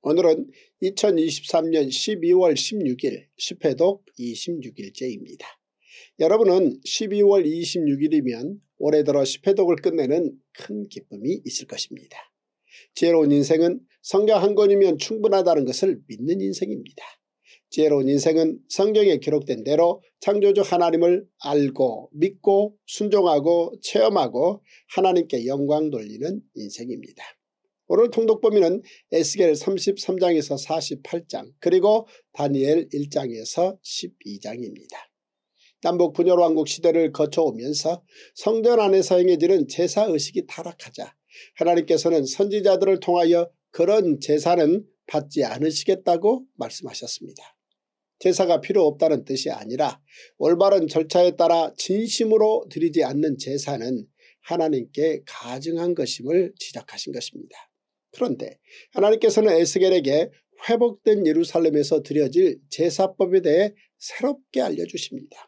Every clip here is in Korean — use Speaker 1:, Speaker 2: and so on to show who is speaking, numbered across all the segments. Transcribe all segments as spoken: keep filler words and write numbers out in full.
Speaker 1: 오늘은 이천이십삼년 십이월 십육일 십회독 이십육일째입니다. 여러분은 십이월 이십육일이면 올해 들어 십회독을 끝내는 큰 기쁨이 있을 것입니다. 지혜로운 인생은 성경 한 권이면 충분하다는 것을 믿는 인생입니다. 지혜로운 인생은 성경에 기록된 대로 창조주 하나님을 알고 믿고 순종하고 체험하고 하나님께 영광 돌리는 인생입니다. 오늘 통독 범위는 에스겔 삼십삼장에서 사십팔장 그리고 다니엘 일장에서 십이장입니다. 남북 분열왕국 시대를 거쳐오면서 성전 안에서 행해지는 제사의식이 타락하자 하나님께서는 선지자들을 통하여 그런 제사는 받지 않으시겠다고 말씀하셨습니다. 제사가 필요 없다는 뜻이 아니라 올바른 절차에 따라 진심으로 드리지 않는 제사는 하나님께 가증한 것임을 지적하신 것입니다. 그런데 하나님께서는 에스겔에게 회복된 예루살렘에서 드려질 제사법에 대해 새롭게 알려주십니다.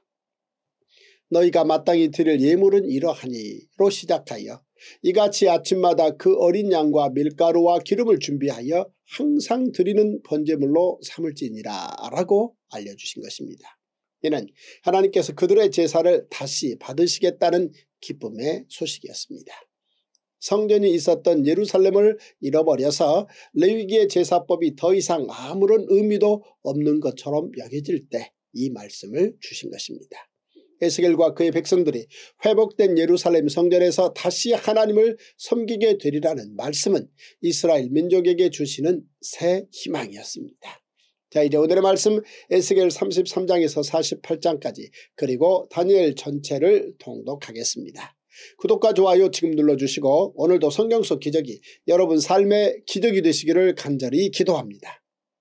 Speaker 1: 너희가 마땅히 드릴 예물은 이러하니로 시작하여 이같이 아침마다 그 어린 양과 밀가루와 기름을 준비하여 항상 드리는 번제물로 삼을지니라 라고 알려주신 것입니다. 이는 하나님께서 그들의 제사를 다시 받으시겠다는 기쁨의 소식이었습니다. 성전이 있었던 예루살렘을 잃어버려서 레위기의 제사법이 더 이상 아무런 의미도 없는 것처럼 여겨질 때 이 말씀을 주신 것입니다. 에스겔과 그의 백성들이 회복된 예루살렘 성전에서 다시 하나님을 섬기게 되리라는 말씀은 이스라엘 민족에게 주시는 새 희망이었습니다. 자, 이제 오늘의 말씀 에스겔 삼십삼장에서 사십팔장까지 그리고 다니엘 전체를 통독하겠습니다. 구독과 좋아요 지금 눌러주시고 오늘도 성경 속 기적이 여러분 삶의 기적이 되시기를 간절히 기도합니다.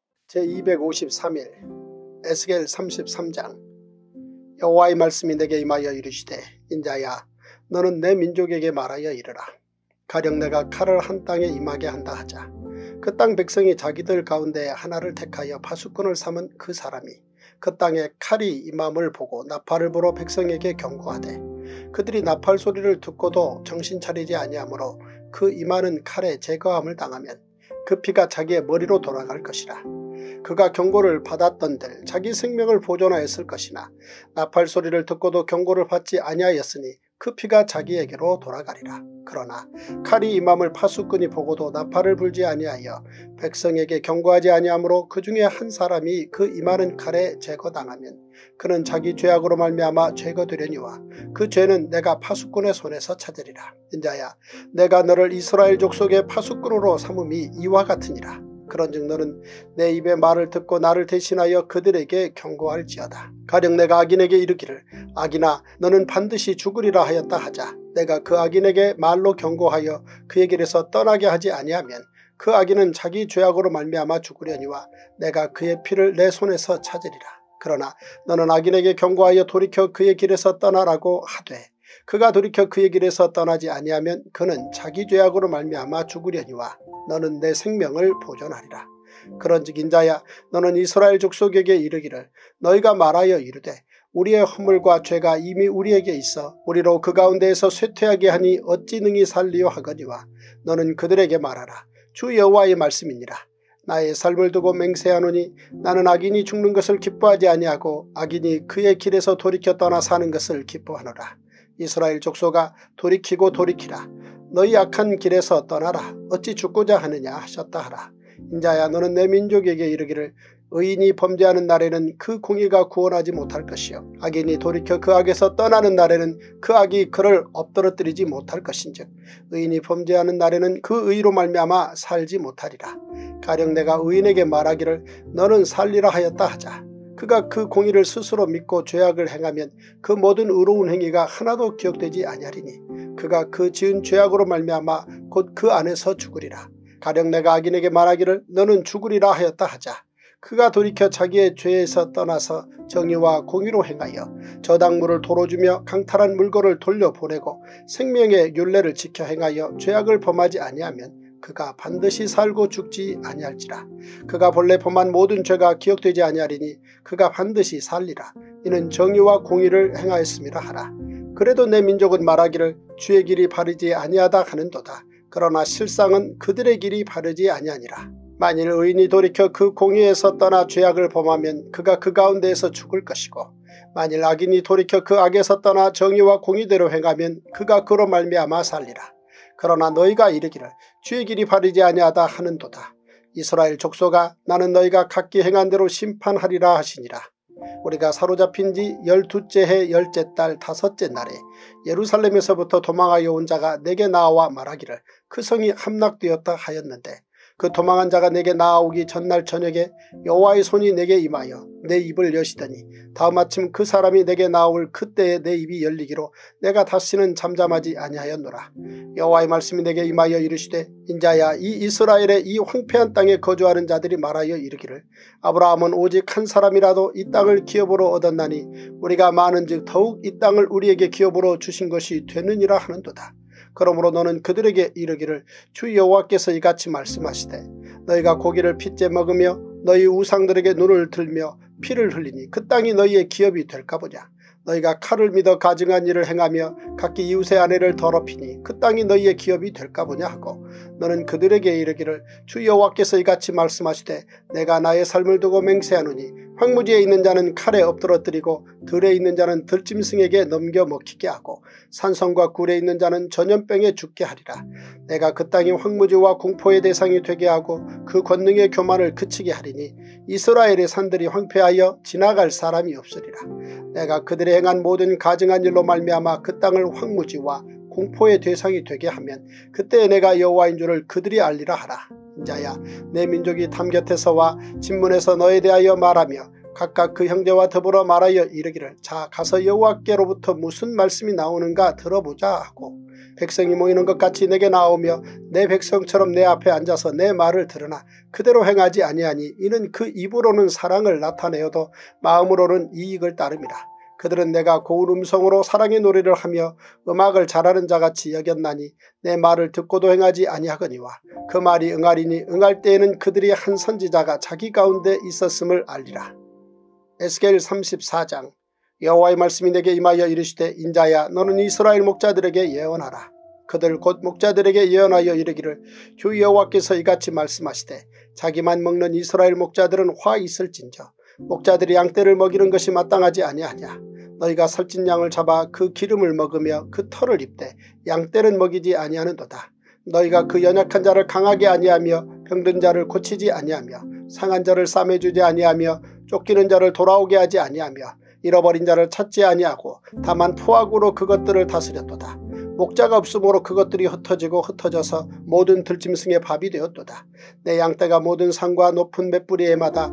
Speaker 1: 제이백오십삼일 에스겔 삼십삼장 여호와의 말씀이 내게 임하여 이르시되 인자야 너는 내 민족에게 말하여 이르라. 가령 내가 칼을 한 땅에 임하게 한다 하자. 그 땅 백성이 자기들 가운데 하나를 택하여 파수꾼을 삼은 그 사람이 그 땅에 칼이 임함을 보고 나팔을 불어 백성에게 경고하되 그들이 나팔 소리를 듣고도 정신 차리지 아니하므로 그 임하는 칼에 제거함을 당하면 그 피가 자기의 머리로 돌아갈 것이라. 그가 경고를 받았던들 자기 생명을 보존하였을 것이나 나팔 소리를 듣고도 경고를 받지 아니하였으니 그 피가 자기에게로 돌아가리라. 그러나 칼이 임함을 파수꾼이 보고도 나팔을 불지 아니하여 백성에게 경고하지 아니하므로 그 중에 한 사람이 그 임하는 칼에 제거당하면 그는 자기 죄악으로 말미암아 제거되려니와 그 죄는 내가 파수꾼의 손에서 찾으리라. 인자야 내가 너를 이스라엘 족속의 파수꾼으로 삼음이 이와 같으니라. 그런즉 너는 내 입의 말을 듣고 나를 대신하여 그들에게 경고할지어다. 가령 내가 악인에게 이르기를 악인아 너는 반드시 죽으리라 하였다 하자. 내가 그 악인에게 말로 경고하여 그의 길에서 떠나게 하지 아니하면 그 악인은 자기 죄악으로 말미암아 죽으려니와 내가 그의 피를 내 손에서 찾으리라. 그러나 너는 악인에게 경고하여 돌이켜 그의 길에서 떠나라고 하되 그가 돌이켜 그의 길에서 떠나지 아니하면 그는 자기 죄악으로 말미암아 죽으려니와 너는 내 생명을 보존하리라. 그런즉 인자야 너는 이스라엘 족속에게 이르기를 너희가 말하여 이르되 우리의 허물과 죄가 이미 우리에게 있어 우리로 그 가운데에서 쇠퇴하게 하니 어찌 능히 살리요 하거니와 너는 그들에게 말하라. 주 여호와의 말씀이니라. 나의 삶을 두고 맹세하노니 나는 악인이 죽는 것을 기뻐하지 아니하고 악인이 그의 길에서 돌이켜 떠나 사는 것을 기뻐하노라. 이스라엘 족속아 돌이키고 돌이키라. 너희 악한 길에서 떠나라. 어찌 죽고자 하느냐 하셨다 하라. 인자야 너는 내 민족에게 이르기를 의인이 범죄하는 날에는 그 공의가 구원하지 못할 것이요 악인이 돌이켜 그 악에서 떠나는 날에는 그 악이 그를 엎드러뜨리지 못할 것인즉 의인이 범죄하는 날에는 그 의로 말미암아 살지 못하리라. 가령 내가 의인에게 말하기를 너는 살리라 하였다 하자. 그가 그 공의를 스스로 믿고 죄악을 행하면 그 모든 의로운 행위가 하나도 기억되지 아니하리니 그가 그 지은 죄악으로 말미암아 곧 그 안에서 죽으리라. 가령 내가 악인에게 말하기를 너는 죽으리라 하였다 하자. 그가 돌이켜 자기의 죄에서 떠나서 정의와 공의로 행하여 저당물을 도로 주며 강탈한 물건을 돌려보내고 생명의 율례를 지켜 행하여 죄악을 범하지 아니하면 그가 반드시 살고 죽지 아니할지라. 그가 본래 범한 모든 죄가 기억되지 아니하리니 그가 반드시 살리라. 이는 정의와 공의를 행하였음이라 하라. 그래도 내 민족은 말하기를 주의 길이 바르지 아니하다 하는도다. 그러나 실상은 그들의 길이 바르지 아니하니라. 만일 의인이 돌이켜 그 공의에서 떠나 죄악을 범하면 그가 그 가운데에서 죽을 것이고 만일 악인이 돌이켜 그 악에서 떠나 정의와 공의대로 행하면 그가 그로 말미암아 살리라. 그러나 너희가 이르기를 주의 길이 바르지 아니하다 하는도다. 이스라엘 족속아 나는 너희가 각기 행한 대로 심판하리라 하시니라. 우리가 사로잡힌 지 열두째 해 열째 달 다섯째 날에 예루살렘에서부터 도망하여 온 자가 내게 나와 말하기를 그 성이 함락되었다 하였는데 그 도망한 자가 내게 나아오기 전날 저녁에 여호와의 손이 내게 임하여 내 입을 여시더니 다음 아침 그 사람이 내게 나올 그때에 내 입이 열리기로 내가 다시는 잠잠하지 아니하였노라. 여호와의 말씀이 내게 임하여 이르시되 인자야 이 이스라엘의 이 황폐한 땅에 거주하는 자들이 말하여 이르기를 아브라함은 오직 한 사람이라도 이 땅을 기업으로 얻었나니 우리가 많은즉 더욱 이 땅을 우리에게 기업으로 주신 것이 되느니라 하는도다. 그러므로 너는 그들에게 이르기를 주 여호와께서 이같이 말씀하시되 너희가 고기를 핏째 먹으며 너희 우상들에게 눈을 들며 피를 흘리니 그 땅이 너희의 기업이 될까 보냐. 너희가 칼을 믿어 가증한 일을 행하며 각기 이웃의 아내를 더럽히니 그 땅이 너희의 기업이 될까 보냐 하고 너는 그들에게 이르기를 주 여호와께서 이같이 말씀하시되 내가 나의 삶을 두고 맹세하노니 황무지에 있는 자는 칼에 엎드러뜨리고 들에 있는 자는 들짐승에게 넘겨 먹히게 하고 산성과 굴에 있는 자는 전염병에 죽게 하리라. 내가 그 땅이 황무지와 공포의 대상이 되게 하고 그 권능의 교만을 그치게 하리니 이스라엘의 산들이 황폐하여 지나갈 사람이 없으리라. 내가 그들의 행한 모든 가증한 일로 말미암아 그 땅을 황무지와 공포의 대상이 되게 하면 그때 내가 여호와인 줄을 그들이 알리라 하라. 인자야 내 민족이 담 곁에서와 진문에서 너에 대하여 말하며 각각 그 형제와 더불어 말하여 이르기를 자 가서 여호와께로부터 무슨 말씀이 나오는가 들어보자 하고 백성이 모이는 것 같이 내게 나오며 내 백성처럼 내 앞에 앉아서 내 말을 들으나 그대로 행하지 아니하니 이는 그 입으로는 사랑을 나타내어도 마음으로는 이익을 따름이라. 그들은 내가 고운 음성으로 사랑의 노래를 하며 음악을 잘하는 자같이 여겼나니 내 말을 듣고도 행하지 아니하거니와 그 말이 응하리니 응할 때에는 그들이 한 선지자가 자기 가운데 있었음을 알리라. 에스겔 삼십사 장. 여호와의 말씀이 내게 임하여 이르시되 인자야 너는 이스라엘 목자들에게 예언하라. 그들 곧 목자들에게 예언하여 이르기를 주 여호와께서 이같이 말씀하시되 자기만 먹는 이스라엘 목자들은 화 있을진저 목자들이 양떼를 먹이는 것이 마땅하지 아니하냐. 너희가 살찐 양을 잡아 그 기름을 먹으며 그 털을 입되 양떼는 먹이지 아니하는도다. 너희가 그 연약한 자를 강하게 아니하며 병든 자를 고치지 아니하며 상한 자를 싸매주지 아니하며 쫓기는 자를 돌아오게 하지 아니하며 잃어버린 자를 찾지 아니하고 다만 포악으로 그것들을 다스렸도다. 목자가 없으므로 그것들이 흩어지고 흩어져서 모든 들짐승의 밥이 되었도다. 내 양떼가 모든 산과 높은 맷뿌리에마다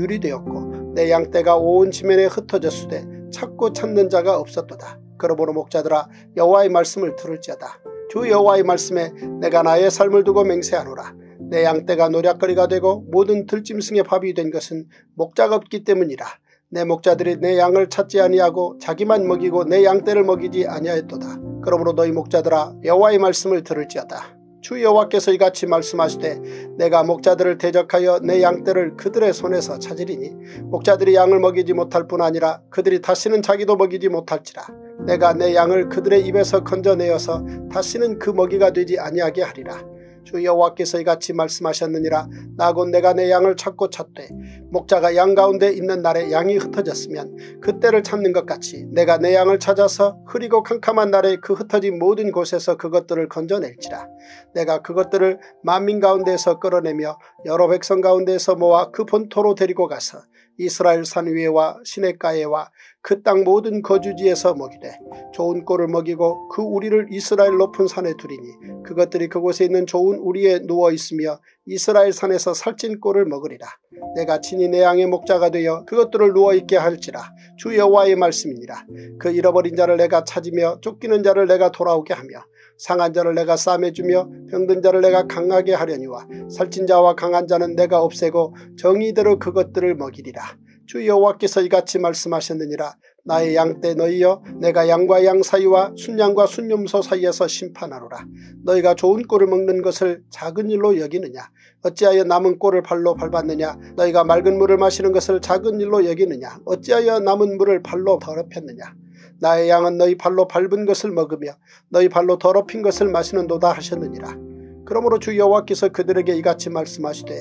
Speaker 1: 유리되었고 내 양떼가 온 지면에 흩어졌으되 찾고 찾는 자가 없었도다. 그러므로 목자들아 여호와의 말씀을 들을지어다. 주 여호와의 말씀에 내가 나의 삶을 두고 맹세하노라. 내 양떼가 노략거리가 되고 모든 들짐승의 밥이 된 것은 목자가 없기 때문이라. 내 목자들이 내 양을 찾지 아니하고 자기만 먹이고 내 양떼를 먹이지 아니하였도다. 그러므로 너희 목자들아 여호와의 말씀을 들을지어다. 주 여호와께서 이같이 말씀하시되 내가 목자들을 대적하여 내 양떼를 그들의 손에서 찾으리니 목자들이 양을 먹이지 못할 뿐 아니라 그들이 다시는 자기도 먹이지 못할지라. 내가 내 양을 그들의 입에서 건져내어서 다시는 그 먹이가 되지 아니하게 하리라. 주 여호와께서 이같이 말씀하셨느니라. 나 곧 내가 내 양을 찾고 찾되 목자가 양 가운데 있는 날에 양이 흩어졌으면 그때를 찾는 것 같이 내가 내 양을 찾아서 흐리고 캄캄한 날에 그 흩어진 모든 곳에서 그것들을 건져낼지라. 내가 그것들을 만민 가운데에서 끌어내며 여러 백성 가운데에서 모아 그 본토로 데리고 가서 이스라엘 산 위에와 시냇가에와 그 땅 모든 거주지에서 먹이되 좋은 꼴을 먹이고 그 우리를 이스라엘 높은 산에 두리니 그것들이 그곳에 있는 좋은 우리에 누워있으며 이스라엘 산에서 살찐 꼴을 먹으리라. 내가 친히 내 양의 목자가 되어 그것들을 누워있게 할지라. 주 여호와의 말씀이니라. 그 잃어버린 자를 내가 찾으며 쫓기는 자를 내가 돌아오게 하며 상한 자를 내가 싸매주며 병든 자를 내가 강하게 하려니와 살찐 자와 강한 자는 내가 없애고 정의대로 그것들을 먹이리라. 주 여호와께서 이같이 말씀하셨느니라. 나의 양떼 너희여 내가 양과 양 사이와 순양과 순염소 사이에서 심판하노라. 너희가 좋은 꼴을 먹는 것을 작은 일로 여기느냐. 어찌하여 남은 꼴을 발로 밟았느냐. 너희가 맑은 물을 마시는 것을 작은 일로 여기느냐. 어찌하여 남은 물을 발로 더럽혔느냐. 나의 양은 너희 발로 밟은 것을 먹으며 너희 발로 더럽힌 것을 마시는도다 하셨느니라. 그러므로 주 여호와께서 그들에게 이같이 말씀하시되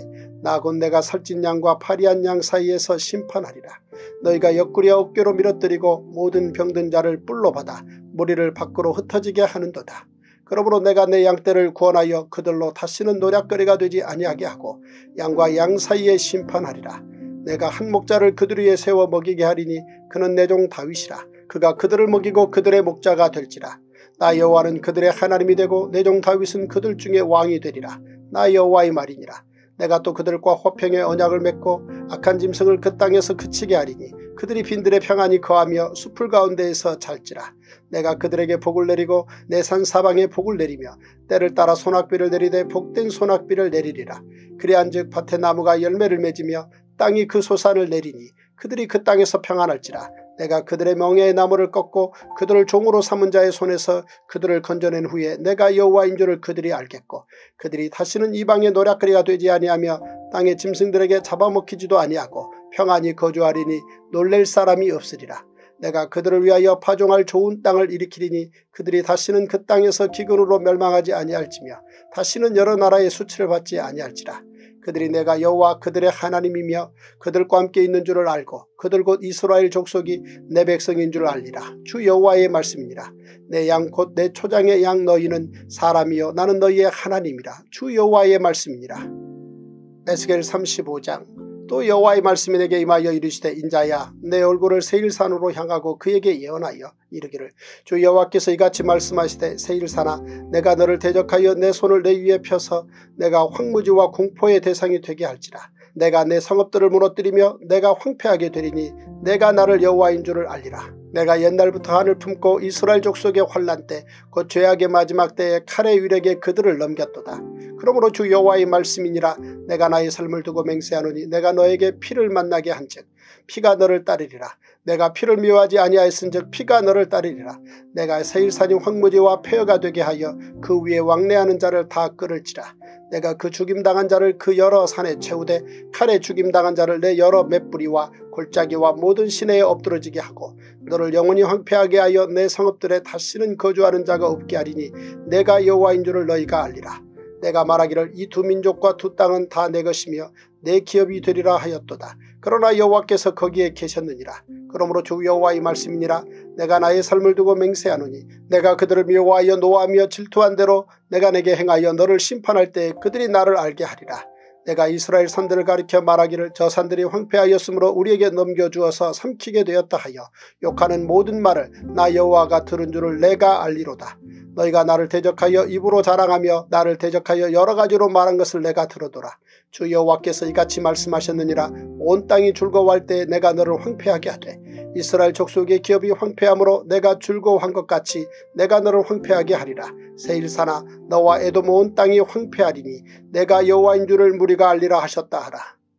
Speaker 1: 나 곧 내가 살찐 양과 파리한 양 사이에서 심판하리라. 너희가 옆구리와 어깨로 밀어뜨리고 모든 병든 자를 뿔로 받아 무리를 밖으로 흩어지게 하는도다. 그러므로 내가 내 양떼를 구원하여 그들로 다시는 노략거리가 되지 아니하게 하고 양과 양 사이에 심판하리라. 내가 한 목자를 그들 위에 세워 먹이게 하리니 그는 내 종 다윗이라. 그가 그들을 먹이고 그들의 목자가 될지라. 나 여호와는 그들의 하나님이 되고 내 종 다윗은 그들 중에 왕이 되리라. 나 여호와의 말이니라. 내가 또 그들과 화평의 언약을 맺고 악한 짐승을 그 땅에서 그치게 하리니 그들이 빈들에 평안히 거하며 숲을 가운데에서 잘지라. 내가 그들에게 복을 내리고 내 산 사방에 복을 내리며 때를 따라 소낙비를 내리되 복된 소낙비를 내리리라. 그리한즉 밭에 나무가 열매를 맺으며 땅이 그 소산을 내리니 그들이 그 땅에서 평안할지라. 내가 그들의 멍에의 나무를 꺾고 그들을 종으로 삼은 자의 손에서 그들을 건져낸 후에 내가 여호와인 줄을 그들이 알겠고 그들이 다시는 이방의 노략거리가 되지 아니하며 땅의 짐승들에게 잡아먹히지도 아니하고 평안히 거주하리니 놀랄 사람이 없으리라. 내가 그들을 위하여 파종할 좋은 땅을 일으키리니 그들이 다시는 그 땅에서 기근으로 멸망하지 아니할지며 다시는 여러 나라의 수치를 받지 아니할지라. 그들이 내가 여호와 그들의 하나님이며 그들과 함께 있는 줄을 알고 그들 곧 이스라엘 족속이 내 백성인 줄 알리라. 주 여호와의 말씀이니라. 내 양 곧 내 초장의 양 너희는 사람이요 나는 너희의 하나님이라. 주 여호와의 말씀이니라. 에스겔 삼십오 장. 또 여호와의 말씀이 내게 임하여 이르시되 인자야 내 얼굴을 세일산으로 향하고 그에게 예언하여 이르기를 주 여호와께서 이같이 말씀하시되 세일산아 내가 너를 대적하여 내 손을 내 위에 펴서 내가 황무지와 공포의 대상이 되게 할지라. 내가 내 성읍들을 무너뜨리며 내가 황폐하게 되리니 내가 나를 여호와인 줄을 알리라. 내가 옛날부터 한을 품고 이스라엘 족속의 환난 때 곧 죄악의 마지막 때에 칼의 위력에 그들을 넘겼도다. 그러므로 주 여호와의 말씀이니라. 내가 나의 삶을 두고 맹세하노니 내가 너에게 피를 만나게 한즉 피가 너를 따르리라. 내가 피를 미워하지 아니하였은즉 피가 너를 따르리라. 내가 세일산이 황무지와 폐허가 되게 하여 그 위에 왕래하는 자를 다 끌을지라. 내가 그 죽임당한 자를 그 여러 산에 채우되 칼에 죽임당한 자를 내 여러 맷뿌리와 골짜기와 모든 시내에 엎드러지게 하고 너를 영원히 황폐하게 하여 내 성읍들에 다시는 거주하는 자가 없게 하리니 내가 여호와인 줄을 너희가 알리라. 내가 말하기를 이 두 민족과 두 땅은 다 내 것이며 내 기업이 되리라 하였도다. 그러나 여호와께서 거기에 계셨느니라. 그러므로 주 여호와의 말씀이니라. 내가 나의 삶을 두고 맹세하노니 내가 그들을 미워하여 노하며 질투한 대로 내가 내게 행하여 너를 심판할 때 그들이 나를 알게 하리라. 내가 이스라엘 산들을 가리켜 말하기를 저 산들이 황폐하였으므로 우리에게 넘겨주어서 삼키게 되었다 하여 욕하는 모든 말을 나 여호와가 들은 줄을 내가 알리로다. 너희가 나를 대적하여 입으로 자랑하며 나를 대적하여 여러 가지로 말한 것을 내가 들어도라. 주 여호와께서 이같이 말씀하셨느니라. 온 땅이 즐거워할 때 내가 너를 황폐하게 하되 이스라엘 족속의 기업이 황폐함으로 내가 즐거워한 것 같이 내가 너를 황폐하게 하리라. 세일산아 너와 에돔 온 땅이 황폐하리니 내가 여호와인 줄을 무리가 알리라 하셨다 하라.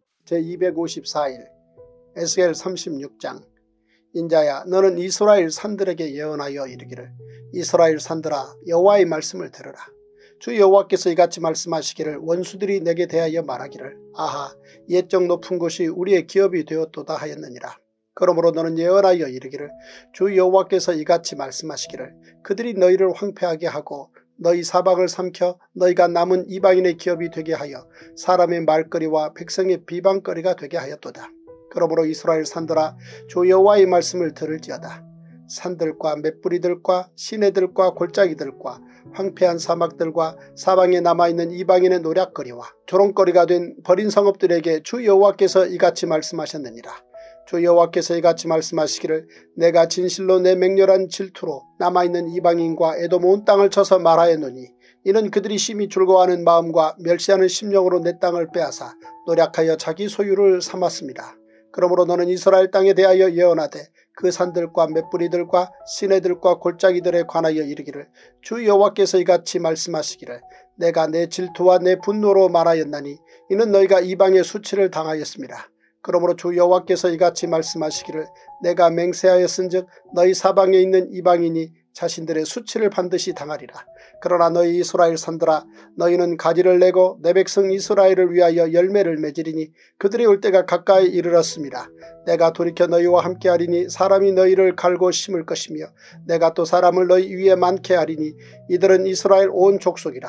Speaker 1: 제이백오십사 일 에스겔 삼십육 장. 인자야 너는 이스라엘 산들에게 예언하여 이르기를 이스라엘 산들아 여호와의 말씀을 들으라. 주 여호와께서 이같이 말씀하시기를 원수들이 내게 대하여 말하기를 아하 옛적 높은 곳이 우리의 기업이 되었도다 하였느니라. 그러므로 너는 예언하여 이르기를 주 여호와께서 이같이 말씀하시기를 그들이 너희를 황폐하게 하고 너희 사방을 삼켜 너희가 남은 이방인의 기업이 되게 하여 사람의 말거리와 백성의 비방거리가 되게 하였도다. 그러므로 이스라엘 산들아 주 여호와의 말씀을 들을지어다. 산들과 맷뿌리들과 시내들과 골짜기들과 황폐한 사막들과 사방에 남아있는 이방인의 노략거리와 조롱거리가 된 버린 성읍들에게 주 여호와께서 이같이 말씀하셨느니라. 주 여호와께서 이같이 말씀하시기를 내가 진실로 내 맹렬한 질투로 남아있는 이방인과 에돔 온 땅을 쳐서 말하였노니 이는 그들이 심히 즐거워하는 마음과 멸시하는 심령으로 내 땅을 빼앗아 노략하여 자기 소유를 삼았습니다. 그러므로 너는 이스라엘 땅에 대하여 예언하되 그 산들과 맷뿌리들과 시내들과 골짜기들에 관하여 이르기를 주 여호와께서 이같이 말씀하시기를 내가 내 질투와 내 분노로 말하였나니 이는 너희가 이방의 수치를 당하였습니다. 그러므로 주 여호와께서 이같이 말씀하시기를 내가 맹세하였은즉 너희 사방에 있는 이방인이 자신들의 수치를 반드시 당하리라. 그러나 너희 이스라엘 산들아 너희는 가지를 내고 내 백성 이스라엘을 위하여 열매를 맺으리니 그들이 올 때가 가까이 이르렀습니다. 내가 돌이켜 너희와 함께하리니 사람이 너희를 갈고 심을 것이며 내가 또 사람을 너희 위에 많게 하리니 이들은 이스라엘 온 족속이라.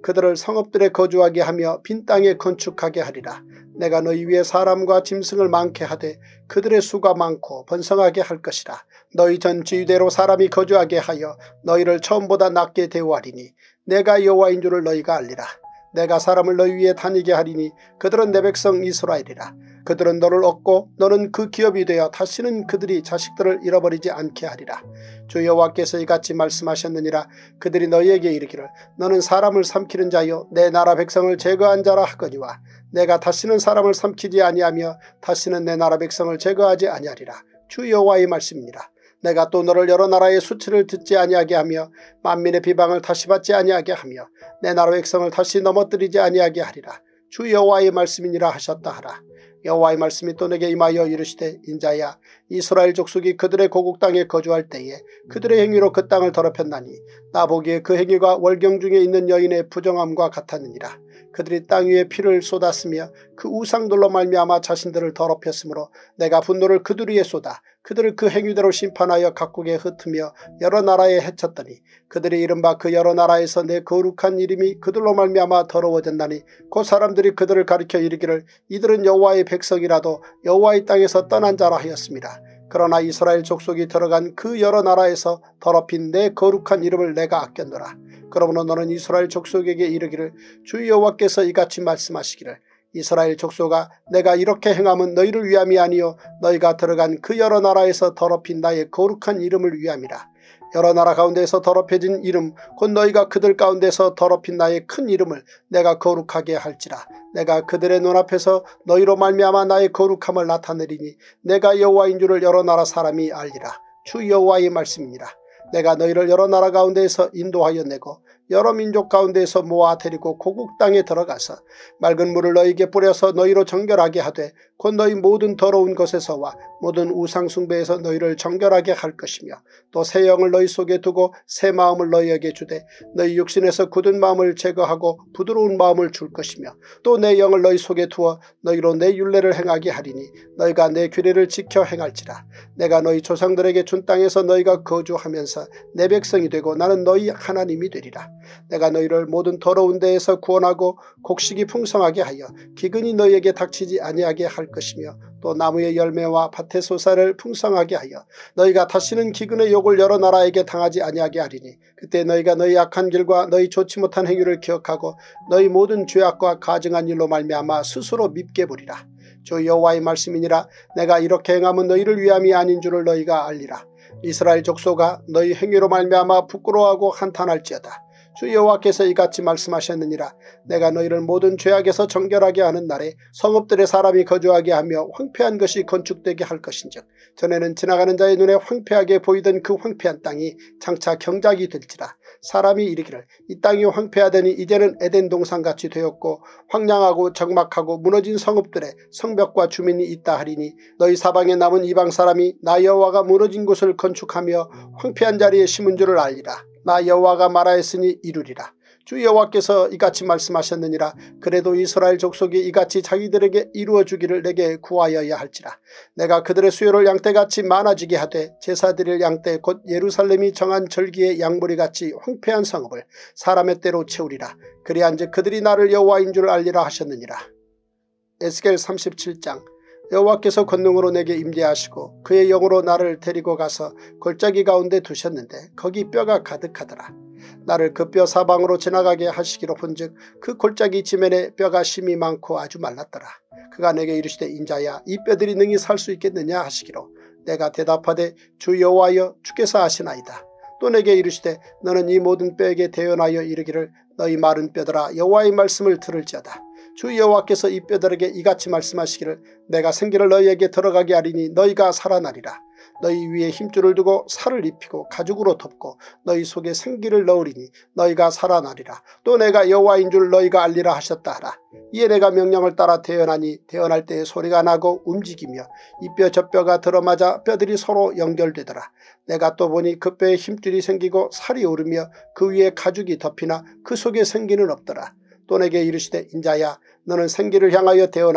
Speaker 1: 그들을 성읍들에 거주하게 하며 빈 땅에 건축하게 하리라. 내가 너희 위에 사람과 짐승을 많게 하되 그들의 수가 많고 번성하게 할 것이라. 너희 전 지위대로 사람이 거주하게 하여 너희를 처음보다 낮게 대우하리니 내가 여호와인 줄을 너희가 알리라. 내가 사람을 너희 위에 다니게 하리니 그들은 내 백성 이스라엘이라. 그들은 너를 얻고 너는 그 기업이 되어 다시는 그들이 자식들을 잃어버리지 않게 하리라. 주 여호와께서 이같이 말씀하셨느니라. 그들이 너희에게 이르기를 너는 사람을 삼키는 자여 내 나라 백성을 제거한 자라 하거니와 내가 다시는 사람을 삼키지 아니하며 다시는 내 나라 백성을 제거하지 아니하리라. 주 여호와의 말씀이니라. 내가 또 너를 여러 나라의 수치를 듣지 아니하게 하며 만민의 비방을 다시 받지 아니하게 하며 내 나라 백성을 다시 넘어뜨리지 아니하게 하리라. 주 여호와의 말씀이니라 하셨다 하라. 여호와의 말씀이 또 내게 임하여 이르시되 인자야 이스라엘 족속이 그들의 고국 땅에 거주할 때에 그들의 행위로 그 땅을 더럽혔나니 나 보기에 그 행위가 월경 중에 있는 여인의 부정함과 같았느니라. 그들이 땅 위에 피를 쏟았으며 그 우상들로 말미암아 자신들을 더럽혔으므로 내가 분노를 그들 위에 쏟아 그들을 그 행위대로 심판하여 각국에 흩으며 여러 나라에 해쳤더니 그들이 이른바 그 여러 나라에서 내 거룩한 이름이 그들로 말미암아 더러워졌나니 그 사람들이 그들을 가리켜 이르기를 이들은 여호와의 백성이라도 여호와의 땅에서 떠난 자라 하였습니다. 그러나 이스라엘 족속이 들어간 그 여러 나라에서 더럽힌 내 거룩한 이름을 내가 아꼈노라. 그러므로 너는 이스라엘 족속에게 이르기를 주 여호와께서 이같이 말씀하시기를 이스라엘 족속아 내가 이렇게 행함은 너희를 위함이 아니요 너희가 들어간 그 여러 나라에서 더럽힌 나의 거룩한 이름을 위함이라. 여러 나라 가운데서 더럽혀진 이름 곧 너희가 그들 가운데서 더럽힌 나의 큰 이름을 내가 거룩하게 할지라. 내가 그들의 눈앞에서 너희로 말미암아 나의 거룩함을 나타내리니 내가 여호와인 줄을 여러 나라 사람이 알리라. 주 여호와의 말씀이니라. 내가 너희를 여러 나라 가운데에서 인도하여 내고 여러 민족 가운데에서 모아 데리고 고국 땅에 들어가서 맑은 물을 너희에게 뿌려서 너희로 정결하게 하되 곧 너희 모든 더러운 것에서와 모든 우상 숭배에서 너희를 정결하게 할 것이며 또 새 영을 너희 속에 두고 새 마음을 너희에게 주되 너희 육신에서 굳은 마음을 제거하고 부드러운 마음을 줄 것이며 또 내 영을 너희 속에 두어 너희로 내 율례를 행하게 하리니 너희가 내 규례를 지켜 행할지라. 내가 너희 조상들에게 준 땅에서 너희가 거주하면서 내 백성이 되고 나는 너희 하나님이 되리라. 내가 너희를 모든 더러운 데에서 구원하고 곡식이 풍성하게 하여 기근이 너희에게 닥치지 아니하게 할 것이며 또 나무의 열매와 밭의 소사를 풍성하게 하여 너희가 다시는 기근의 욕을 여러 나라에게 당하지 아니하게 하리니 그때 너희가 너희 악한 길과 너희 좋지 못한 행위를 기억하고 너희 모든 죄악과 가증한 일로 말미암아 스스로 밉게 보리라. 주 여호와의 말씀이니라. 내가 이렇게 행함은 너희를 위함이 아닌 줄을 너희가 알리라. 이스라엘 족속아 너희 행위로 말미암아 부끄러워하고 한탄할지어다. 주 여호와께서 이같이 말씀하셨느니라. 내가 너희를 모든 죄악에서 정결하게 하는 날에 성읍들의 사람이 거주하게 하며 황폐한 것이 건축되게 할 것인즉 전에는 지나가는 자의 눈에 황폐하게 보이던 그 황폐한 땅이 장차 경작이 될지라. 사람이 이르기를 이 땅이 황폐하더니 이제는 에덴 동산같이 되었고 황량하고 적막하고 무너진 성읍들에 성벽과 주민이 있다 하리니 너희 사방에 남은 이방 사람이 나 여호와가 무너진 곳을 건축하며 황폐한 자리에 심은 줄을 알리라. 나 여호와가 말하였으니 이루리라. 주 여호와께서 이같이 말씀하셨느니라. 그래도 이스라엘 족속이 이같이 자기들에게 이루어주기를 내게 구하여야 할지라. 내가 그들의 수요를 양떼같이 많아지게 하되 제사드릴 양떼 곧 예루살렘이 정한 절기의 양무리같이 황폐한 성읍을 사람의 때로 채우리라. 그리한즉 그들이 나를 여호와인 줄 알리라 하셨느니라. 에스겔 삼십칠 장. 여호와께서 권능으로 내게 임재하시고 그의 영으로 나를 데리고 가서 골짜기 가운데 두셨는데 거기 뼈가 가득하더라. 나를 그 뼈 사방으로 지나가게 하시기로 본즉 그 골짜기 지면에 뼈가 심이 많고 아주 말랐더라. 그가 내게 이르시되 인자야 이 뼈들이 능히 살 수 있겠느냐 하시기로 내가 대답하되 주 여호와여 주께서 아시나이다. 또 내게 이르시되 너는 이 모든 뼈에게 대언하여 이르기를 너희 마른 뼈들아 여호와의 말씀을 들을지어다. 주 여호와께서 이 뼈들에게 이같이 말씀하시기를 내가 생기를 너희에게 들어가게 하리니 너희가 살아나리라. 너희 위에 힘줄을 두고 살을 입히고 가죽으로 덮고 너희 속에 생기를 넣으리니 너희가 살아나리라. 또 내가 여호와인 줄 너희가 알리라 하셨다 하라. 이에 내가 명령을 따라 대언하니 대언할 때에 소리가 나고 움직이며 이 뼈 저 뼈가 들어맞아 뼈들이 서로 연결되더라. 내가 또 보니 그 뼈에 힘줄이 생기고 살이 오르며 그 위에 가죽이 덮이나 그 속에 생기는 없더라. 또 내게 이르시되 인자야 너는 생기를 향하여 대언하라.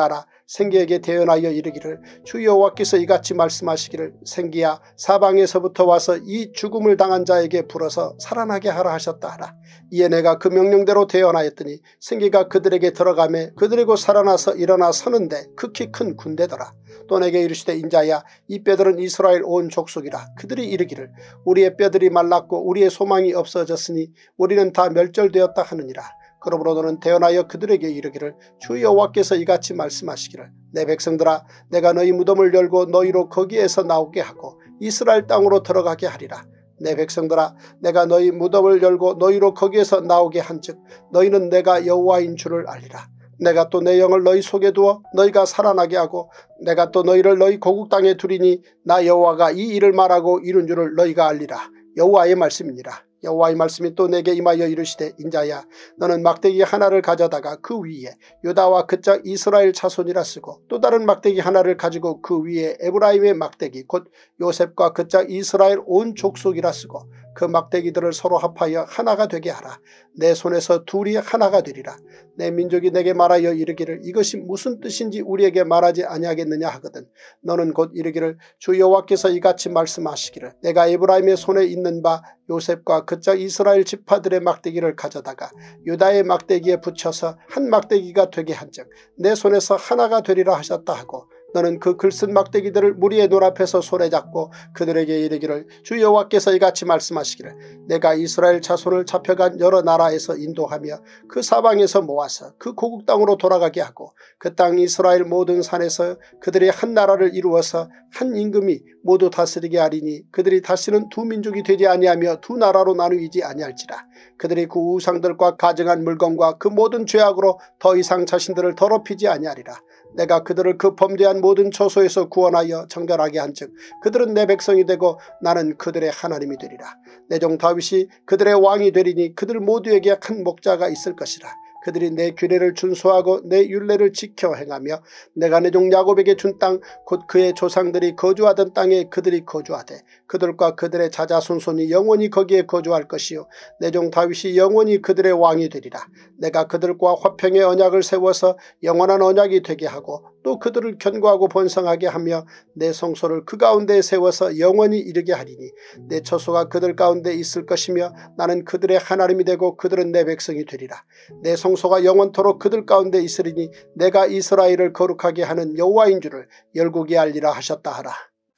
Speaker 1: 생기에게 대언하여 이르기를 주 여호와께서 이같이 말씀하시기를 생기야 사방에서부터 와서 이 죽음을 당한 자에게 불어서 살아나게 하라 하셨다 하라. 이에 내가 그 명령대로 대언하였더니 생기가 그들에게 들어가매 그들이고 살아나서 일어나 서는데 극히 큰 군대더라. 또 내게 이르시되 인자야 이 뼈들은 이스라엘 온 족속이라. 그들이 이르기를 우리의 뼈들이 말랐고 우리의 소망이 없어졌으니 우리는 다 멸절되었다 하느니라. 그러므로 너는 대언하여 그들에게 이르기를 주 여호와께서 이같이 말씀하시기를 내 백성들아 내가 너희 무덤을 열고 너희로 거기에서 나오게 하고 이스라엘 땅으로 들어가게 하리라. 내 백성들아 내가 너희 무덤을 열고 너희로 거기에서 나오게 한즉 너희는 내가 여호와인 줄을 알리라. 내가 또 내 영을 너희 속에 두어 너희가 살아나게 하고 내가 또 너희를 너희 고국 땅에 두리니 나 여호와가 이 일을 말하고 이룬 줄을 너희가 알리라. 여호와의 말씀이니라. 여호와의 말씀이 또 내게 임하여 이르시되 인자야 너는 막대기 하나를 가져다가 그 위에 유다와 그짝 이스라엘 자손이라 쓰고 또 다른 막대기 하나를 가지고 그 위에 에브라임의 막대기 곧 요셉과 그짝 이스라엘 온 족속이라 쓰고 그 막대기들을 서로 합하여 하나가 되게 하라. 내 손에서 둘이 하나가 되리라. 내 민족이 내게 말하여 이르기를 이것이 무슨 뜻인지 우리에게 말하지 아니하겠느냐 하거든 너는 곧 이르기를 주 여호와께서 이같이 말씀하시기를 내가 에브라임의 손에 있는 바 요셉과 그짝 이스라엘 지파들의 막대기를 가져다가 유다의 막대기에 붙여서 한 막대기가 되게 한즉 내 손에서 하나가 되리라 하셨다 하고 너는 그 글쓴 막대기들을 무리의 눈앞에서 손에 잡고 그들에게 이르기를 주 여호와께서 이같이 말씀하시기를 내가 이스라엘 자손을 잡혀간 여러 나라에서 인도하며 그 사방에서 모아서 그 고국 땅으로 돌아가게 하고 그 땅 이스라엘 모든 산에서 그들이 한 나라를 이루어서 한 임금이 모두 다스리게 하리니 그들이 다시는 두 민족이 되지 아니하며 두 나라로 나누이지 아니할지라. 그들이 그 우상들과 가증한 물건과 그 모든 죄악으로 더 이상 자신들을 더럽히지 아니하리라. 내가 그들을 그 범죄한 모든 처소에서 구원하여 정결하게 한즉 그들은 내 백성이 되고 나는 그들의 하나님이 되리라. 내 종 다윗이 그들의 왕이 되리니 그들 모두에게 한 목자가 있을 것이라. 그들이 내 규례를 준수하고 내 율례를 지켜 행하며 내가 내 종 야곱에게 준 땅 곧 그의 조상들이 거주하던 땅에 그들이 거주하되 그들과 그들의 자자손손이 영원히 거기에 거주할 것이요 내 종 다윗이 영원히 그들의 왕이 되리라. 내가 그들과 화평의 언약을 세워서 영원한 언약이 되게 하고 또 그들을 견고하고 번성하게 하며 내 성소를 그 가운데에 세워서 영원히 이르게 하리니 내 처소가 그들 가운데 있을 것이며 나는 그들의 하나님이 되고 그들은 내 백성이 되리라. 내 성소가 영원토록 그들 가운데 있으리니 내가 이스라엘을 거룩하게 하는 여호와인 줄을 열국이 알리라 하셨다 하라.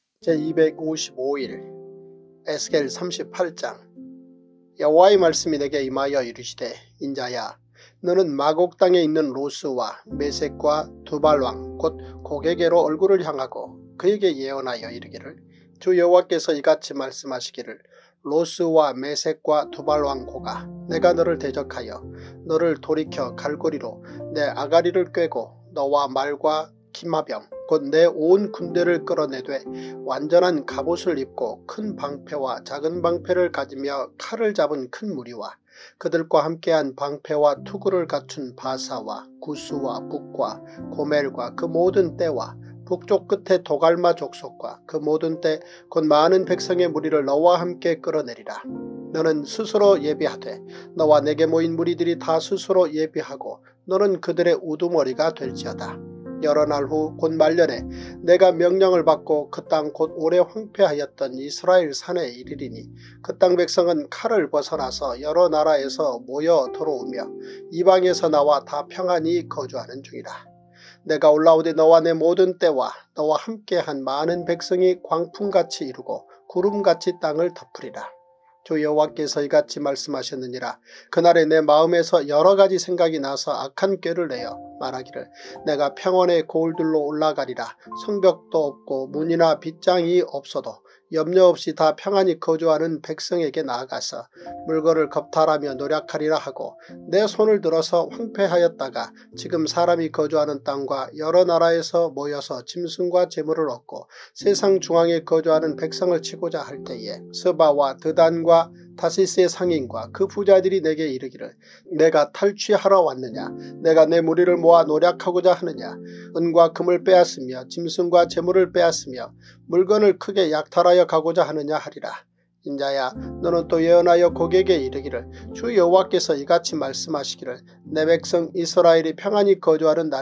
Speaker 1: 제이백오십오 일 에스겔 삼십팔 장 여호와의 말씀이 내게 임하여 이르시되 인자야 너는 마곡 땅에 있는 로스와 메섹과 두발왕 곧 고게게로 얼굴을 향하고 그에게 예언하여 이르기를 주 여호와께서 이같이 말씀하시기를 로스와 메섹과 두발왕 고가 내가 너를 대적하여 너를 돌이켜 갈고리로 내 아가리를 꿰고 너와 말과 기마병 곧 내 온 군대를 끌어내되 완전한 갑옷을 입고 큰 방패와 작은 방패를 가지며 칼을 잡은 큰 무리와 그들과 함께한 방패와 투구를 갖춘 바사와 구스와 북과 고멜과 그 모든 떼와 북쪽 끝에 도갈마 족속과 그 모든 때 곧 많은 백성의 무리를 너와 함께 끌어내리라. 너는 스스로 예비하되 너와 내게 모인 무리들이 다 스스로 예비하고 너는 그들의 우두머리가 될지어다. 여러 날 후 곧 말년에 내가 명령을 받고 그 땅 곧 오래 황폐하였던 이스라엘 산에 이르리니 그 땅 백성은 칼을 벗어나서 여러 나라에서 모여 들어오며 이방에서 나와 다 평안히 거주하는 중이라. 내가 올라오되 너와 내 모든 때와 너와 함께한 많은 백성이 광풍같이 이루고 구름같이 땅을 덮으리라. 주 여호와께서 이같이 말씀하셨느니라. 그날에 내 마음에서 여러가지 생각이 나서 악한 꾀를 내어 말하기를 내가 평원의 고을들로 올라가리라. 성벽도 없고 문이나 빗장이 없어도 염려 없이 다 평안히 거주하는 백성에게 나아가서 물건을 겁탈하며 노력하리라 하고 내 손을 들어서 황폐하였다가 지금 사람이 거주하는 땅과 여러 나라에서 모여서 짐승과 재물을 얻고 세상 중앙에 거주하는 백성을 치고자 할 때에 스바와 드단과 다시스의 상인과 그 부자들이 내게 이르기를 내가 탈취하러 왔느냐 내가 내 무리를 모아 노력하고자 하느냐 은과 금을 빼앗으며 짐승과 재물을 빼앗으며 물건을 크게 약탈하여 가고자 하느냐 하리라. 인자야 너는 또 예언하여 고객에게 이르기를 주 여호와께서 이같이 말씀하시기를 내 백성 이스라엘이 평안히 거주하는 날에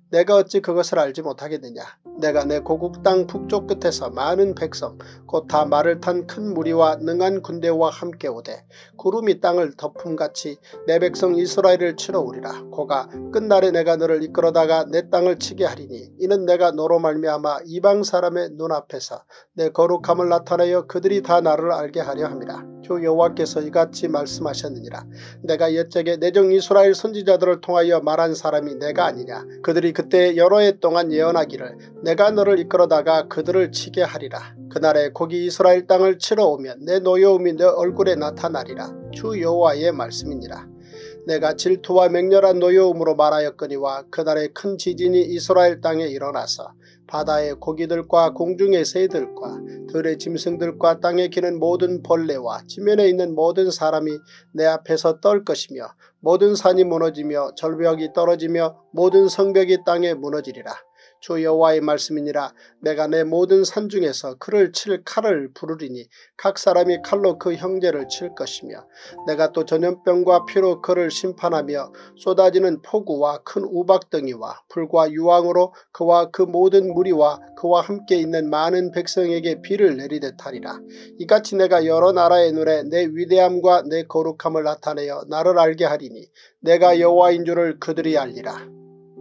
Speaker 1: 내가 어찌 그것을 알지 못하겠느냐. 내가 내 고국 땅 북쪽 끝에서 많은 백성 곧 다 말을 탄 큰 무리와 능한 군대와 함께 오되 구름이 땅을 덮음같이 내 백성 이스라엘을 치러 오리라. 고가 끝날에 내가 너를 이끌어다가 내 땅을 치게 하리니 이는 내가 너로 말미암아 이방 사람의 눈앞에서 내 거룩함을 나타내어 그들이 다 나를 알게 하려 함이라. 주 여호와께서 이같이 말씀하셨느니라. 내가 옛적에 내 종 이스라엘 선지자들을 통하여 말한 사람이 내가 아니냐. 그들이 그때 여러 해 동안 예언하기를 내가 너를 이끌어다가 그들을 치게 하리라. 그날에 거기 이스라엘 땅을 치러 오면 내 노여움이 내 얼굴에 나타나리라. 주 여호와의 말씀이니라. 내가 질투와 맹렬한 노여움으로 말하였거니와 그날에 큰 지진이 이스라엘 땅에 일어나서 바다의 고기들과 공중의 새들과 들의 짐승들과 땅에 기는 모든 벌레와 지면에 있는 모든 사람이 내 앞에서 떨 것이며 모든 산이 무너지며 절벽이 떨어지며 모든 성벽이 땅에 무너지리라. 주 여호와의 말씀이니라. 내가 내 모든 산 중에서 그를 칠 칼을 부르리니 각 사람이 칼로 그 형제를 칠 것이며 내가 또 전염병과 피로 그를 심판하며 쏟아지는 폭우와 큰 우박덩이와 불과 유황으로 그와 그 모든 무리와 그와 함께 있는 많은 백성에게 비를 내리듯 하리라. 이같이 내가 여러 나라의 눈에 내 위대함과 내 거룩함을 나타내어 나를 알게 하리니 내가 여호와인 줄을 그들이 알리라.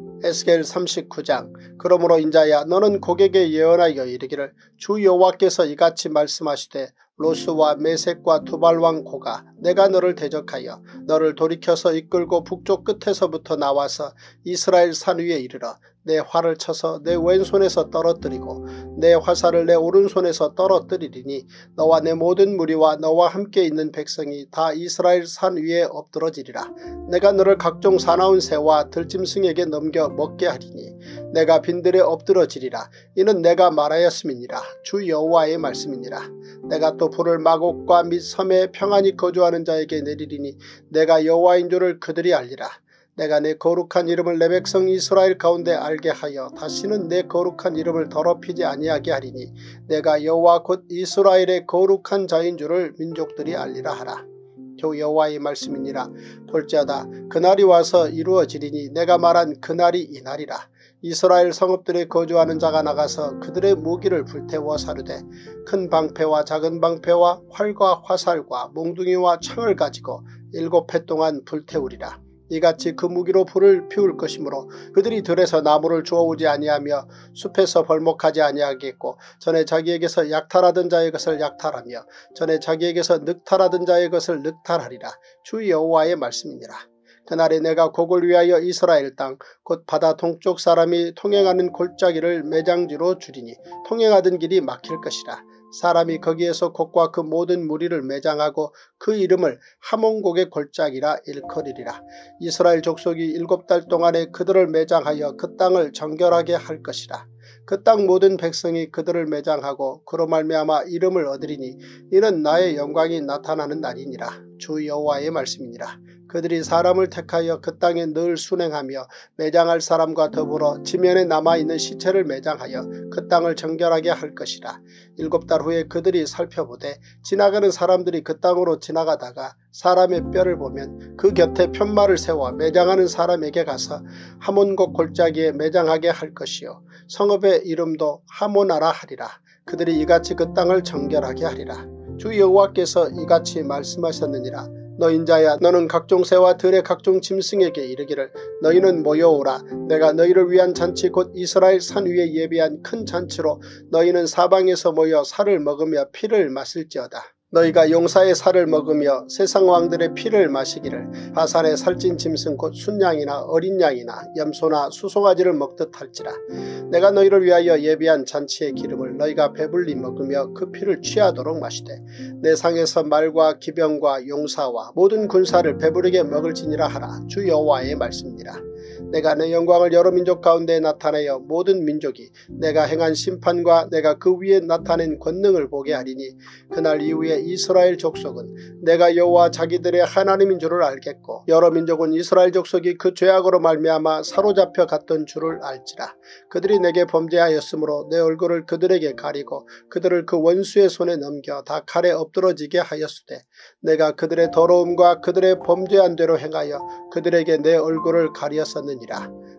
Speaker 1: 에스겔 삼십구 장. 그러므로 인자야 너는 고객에 예언하여 이르기를 주 여호와께서 이같이 말씀하시되 로스와 메색과 두발왕 고가 내가 너를 대적하여 너를 돌이켜서 이끌고 북쪽 끝에서부터 나와서 이스라엘 산 위에 이르러 내 활을 쳐서 내 왼손에서 떨어뜨리고 내 화살을 내 오른손에서 떨어뜨리리니 너와 내 모든 무리와 너와 함께 있는 백성이 다 이스라엘 산 위에 엎드러지리라. 내가 너를 각종 사나운 새와 들짐승에게 넘겨 먹게 하리니 내가 빈들에 엎드러지리라. 이는 내가 말하였음이니라. 주 여호와의 말씀이니라. 내가 또 불을 마곡과 및 섬에 평안히 거주하는 자에게 내리리니 내가 여호와인 줄을 그들이 알리라. 내가 내 거룩한 이름을 내 백성 이스라엘 가운데 알게 하여 다시는 내 거룩한 이름을 더럽히지 아니하게 하리니 내가 여호와 곧 이스라엘의 거룩한 자인 줄을 민족들이 알리라 하라. 주 여호와의 말씀이니라. 볼지어다 그날이 와서 이루어지리니 내가 말한 그날이 이날이라. 이스라엘 성읍들에 거주하는 자가 나가서 그들의 무기를 불태워 사르되 큰 방패와 작은 방패와 활과 화살과 몽둥이와 창을 가지고 일곱 해 동안 불태우리라. 이같이 그 무기로 불을 피울 것이므로 그들이 들에서 나무를 주워오지 아니하며 숲에서 벌목하지 아니하겠고 전에 자기에게서 약탈하던 자의 것을 약탈하며 전에 자기에게서 늑탈하던 자의 것을 늑탈하리라. 주 여호와의 말씀이니라. 그날에 내가 곡을 위하여 이스라엘 땅 곧 바다 동쪽 사람이 통행하는 골짜기를 매장지로 주리니 통행하던 길이 막힐 것이라. 사람이 거기에서 곡과 그 모든 무리를 매장하고 그 이름을 하몬곡의 골짜기라 일컬으리라. 이스라엘 족속이 일곱 달 동안에 그들을 매장하여 그 땅을 정결하게 할 것이라. 그 땅 모든 백성이 그들을 매장하고 그로 말미암아 이름을 얻으리니 이는 나의 영광이 나타나는 날이니라. 주 여호와의 말씀이니라. 그들이 사람을 택하여 그 땅에 늘 순행하며 매장할 사람과 더불어 지면에 남아있는 시체를 매장하여 그 땅을 정결하게 할 것이라. 일곱 달 후에 그들이 살펴보되 지나가는 사람들이 그 땅으로 지나가다가 사람의 뼈를 보면 그 곁에 편말을 세워 매장하는 사람에게 가서 하몬곡 골짜기에 매장하게 할 것이요 성읍의 이름도 하모나라 하리라. 그들이 이같이 그 땅을 정결하게 하리라. 주 여호와께서 이같이 말씀하셨느니라. 너 인자야 너는 각종 새와 들의 각종 짐승에게 이르기를 너희는 모여오라. 내가 너희를 위한 잔치 곧 이스라엘 산 위에 예비한 큰 잔치로 너희는 사방에서 모여 살을 먹으며 피를 마실지어다. 너희가 용사의 살을 먹으며 세상 왕들의 피를 마시기를 바산의 살찐 짐승 곧 순양이나 어린 양이나 염소나 수송아지를 먹듯 할지라. 내가 너희를 위하여 예비한 잔치의 기름을 너희가 배불리 먹으며 그 피를 취하도록 마시되 내 상에서 말과 기병과 용사와 모든 군사를 배부르게 먹을지니라 하라. 주 여호와의 말씀이니라. 내가 내 영광을 여러 민족 가운데 나타내어 모든 민족이 내가 행한 심판과 내가 그 위에 나타낸 권능을 보게 하리니 그날 이후에 이스라엘 족속은 내가 여호와 자기들의 하나님인 줄을 알겠고 여러 민족은 이스라엘 족속이 그 죄악으로 말미암아 사로잡혀 갔던 줄을 알지라. 그들이 내게 범죄하였으므로 내 얼굴을 그들에게 가리고 그들을 그 원수의 손에 넘겨 다 칼에 엎드러지게 하였으되 내가 그들의 더러움과 그들의 범죄한 대로 행하여 그들에게 내 얼굴을 가리었었느니라.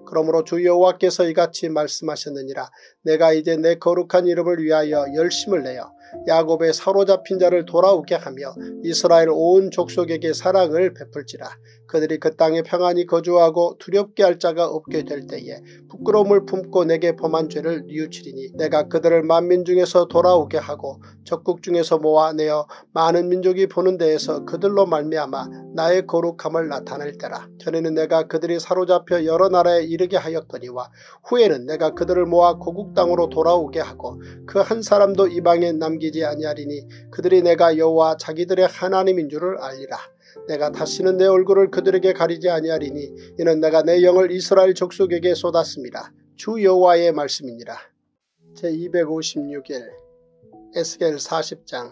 Speaker 1: 그러므로 주 여호와께서 이같이 말씀하셨느니라. 내가 이제 내 거룩한 이름을 위하여 열심을 내어 야곱의 사로잡힌 자를 돌아오게 하며 이스라엘 온 족속에게 사랑을 베풀지라. 그들이 그 땅에 평안히 거주하고 두렵게 할 자가 없게 될 때에 부끄러움을 품고 내게 범한 죄를 뉘우치리니 내가 그들을 만민 중에서 돌아오게 하고 적국 중에서 모아내어 많은 민족이 보는 데에서 그들로 말미암아 나의 거룩함을 나타낼 때라. 전에는 내가 그들이 사로잡혀 여러 나라에 이르게 하였거니와 후에는 내가 그들을 모아 고국 땅으로 돌아오게 하고 그 한 사람도 이방에 남기지 아니하리니 그들이 내가 여호와 자기들의 하나님인 줄을 알리라. 내가 다시는 내 얼굴을 그들에게 가리지 아니하리니 이는 내가 내 영을 이스라엘 족속에게 쏟았습니다. 주 여호와의 말씀이니라. 제이백오십육 일 에스겔 사십 장.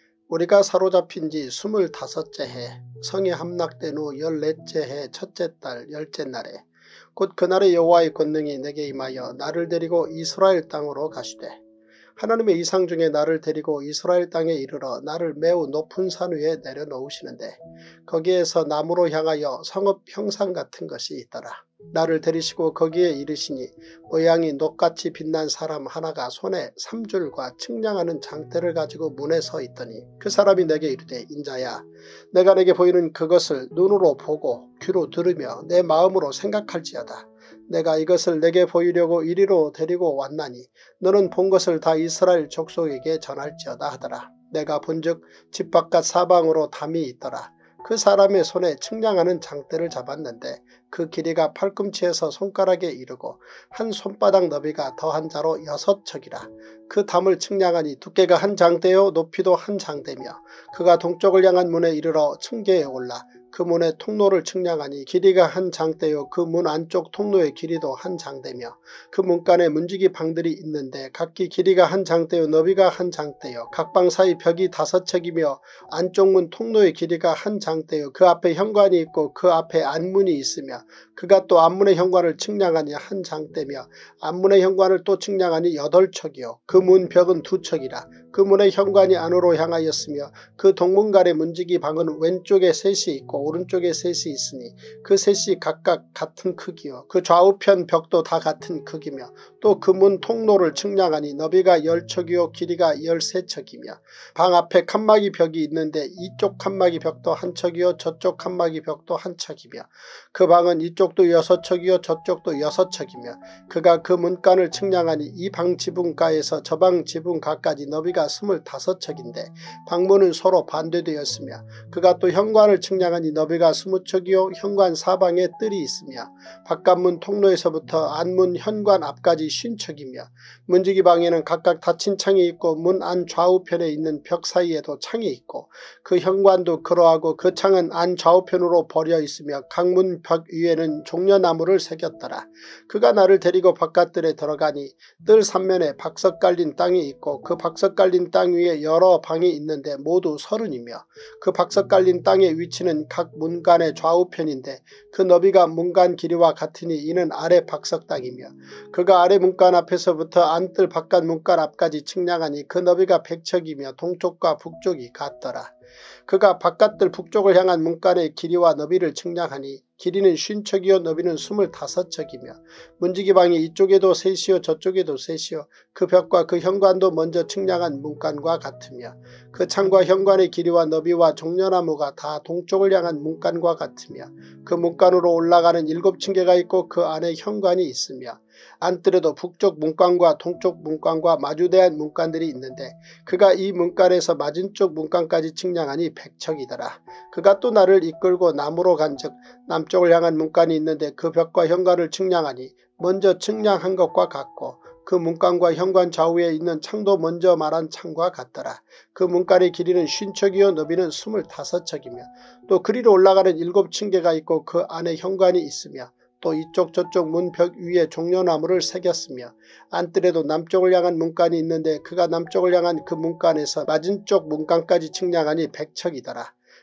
Speaker 1: 우리가 사로잡힌 지 스물다섯째 해 성에 함락된 후 열넷째 해 첫째 달 열째 날에 곧 그날의 여호와의 권능이 내게 임하여 나를 데리고 이스라엘 땅으로 가시되 하나님의 이상 중에 나를 데리고 이스라엘 땅에 이르러 나를 매우 높은 산 위에 내려놓으시는데 거기에서 나무로 향하여 성읍 형상 같은 것이 있더라. 나를 데리시고 거기에 이르시니 모양이 녹같이 빛난 사람 하나가 손에 삼줄과 측량하는 장대를 가지고 문에 서 있더니 그 사람이 내게 이르되 인자야 내가 내게 보이는 그것을 눈으로 보고 귀로 들으며 내 마음으로 생각할지어다. 내가 이것을 내게 보이려고 이리로 데리고 왔나니 너는 본 것을 다 이스라엘 족속에게 전할지어다 하더라. 내가 본즉 집 바깥 사방으로 담이 있더라. 그 사람의 손에 측량하는 장대를 잡았는데 그 길이가 팔꿈치에서 손가락에 이르고 한 손바닥 너비가 더한 자로 여섯 척이라. 그 담을 측량하니 두께가 한 장대요 높이도 한 장대며 그가 동쪽을 향한 문에 이르러 층계에 올라 그 문의 통로를 측량하니 길이가 한 장대요 그 문 안쪽 통로의 길이도 한 장대며 그 문간에 문지기 방들이 있는데 각기 길이가 한 장대요 너비가 한 장대요 각 방 사이 벽이 다섯 척이며 안쪽 문 통로의 길이가 한 장대요 그 앞에 현관이 있고 그 앞에 안문이 있으며 그가 또 안문의 현관을 측량하니 한 장대며 안문의 현관을 또 측량하니 여덟 척이요 그 문 벽은 두 척이라. 그 문의 현관이 안으로 향하였으며 그 동문간의 문지기 방은 왼쪽에 셋이 있고 오른쪽에 셋이 있으니 그 셋이 각각 같은 크기요 그 좌우편 벽도 다 같은 크기며 또 그 문 통로를 측량하니 너비가 열 척이요 길이가 열세 척이며 방 앞에 칸막이 벽이 있는데 이쪽 칸막이 벽도 한 척이요 저쪽 칸막이 벽도 한 척이며 그 방은 이쪽도 여섯 척이요 저쪽도 여섯 척이며 그가 그 문간을 측량하니 이 방 지붕가에서 저 방 지붕가까지 너비가 스물다섯 척인데 방문은 서로 반대되었으며 그가 또 현관을 측량하니 너비가 스무 척이요 현관 사방에 뜰이 있으며 바깥문 통로에서부터 안문 현관 앞까지 쉰 척이며 문지기 방에는 각각 닫힌 창이 있고 문 안 좌우편에 있는 벽 사이에도 창이 있고 그 현관도 그러하고 그 창은 안 좌우편으로 벌여 있으며 각 문 벽 위에는 종려나무를 새겼더라. 그가 나를 데리고 바깥들에 들어가니 뜰 삼면에 박석 깔린 땅이 있고 그 박석 깔린 땅 위에 여러 방이 있는데 모두 서른이며 그 박석 깔린 땅의 위치는 각 문간의 좌우편인데 그 너비가 문간 길이와 같으니 이는 아래 박석 땅이며 그가 아래 문간 앞에서부터 안뜰 바깥 문간 앞까지 측량하니 그 너비가 백척이며 동쪽과 북쪽이 같더라. 그가 바깥들 북쪽을 향한 문간의 길이와 너비를 측량하니 길이는 쉰 척이요 너비는 스물다섯 척이며 문지기 방이 이쪽에도 셋이요 저쪽에도 셋이요 그 벽과 그 현관도 먼저 측량한 문간과 같으며 그 창과 현관의 길이와 너비와 종려나무가 다 동쪽을 향한 문간과 같으며 그 문간으로 올라가는 일곱 층계가 있고 그 안에 현관이 있으며 안뜰에도 북쪽 문간과 동쪽 문간과 마주대한 문간들이 있는데 그가 이 문간에서 맞은쪽 문간까지 측량하니 백척이더라. 그가 또 나를 이끌고 남으로 간즉 남쪽을 향한 문간이 있는데 그 벽과 현관을 측량하니 먼저 측량한 것과 같고 그 문간과 현관 좌우에 있는 창도 먼저 말한 창과 같더라. 그 문간의 길이는 쉰 척이요 너비는 스물다섯 척이며 또 그리로 올라가는 일곱 층계가 있고 그 안에 현관이 있으며 또 이쪽 저쪽 문 벽 위에 종려나무를 새겼으며 안뜰에도 남쪽을 향한 문간이 있는데 그가 남쪽을 향한 그 문간에서 맞은쪽 문간까지 측량하니 백척이더라.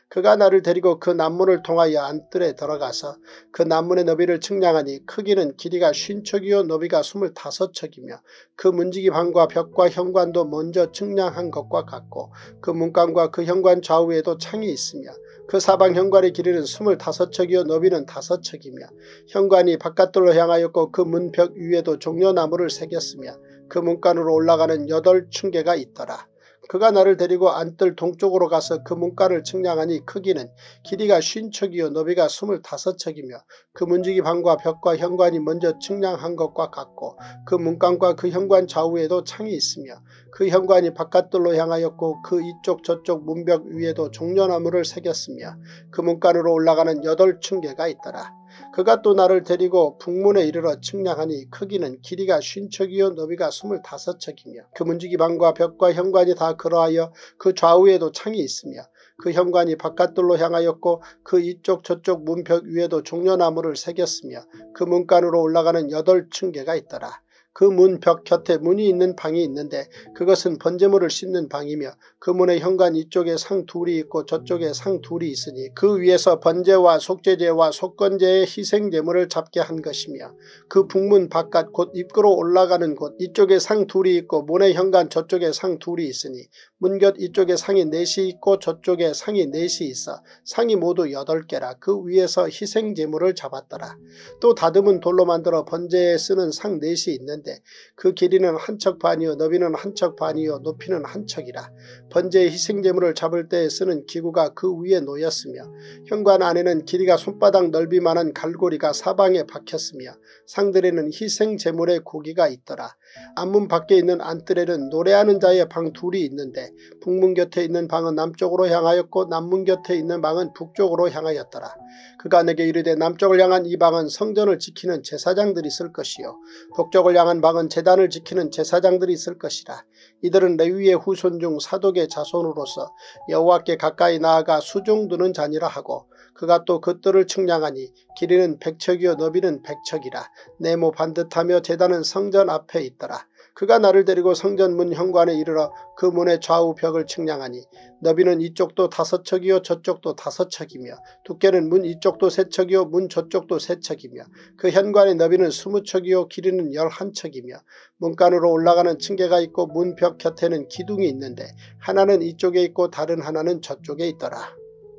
Speaker 1: 그가 나를 데리고 그 난문을 통하여 안뜰에 들어가서 그 난문의 너비를 측량하니 크기는 길이가 쉰 척이요 너비가 스물다섯 척이며 그 문지기 방과 벽과 현관도 먼저 측량한 것과 같고 그 문간과 그 현관 좌우에도 창이 있으며 그 사방 현관의 길이는 스물다섯 척이요 너비는 다섯 척이며 현관이 바깥돌로 향하였고 그 문벽 위에도 종려나무를 새겼으며 그 문간으로 올라가는 여덟 층계가 있더라. 그가 나를 데리고 안뜰 동쪽으로 가서 그 문간을 측량하니 크기는 길이가 쉰 척이요 너비가 스물다섯 척이며 그 문지기 방과 벽과 현관이 먼저 측량한 것과 같고 그 문간과 그 현관 좌우에도 창이 있으며 그 현관이 바깥돌로 향하였고 그 이쪽 저쪽 문벽 위에도 종려나무를 새겼으며 그 문간으로 올라가는 여덟 층계가 있더라. 그가 또 나를 데리고 북문에 이르러 측량하니 크기는 길이가 쉰 척이요 너비가 스물다섯 척이며 그 문지기 방과 벽과 현관이 다 그러하여 그 좌우에도 창이 있으며 그 현관이 바깥돌로 향하였고 그 이쪽 저쪽 문벽 위에도 종려나무를 새겼으며 그 문간으로 올라가는 여덟 층계가 있더라. 그 문 벽 곁에 문이 있는 방이 있는데 그것은 번제물을 씻는 방이며 그 문의 현관 이쪽에 상 둘이 있고 저쪽에 상 둘이 있으니 그 위에서 번제와 속죄제와 속건제의 희생제물을 잡게 한 것이며 그 북문 바깥 곧 입구로 올라가는 곳 이쪽에 상 둘이 있고 문의 현관 저쪽에 상 둘이 있으니 문 곁 이쪽에 상이 넷이 있고 저쪽에 상이 넷이 있어 상이 모두 여덟 개라. 그 위에서 희생제물을 잡았더라. 또 다듬은 돌로 만들어 번제에 쓰는 상 넷이 있는데 그 길이는 한 척 반이요 너비는 한 척 반이요 높이는 한 척이라. 번제의 희생제물을 잡을 때에 쓰는 기구가 그 위에 놓였으며 현관 안에는 길이가 손바닥 넓이만한 갈고리가 사방에 박혔으며 상들에는 희생제물의 고기가 있더라. 안문 밖에 있는 안뜰에는 노래하는 자의 방 둘이 있는데 북문 곁에 있는 방은 남쪽으로 향하였고 남문 곁에 있는 방은 북쪽으로 향하였더라. 그가 내게 이르되 남쪽을 향한 이 방은 성전을 지키는 제사장들이 쓸 것이요 북쪽을 향한 방은 제단을 지키는 제사장들이 쓸 것이라. 이들은 레위의 후손 중 사독의 자손으로서 여호와께 가까이 나아가 수종드는 자니라 하고 그가 또 그 뜰을 측량하니 길이는 백척이요 너비는 백척이라. 네모 반듯하며 제단은 성전 앞에 있더라. 그가 나를 데리고 성전 문 현관에 이르러 그 문의 좌우 벽을 측량하니 너비는 이쪽도 다섯 척이요 저쪽도 다섯 척이며 두께는 문 이쪽도 세 척이요 문 저쪽도 세 척이며 그 현관의 너비는 스무 척이요 길이는 열한 척이며 문간으로 올라가는 층계가 있고 문벽 곁에는 기둥이 있는데 하나는 이쪽에 있고 다른 하나는 저쪽에 있더라.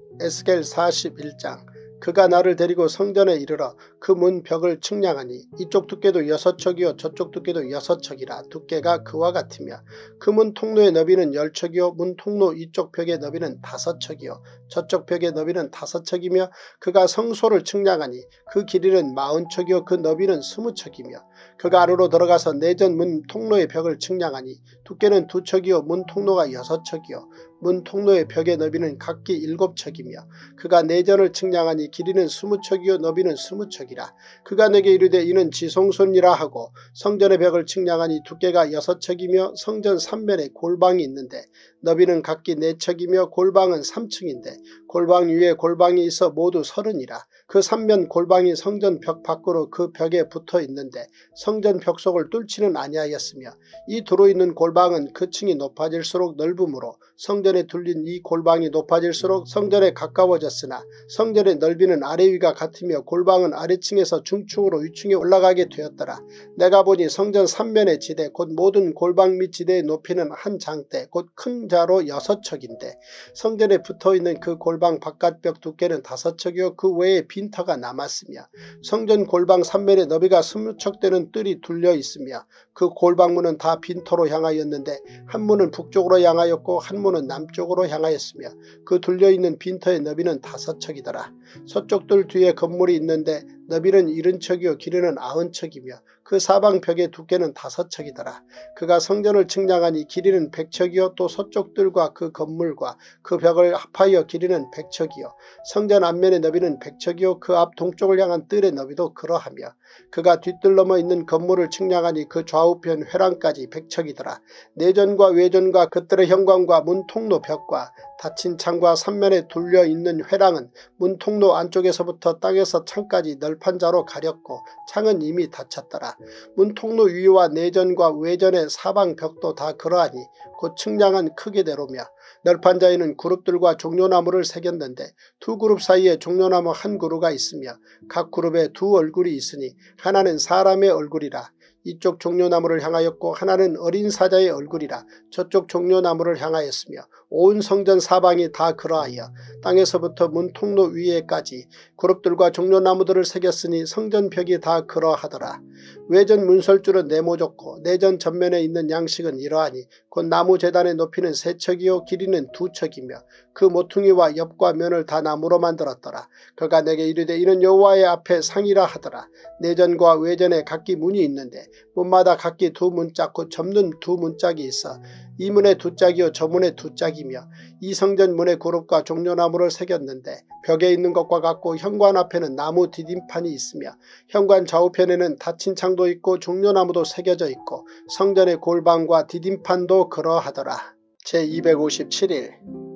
Speaker 1: 에스겔 사십일 장. 그가 나를 데리고 성전에 이르러 그 문 벽을 측량하니 이쪽 두께도 여섯 척이요 저쪽 두께도 여섯 척이라. 두께가 그와 같으며 그 문 통로의 너비는 열 척이요 문 통로 이쪽 벽의 너비는 다섯 척이요 저쪽 벽의 너비는 다섯 척이며 그가 성소를 측량하니 그 길이는 마흔 척이요 그 너비는 스무 척이며 그가 안으로 들어가서 내전 문 통로의 벽을 측량하니 두께는 두 척이요 문 통로가 여섯 척이요 문 통로의 벽의 너비는 각기 일곱 척이며 그가 내전을 측량하니 길이는 스무 척이요 너비는 스무 척이라. 그가 내게 이르되 이는 지성소니라 하고 성전의 벽을 측량하니 두께가 여섯 척이며 성전 삼면에 골방이 있는데 너비는 각기 네 척이며 골방은 삼 층인데 골방 위에 골방이 있어 모두 서른이라. 그 삼면 골방이 성전 벽 밖으로 그 벽에 붙어 있는데 성전 벽 속을 뚫지는 아니하였으며 이 두루 있는 골방은 그 층이 높아질수록 넓음으로 성전에 둘린 이 골방이 높아질수록 성전에 가까워졌으나 성전의 넓이는 아래 위가 같으며 골방은 아래층에서 중층으로 위층에 올라가게 되었더라. 내가 보니 성전 삼면의 지대 곧 모든 골방 및 지대의 높이는 한 장대 곧 큰 자로 여섯 척인데 성전에 붙어있는 그 골방 바깥벽 두께는 다섯 척이요 그 외에 빈터가 남았으며 성전 골방 삼면의 너비가 스무 척 되는 뜰이 둘려 있으며 그 골방문은 다 빈터로 향하였는데 한 문은 북쪽으로 향하였고 한 문은 남쪽으로 향하였으며 그 둘려있는 빈터의 너비는 다섯 척이더라. 서쪽 뜰 뒤에 건물이 있는데 너비는 일흔 척이요 길이는 아흔 척이며 그 사방 벽의 두께는 다섯 척이더라. 그가 성전을 측량하니 길이는 백 척이요 또 서쪽 뜰과 그 건물과 그 벽을 합하여 길이는 백 척이요 성전 앞면의 너비는 백 척이요 그 앞 동쪽을 향한 뜰의 너비도 그러하며 그가 뒷뜰 넘어 있는 건물을 측량하니 그 좌우편 회랑까지 백 척이더라. 내전과 외전과 그 뜰의 현관과 문 통로 벽과 닫힌 창과 삼면에 둘려있는 회랑은 문통로 안쪽에서부터 땅에서 창까지 널판자로 가렸고 창은 이미 닫혔더라. 문통로 위와 내전과 외전의 사방 벽도 다 그러하니 곧 측량한 크기대로며 널판자에는 그룹들과 종려나무를 새겼는데 두 그룹 사이에 종려나무 한 그루가 있으며 각 그룹에 두 얼굴이 있으니 하나는 사람의 얼굴이라. 이쪽 종려나무를 향하였고 하나는 어린 사자의 얼굴이라. 저쪽 종려나무를 향하였으며 온 성전 사방이 다 그러하여 땅에서부터 문통로 위에까지 그룹들과 종려나무들을 새겼으니 성전 벽이 다 그러하더라. 외전 문설줄은 네모졌고 내전 전면에 있는 양식은 이러하니 곧 나무 제단의 높이는 세 척이요 길이는 두 척이며 그 모퉁이와 옆과 면을 다 나무로 만들었더라. 그가 내게 이르되 이는 여호와의 앞에 상이라 하더라. 내전과 외전에 각기 문이 있는데 문마다 각기 두 문짝 곧 접는 두 문짝이 있어 이 문에 두 짝이요 저 문에 두 짝이며 이 성전 문의 그룹과 종려나무를 새겼는데 벽에 있는 것과 같고 현관 앞에는 나무 디딤판이 있으며 현관 좌우편에는 닫힌 창도 있고 종려나무도 새겨져 있고 성전의 골방과 디딤판도 그러하더라. 제이백오십칠 일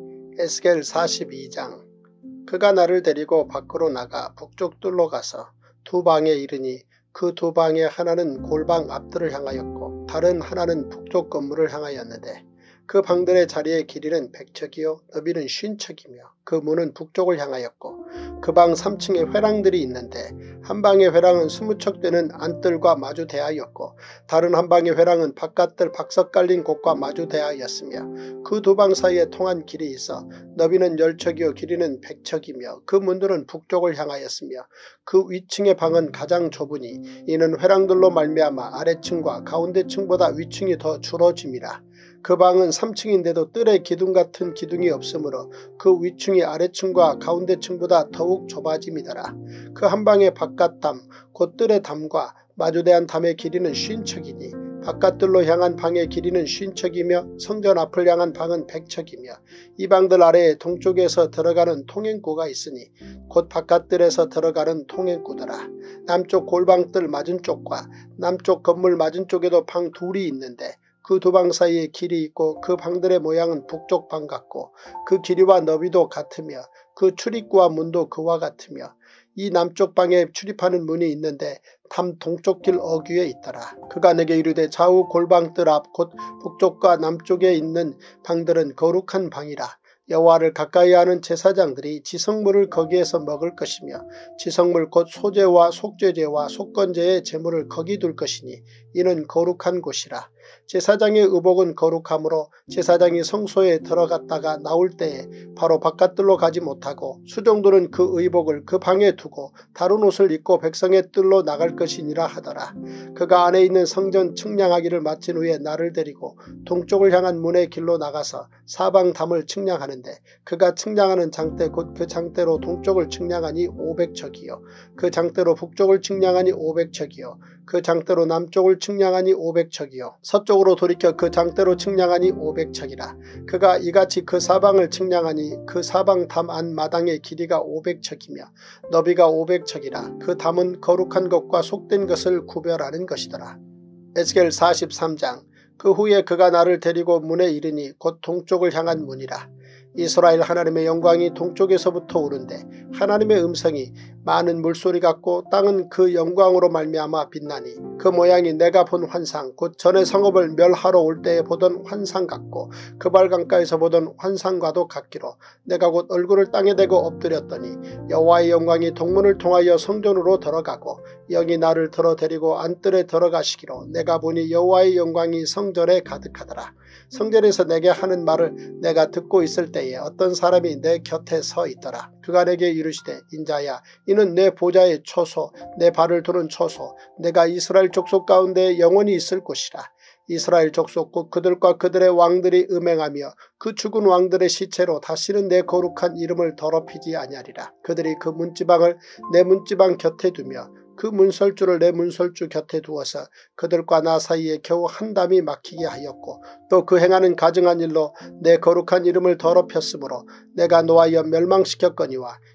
Speaker 1: 에스겔 사십이 장. 그가 나를 데리고 밖으로 나가 북쪽 뜰로 가서 두 방에 이르니 그 두 방의 하나는 골방 앞뜰을 향하였고 다른 하나는 북쪽 건물을 향하였는데 그 방들의 자리의 길이는 백척이요 너비는 쉰척이며 그 문은 북쪽을 향하였고 그 방 삼 층에 회랑들이 있는데 한 방의 회랑은 스무 척 되는 안뜰과 마주 대하였고 다른 한 방의 회랑은 바깥뜰 박석 깔린 곳과 마주 대하였으며 그 두 방 사이에 통한 길이 있어 너비는 열 척이요 길이는 백 척이며 그 문들은 북쪽을 향하였으며 그 위층의 방은 가장 좁으니 이는 회랑들로 말미암아 아래층과 가운데층보다 위층이 더 줄어짐이라. 그 방은 삼 층인데도 뜰에 기둥 같은 기둥이 없으므로 그 위층이 아래층과 가운데층보다 더욱 좁아짐이더라. 그 한 방의 바깥담 곧 뜰의 담과 마주대한 담의 길이는 쉰 척이니 바깥뜰로 향한 방의 길이는 쉰 척이며 성전 앞을 향한 방은 백 척이며 이 방들 아래에 동쪽에서 들어가는 통행구가 있으니 곧 바깥뜰에서 들어가는 통행구더라. 남쪽 골방뜰 맞은쪽과 남쪽 건물 맞은쪽에도 방 둘이 있는데 그 두 방 사이에 길이 있고 그 방들의 모양은 북쪽 방 같고 그 길이와 너비도 같으며 그 출입구와 문도 그와 같으며 이 남쪽 방에 출입하는 문이 있는데 담 동쪽 길 어귀에 있더라. 그가 내게 이르되 좌우 골방뜰 앞 곧 북쪽과 남쪽에 있는 방들은 거룩한 방이라. 여호와를 가까이 하는 제사장들이 지성물을 거기에서 먹을 것이며 지성물 곧 소제와 속죄제와 속건제의 제물을 거기 둘 것이니 이는 거룩한 곳이라. 제사장의 의복은 거룩하므로 제사장이 성소에 들어갔다가 나올 때에 바로 바깥뜰로 가지 못하고 수종들은 그 의복을 그 방에 두고 다른 옷을 입고 백성의 뜰로 나갈 것이니라 하더라. 그가 안에 있는 성전 측량하기를 마친 후에 나를 데리고 동쪽을 향한 문의 길로 나가서 사방 담을 측량하는데 그가 측량하는 장대 곧 그 장대로 동쪽을 측량하니 오백 척이요 그 장대로 북쪽을 측량하니 오백 척이요 그 장대로 남쪽을 측량하니 오백 척이요 서쪽으로 돌이켜 그 장대로 측량하니 오백 척이라. 그가 이같이 그 사방을 측량하니 그 사방 담 안 마당의 길이가 오백 척이며 너비가 오백 척이라. 그 담은 거룩한 것과 속된 것을 구별하는 것이더라. 에스겔 사십삼 장. 그 후에 그가 나를 데리고 문에 이르니 곧 동쪽을 향한 문이라. 이스라엘 하나님의 영광이 동쪽에서부터 오는데 하나님의 음성이 많은 물소리 같고 땅은 그 영광으로 말미암아 빛나니 그 모양이 내가 본 환상 곧 전에 성읍을 멸하러 올 때에 보던 환상 같고 그발강가에서 보던 환상과도 같기로 내가 곧 얼굴을 땅에 대고 엎드렸더니 여호와의 영광이 동문을 통하여 성전으로 들어가고 영이 나를 들어 데리고 안뜰에 들어가시기로 내가 보니 여호와의 영광이 성전에 가득하더라. 성전에서 내게 하는 말을 내가 듣고 있을 때에 어떤 사람이 내 곁에 서 있더라. 그가 내게 이르시되 인자야 이는 내 보좌의 초소 내 발을 두는 초소 내가 이스라엘 족속 가운데 영원히 있을 곳이라. 이스라엘 족속 곧 그들과 그들의 왕들이 음행하며 그 죽은 왕들의 시체로 다시는 내 거룩한 이름을 더럽히지 아니하리라. 그들이 그 문지방을 내 문지방 곁에 두며 그 문설주를 내 문설주 곁에 두어서 그들과 나 사이에 겨우 한 담이 막히게 하였고 또 그 행하는 가증한 일로 내 거룩한 이름을 더럽혔으므로 내가 노하여 멸망시켰거니와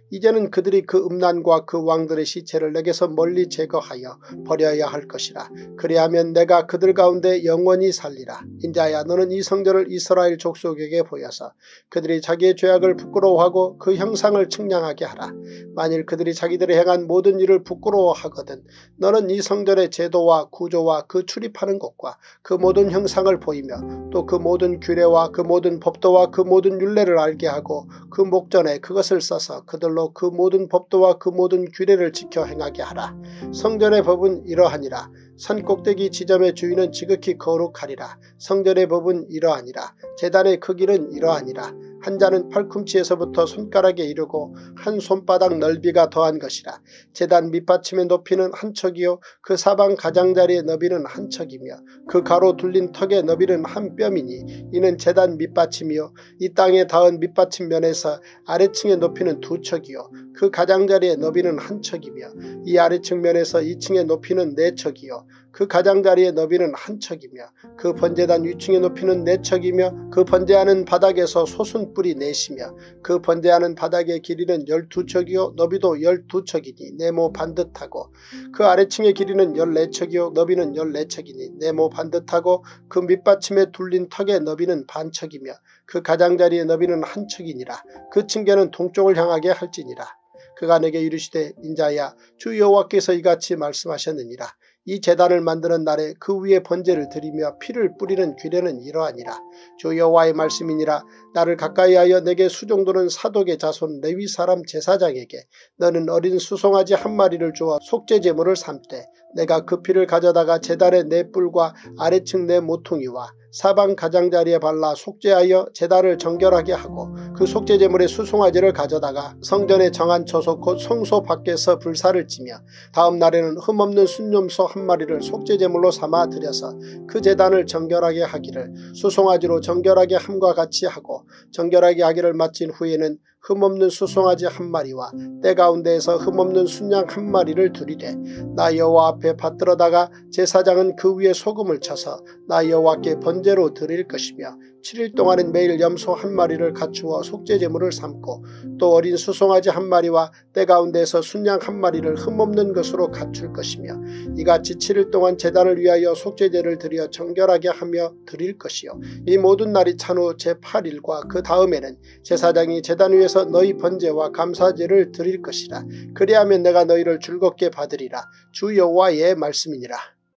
Speaker 1: 이제는 그들이 그 음란과 그 왕들의 시체를 내게서 멀리 제거하여 버려야 할 것이라. 그리하면 내가 그들 가운데 영원히 살리라. 인자야, 너는 이 성전을 이스라엘 족속에게 보여서 그들이 자기의 죄악을 부끄러워하고 그 형상을 측량하게 하라. 만일 그들이 자기들이 행한 모든 일을 부끄러워하거든 너는 이 성전의 제도와 구조와 그 출입하는 곳과 그 모든 형상을 보이며 또 그 모든 규례와 그 모든 법도와 그 모든 율례를 알게 하고 그 목전에 그것을 써서 그들로 그 모든 법도와 그 모든 규례를 지켜 행하게 하라. 성전의 법은 이러하니라. 산꼭대기 지점의 주인은 지극히 거룩하리라. 성전의 법은 이러하니라. 제단의 크기는 이러하니라. 한 자는 팔꿈치에서부터 손가락에 이르고 한 손바닥 넓이가 더한 것이라. 제단 밑받침의 높이는 한 척이요 그 사방 가장자리의 너비는 한 척이며 그 가로 둘린 턱의 너비는 한 뼘이니 이는 제단 밑받침이요 이 땅에 닿은 밑받침 면에서 아래층의 높이는 두 척이요 그 가장자리의 너비는 한 척이며 이 아래층 면에서 이 층의 높이는 네 척이요 그 가장자리의 너비는 한 척이며 그 번제단 위층의 높이는 네 척이며 그 번제하는 바닥에서 솟은뿔이 넷이며 그 번제하는 바닥의 길이는 열두 척이요 너비도 열두 척이니 네모 반듯하고 그 아래층의 길이는 열네 척이요 너비는 열네 척이니 네모 반듯하고 그 밑받침에 둘린 턱의 너비는 반척이며 그 가장자리의 너비는 한 척이니라. 그 층계는 동쪽을 향하게 할지니라. 그가 내게 이르시되 인자야, 주 여호와께서 이같이 말씀하셨느니라. 이 제단을 만드는 날에 그 위에 번제를 드리며 피를 뿌리는 규례는 이러하니라. 주 여호와의 말씀이니라. 나를 가까이하여 내게 수종도는 사독의 자손 레위 사람 제사장에게 너는 어린 수송아지 한 마리를 주어 속죄 제물을 삼되 내가 그 피를 가져다가 제단의 네 뿔과 아래층 네 모퉁이와 사방 가장자리에 발라 속죄하여 제단을 정결하게 하고 그 속죄 제물의 수송아지를 가져다가 성전의 정한 처소 곧 성소 밖에서 불사를 지며 다음 날에는 흠없는 순념소 한 마리를 속죄 제물로 삼아 드려서 그 제단을 정결하게 하기를 수송아지로 정결하게 함과 같이 하고 정결하게 하기를 마친 후에는 흠없는 수송아지 한 마리와 때 가운데에서 흠없는 순양 한 마리를 두리되 나 여호와 앞에 받들어다가 제사장은 그 위에 소금을 쳐서 나 여호와께 번제로 드릴 것이며 칠 일 동안은 매일 염소 한 마리를 갖추어 속죄 제물을 삼고 또 어린 수송아지 한 마리와 때 가운데에서 순양 한 마리를 흠없는 것으로 갖출 것이며 이같이 칠 일 동안 제단을 위하여 속죄제를 드려 정결하게 하며 드릴 것이요 이 모든 날이 찬 후 제팔 일과 그 다음에는 제사장이 제단 위에서 너희 번제와 감사제를 드릴 것이라. 그리하면 내가 너희를 즐겁게 받으리라. 주 여호와의 말씀이니라.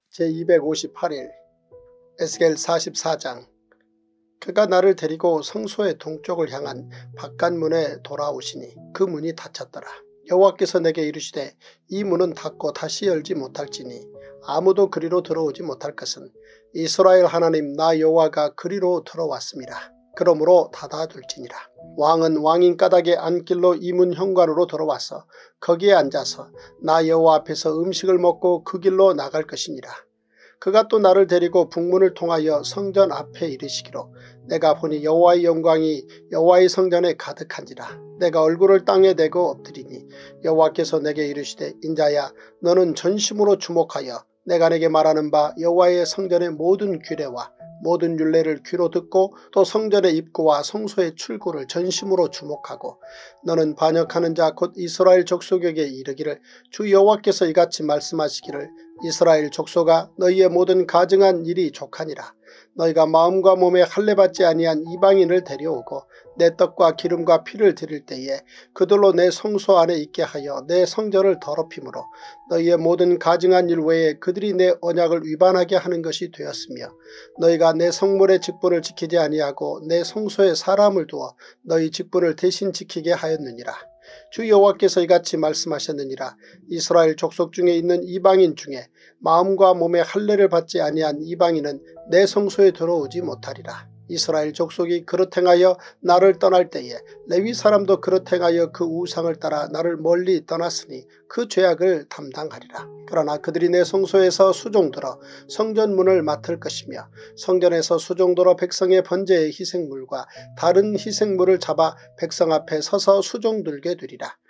Speaker 1: 제이백오십팔 일 에스겔 사십사 장. 그가 나를 데리고 성소의 동쪽을 향한 바깥문에 돌아오시니 그 문이 닫혔더라. 여호와께서 내게 이르시되 이 문은 닫고 다시 열지 못할지니 아무도 그리로 들어오지 못할 것은 이스라엘 하나님 나 여호와가 그리로 들어왔습니다. 그러므로 닫아둘지니라. 왕은 왕인 까닭에 안길로 이 문 현관으로 들어와서 거기에 앉아서 나 여호와 앞에서 음식을 먹고 그 길로 나갈 것이니라. 그가 또 나를 데리고 북문을 통하여 성전 앞에 이르시기로 내가 보니 여호와의 영광이 여호와의 성전에 가득한지라. 내가 얼굴을 땅에 대고 엎드리니 여호와께서 내게 이르시되 인자야, 너는 전심으로 주목하여 내가 내게 말하는 바 여호와의 성전의 모든 규례와 모든 율례를 귀로 듣고 또 성전의 입구와 성소의 출구를 전심으로 주목하고 너는 반역하는 자 곧 이스라엘 족속에게 이르기를 주 여호와께서 이같이 말씀하시기를 이스라엘 족속아, 너희의 모든 가증한 일이 족하니라. 너희가 마음과 몸에 할례받지 아니한 이방인을 데려오고 내 떡과 기름과 피를 드릴 때에 그들로 내 성소 안에 있게 하여 내 성전을 더럽힘으로 너희의 모든 가증한 일 외에 그들이 내 언약을 위반하게 하는 것이 되었으며 너희가 내 성물의 직분을 지키지 아니하고 내 성소에 사람을 두어 너희 직분을 대신 지키게 하였느니라. 주 여호와께서 이같이 말씀하셨느니라. 이스라엘 족속 중에 있는 이방인 중에 마음과 몸에 할례를 받지 아니한 이방인은 내 성소에 들어오지 못하리라. 이스라엘 족속이 그릇 행하여 나를 떠날 때에 레위 사람도 그릇 행하여 그 우상을 따라 나를 멀리 떠났으니 그 죄악을 담당하리라. 그러나 그들이 내 성소에서 수종들어 성전문을 맡을 것이며 성전에서 수종들어 백성의 번제의 희생물과 다른 희생물을 잡아 백성 앞에 서서 수종들게 되리라.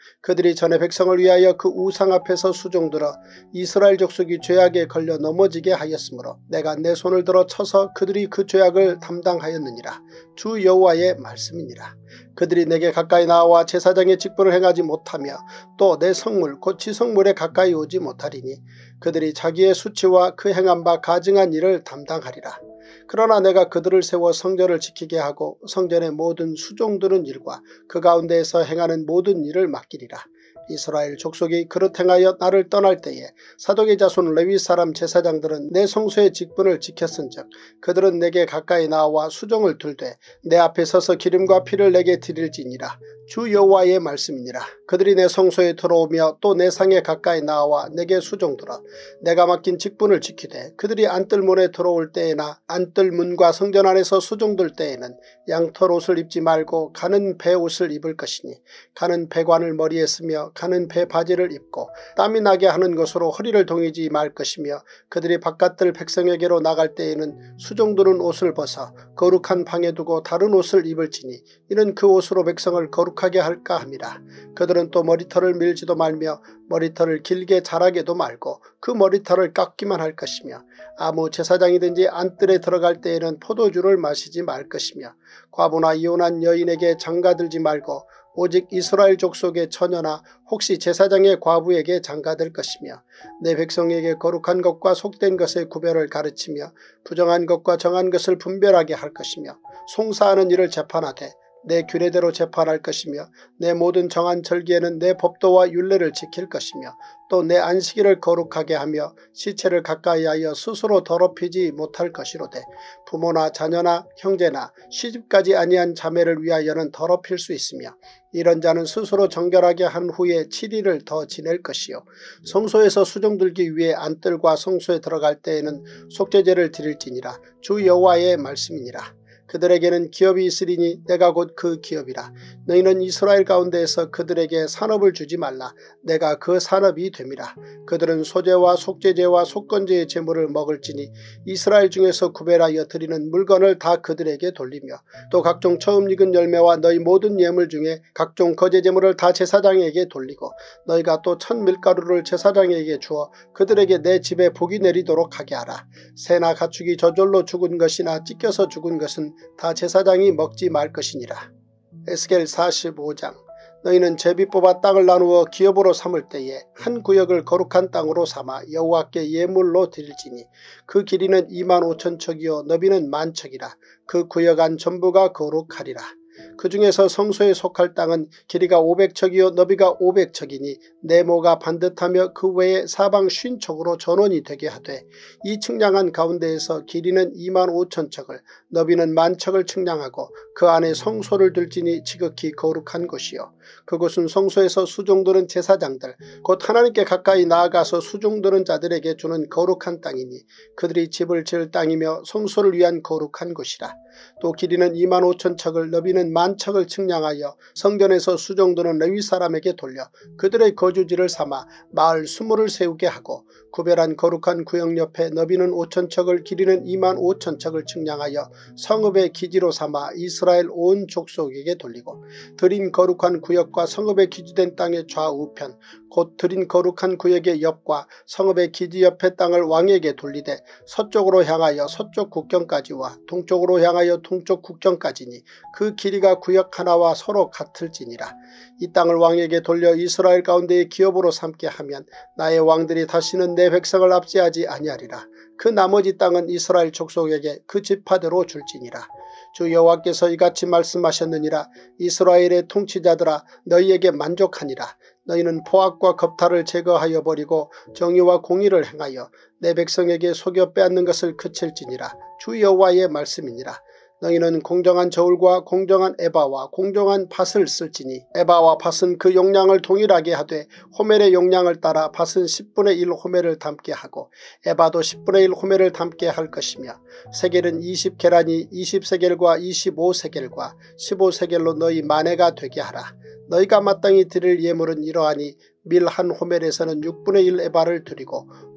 Speaker 1: 그들이 전에 백성을 위하여 그 우상 앞에서 수종들어 이스라엘 족속이 죄악에 걸려 넘어지게 하였으므로 내가 내 손을 들어 쳐서 그들이 그 죄악을 담당하였느니라. 주 여호와의 말씀이니라. 그들이 내게 가까이 나와 제사장의 직분을 행하지 못하며 또 내 성물 곧 지성물에 가까이 오지 못하리니 그들이 자기의 수치와 그 행한 바 가증한 일을 담당하리라. 그러나 내가 그들을 세워 성전을 지키게 하고 성전의 모든 수종드는 일과 그 가운데에서 행하는 모든 일을 맡기리라. 이스라엘 족속이 그릇 행하여 나를 떠날 때에 사독의 자손 레위 사람 제사장들은 내 성소의 직분을 지켰은즉 그들은 내게 가까이 나와 수종을 들되 내 앞에 서서 기름과 피를 내게 드릴지니라. 주 여호와의 말씀이니라. 그들이 내 성소에 들어오며 또 내 상에 가까이 나와 내게 수종들어 내가 맡긴 직분을 지키되 그들이 안뜰문에 들어올 때에나 안뜰문과 성전 안에서 수종들 때에는 양털 옷을 입지 말고 가는 배 옷을 입을 것이니 가는 배관을 머리에 쓰며 가는 배 바지를 입고 땀이 나게 하는 것으로 허리를 동이지 말 것이며 그들이 바깥들 백성에게로 나갈 때에는 수종드는 옷을 벗어 거룩한 방에 두고 다른 옷을 입을지니 이는 그 옷으로 백성을 거룩하게 할까 함이라. 그들은 또 머리털을 밀지도 말며 머리털을 길게 자라게도 말고 그 머리털을 깎기만 할 것이며 아무 제사장이든지 안뜰에 들어갈 때에는 포도주를 마시지 말 것이며 과부나 이혼한 여인에게 장가들지 말고 오직 이스라엘 족속의 처녀나 혹시 제사장의 과부에게 장가들 것이며 내 백성에게 거룩한 것과 속된 것의 구별을 가르치며 부정한 것과 정한 것을 분별하게 할 것이며 송사하는 일을 재판하되 내 규례대로 재판할 것이며 내 모든 정한 절기에는 내 법도와 율례를 지킬 것이며 또 내 안식일을 거룩하게 하며 시체를 가까이하여 스스로 더럽히지 못할 것이로되 부모나 자녀나 형제나 시집까지 아니한 자매를 위하여는 더럽힐 수 있으며 이런 자는 스스로 정결하게 한 후에 칠 일을 더 지낼 것이요 성소에서 수종들기 위해 안뜰과 성소에 들어갈 때에는 속죄제를 드릴지니라. 주 여호와의 말씀이니라. 그들에게는 기업이 있으리니 내가 곧 그 기업이라. 너희는 이스라엘 가운데에서 그들에게 산업을 주지 말라. 내가 그 산업이 됨이라. 그들은 소제와 속죄제와 속건제의 제물을 먹을지니 이스라엘 중에서 구별하여 드리는 물건을 다 그들에게 돌리며 또 각종 처음 익은 열매와 너희 모든 예물 중에 각종 거제 제물을 다 제사장에게 돌리고 너희가 또 천 밀가루를 제사장에게 주어 그들에게 내 집에 복이 내리도록 하게 하라. 새나 가축이 저절로 죽은 것이나 찢겨서 죽은 것은 다 제사장이 먹지 말 것이니라. 에스겔 사십오 장. 너희는 제비 뽑아 땅을 나누어 기업으로 삼을 때에 한 구역을 거룩한 땅으로 삼아 여호와께 예물로 드릴지니 그 길이는 이만 오천 척이요 너비는 만 척이라. 그 구역 안 전부가 거룩하리라. 그 중에서 성소에 속할 땅은 길이가 오백 척이요 너비가 오백 척이니 네모가 반듯하며 그 외에 사방 쉰 척으로 전원이 되게 하되 이 측량한 가운데에서 길이는 이만 오천 척을 너비는 만 척을 측량하고 그 안에 성소를 둘지니 지극히 거룩한 곳이요 그곳은 성소에서 수종드는 제사장들 곧 하나님께 가까이 나아가서 수종드는 자들에게 주는 거룩한 땅이니 그들이 집을 지을 땅이며 성소를 위한 거룩한 곳이라. 또 길이는 이만 오천 척을 너비는 만 척을 측량하여 성전에서 수종드는 레위 사람에게 돌려 그들의 거주지를 삼아 마을 수모를 세우게 하고 구별한 거룩한 구역 옆에 너비는 오천 척을 길이는 이만 오천 척을 측량하여 성읍의 기지로 삼아 이스라엘 온 족속에게 돌리고 드린 거룩한 구역과 성읍의 기지된 땅의 좌우편 곧 드린 거룩한 구역의 옆과 성읍의 기지 옆의 땅을 왕에게 돌리되 서쪽으로 향하여 서쪽 국경까지와 동쪽으로 향하여 동쪽 국경까지니 그 길이가 구역 하나와 서로 같을지니라. 이 땅을 왕에게 돌려 이스라엘 가운데의 기업으로 삼게 하면 나의 왕들이 다시는 내 백성을 압제하지 아니하리라. 그 나머지 땅은 이스라엘 족속에게 그 지파대로 줄지니라. 주 여호와께서 이같이 말씀하셨느니라. 이스라엘의 통치자들아 너희에게 만족하니라. 너희는 포악과 겁탈을 제거하여 버리고 정의와 공의를 행하여 내 백성에게 속여 빼앗는 것을 그칠지니라. 주 여호와의 말씀이니라. 너희는 공정한 저울과 공정한 에바와 공정한 밭을 쓸지니 에바와 밭은 그 용량을 동일하게 하되 호멜의 용량을 따라 밭은 십분의 일 호멜을 담게 하고 에바도 십분의 일 호멜을 담게 할 것이며 세겔은 이십 계란이 이십 세겔과 이십오 세겔과 십오 세겔로 너희 만회가 되게 하라. 너희가 마땅히 드릴 예물은 이러하니 밀 한 호멜에서는 육분의 일 에바를 드리고